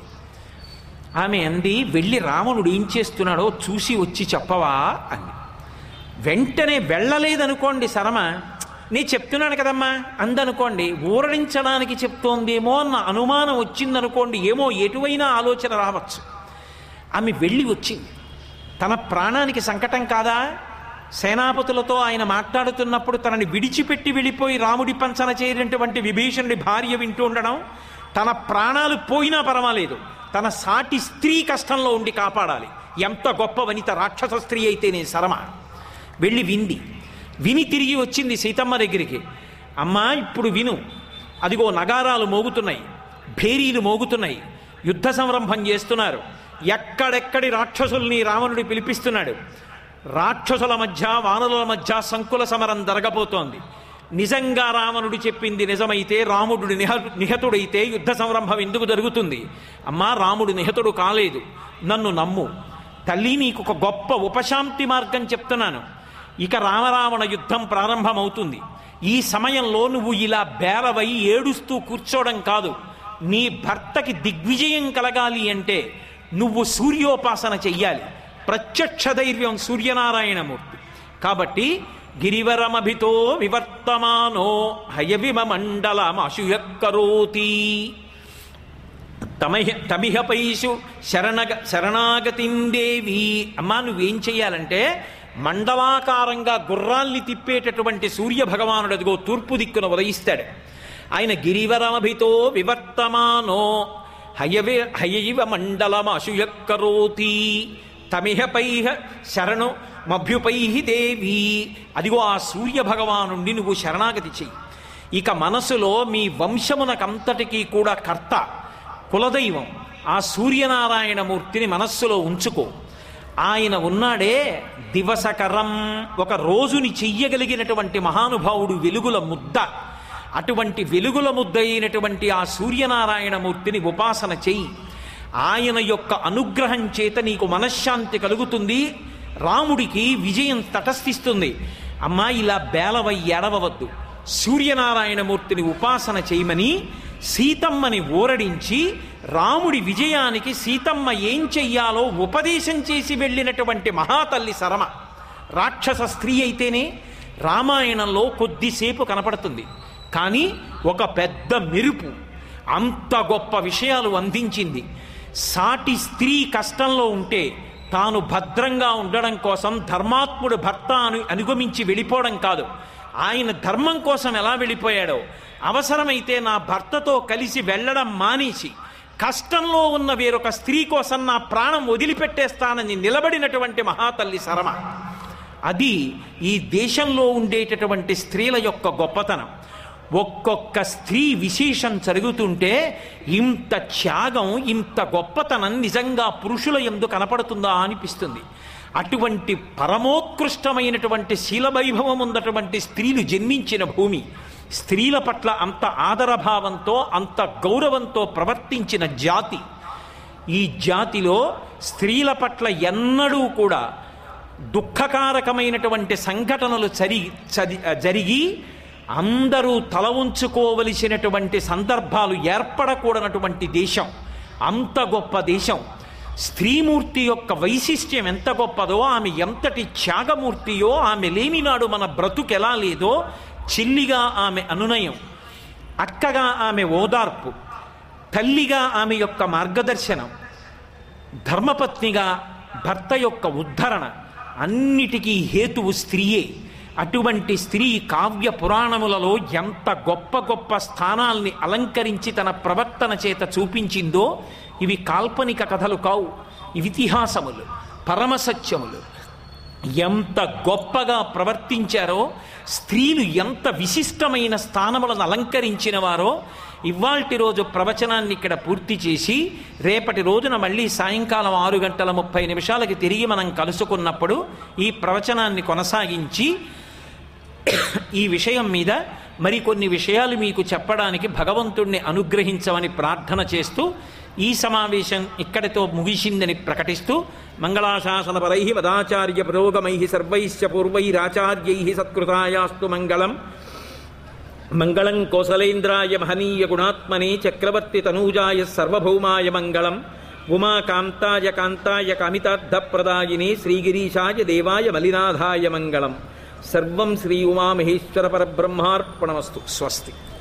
ఆమె అంది, వెళ్ళి రావణుడు ఏం చేస్తున్నాడో చూసి వచ్చి చెప్పవా అంది. వెంటనే వెళ్ళలేదనుకోండి సరమ, నీ చెప్తున్నాను కదమ్మా అందనుకోండి, ఊరడించడానికి చెప్తోందేమో అన్న అనుమానం వచ్చిందనుకోండి, ఏమో ఎటువైనా ఆలోచన రావచ్చు. ఆమె వెళ్ళి వచ్చింది. తన ప్రాణానికి సంకటం కాదా? సేనాపతులతో ఆయన మాట్లాడుతున్నప్పుడు తనని విడిచిపెట్టి వెళ్ళిపోయి రాముడి పంచన చేరినటువంటి విభీషణుడి భార్య వింటూ ఉండడం, తన ప్రాణాలు పోయినా పర్వాలేదు, తన సాటి స్త్రీ కష్టంలో ఉండి కాపాడాలి. ఎంత గొప్ప వనిత, రాక్షస స్త్రీ అయితేనే శరమ. వెళ్ళి వింది. విని తిరిగి వచ్చింది సీతమ్మ దగ్గరికి. అమ్మా ఇప్పుడు విను, అదిగో నగారాలు మోగుతున్నాయి, భేరీలు మోగుతున్నాయి, యుద్ధ సంరంభం చేస్తున్నారు. ఎక్కడెక్కడి రాక్షసుల్ని రావణుడు పిలిపిస్తున్నాడు. రాక్షసుల మధ్య వానరుల మధ్య సంకుల సమరం జరగబోతోంది. నిజంగా రావణుడు చెప్పింది నిజమైతే, రాముడు నిహ నిహతుడైతే యుద్ధ సంరంభం ఎందుకు జరుగుతుంది? అమ్మా రాముడు నిహతుడు కాలేదు, నన్ను నమ్ము తల్లి. నీకు ఒక గొప్ప ఉపశాంతి మార్గం చెప్తున్నాను. ఇక రామరావణ యుద్ధం ప్రారంభమవుతుంది. ఈ సమయంలో నువ్వు ఇలా బేరవై ఏడుస్తూ కూర్చోవడం కాదు. నీ భర్తకి దిగ్విజయం కలగాలి అంటే నువ్వు సూర్యోపాసన చెయ్యాలి. ప్రత్యక్ష ధైర్యం సూర్యనారాయణమూర్తి. కాబట్టి గిరివరమభితో వివర్తమానో హయవిమ మండలం అశుయక్కరోతి తమహ తమిహ పైషు శరణగ శరణాగతిందేవి. అమ్మా నువ్వేం చెయ్యాలంటే, మండలాకారంగా గుర్రాల్ని తిప్పేటటువంటి సూర్య భగవానుడు అదిగో తూర్పు దిక్కున ఉదయిస్తాడు. ఆయన గిరివరమభితో వివర్తమానో హయవి హయైవ మండలం అశుయక్కరోతి తమిహ పైహ శరణు మభ్యుపై దేవి. అదిగో ఆ సూర్య భగవానుండి నువ్వు శరణాగతి చెయ్యి. ఇక మనసులో మీ వంశమునకంతటికీ కూడా కర్త, కులదైవం ఆ సూర్యనారాయణమూర్తిని మనస్సులో ఉంచుకో. ఆయన ఉన్నాడే దివసకరం, ఒక రోజుని చెయ్యగలిగినటువంటి మహానుభావుడు, వెలుగుల ముద్ద. అటువంటి వెలుగుల ముద్ద అయినటువంటి ఆ సూర్యనారాయణమూర్తిని ఉపాసన చెయ్యి. ఆయన యొక్క అనుగ్రహం చేత నీకు మనశ్శాంతి కలుగుతుంది, రాముడికి విజయం తటస్థిస్తుంది. అమ్మా ఇలా బేలవై ఎడవవద్దు, సూర్యనారాయణమూర్తిని ఉపాసన చేయమని సీతమ్మని ఊరడించి రాముడి విజయానికి సీతమ్మ ఏం చెయ్యాలో ఉపదేశం చేసి వెళ్ళినటువంటి మహాతల్లి సరమ. రాక్షస స్త్రీ అయితేనే రామాయణంలో కొద్దిసేపు కనపడుతుంది, కానీ ఒక పెద్ద మెరుపు, అంత గొప్ప విషయాలు అందించింది. సాటి స్త్రీ కష్టంలో ఉంటే తాను భద్రంగా ఉండడం కోసం ధర్మాత్ముడు భర్త అను అనుగమించి వెళ్ళిపోవడం కాదు, ఆయన ధర్మం కోసం ఎలా వెళ్ళిపోయాడో, అవసరమైతే నా భర్తతో కలిసి వెళ్ళడం మానేసి కష్టంలో ఉన్న వేరొక స్త్రీ కోసం నా ప్రాణం వదిలిపెట్టేస్తానని నిలబడినటువంటి మహాతల్లి సరమ. అది ఈ దేశంలో ఉండేటటువంటి స్త్రీల యొక్క గొప్పతనం. ఒక్కొక్క స్త్రీ విశేషం జరుగుతుంటే ఇంత త్యాగం, ఇంత గొప్పతనం నిజంగా పురుషుల యందు కనపడుతుందా అనిపిస్తుంది. అటువంటి పరమోత్కృష్టమైనటువంటి శీలవైభవం ఉన్నటువంటి స్త్రీలు జన్మించిన భూమి, స్త్రీల పట్ల అంత ఆదరభావంతో అంత గౌరవంతో ప్రవర్తించిన జాతి. ఈ జాతిలో స్త్రీల పట్ల ఎన్నడూ కూడా దుఃఖకారకమైనటువంటి సంఘటనలు చరి జరిగి అందరూ తల ఉంచుకోవలసినటువంటి సందర్భాలు ఏర్పడకూడనటువంటి దేశం, అంత గొప్ప దేశం. స్త్రీమూర్తి యొక్క వైశిష్ట్యం ఎంత గొప్పదో, ఆమె ఎంతటి త్యాగమూర్తియో, ఆమె లేనినాడు మన బ్రతుకు ఎలా లేదో చెల్లిగా ఆమె అనునయం, అక్కగా ఆమె ఓదార్పు, తల్లిగా ఆమె యొక్క మార్గదర్శనం, ధర్మపత్నిగా భర్త యొక్క ఉద్ధరణ, అన్నిటికీ హేతువు స్త్రీయే. అటువంటి స్త్రీ కావ్య పురాణములలో ఎంత గొప్ప గొప్ప స్థానాల్ని అలంకరించి తన ప్రవర్తన చేత చూపించిందో ఇవి కాల్పనిక కథలు కావు, ఇవి ఇతిహాసములు, పరమసత్యములు. ఎంత గొప్పగా ప్రవర్తించారో, స్త్రీలు ఎంత విశిష్టమైన స్థానములను అలంకరించిన వారో. ఇవాల్టి రోజు ప్రవచనాన్ని ఇక్కడ పూర్తి చేసి రేపటి రోజున మళ్ళీ సాయంకాలం ఆరు గంటల ముప్పై నిమిషాలకి తిరిగి మనం కలుసుకున్నప్పుడు ఈ ప్రవచనాన్ని కొనసాగించి ఈ విషయం మీద మరికొన్ని విషయాలు మీకు చెప్పడానికి భగవంతుణ్ణి అనుగ్రహించమని ప్రార్థన చేస్తూ ఈ సమావేశం ఇక్కడితో ముగిసిందని ప్రకటిస్తూ మంగళాశాసనపరై మదాచార్య పురోగమై సర్వైశ్చ పూర్వైరాచార్యై సత్కృతాయాస్తు మంగళం. మంగళం కోసలేంద్రాయ మహనీయ గుణాత్మనే చక్రవర్తి తనూజాయ సర్వభౌమాయ మంగళం. ఉమాకాంతాయ కాంతాయ కామితార్థప్రదాయినే శ్రీగిరీశాయ దేవాయ మలినాథాయ మంగళం. సర్వం శ్రీ ఉమామహేశ్వర పరబ్రహ్మార్పణమస్తు. స్వస్తి.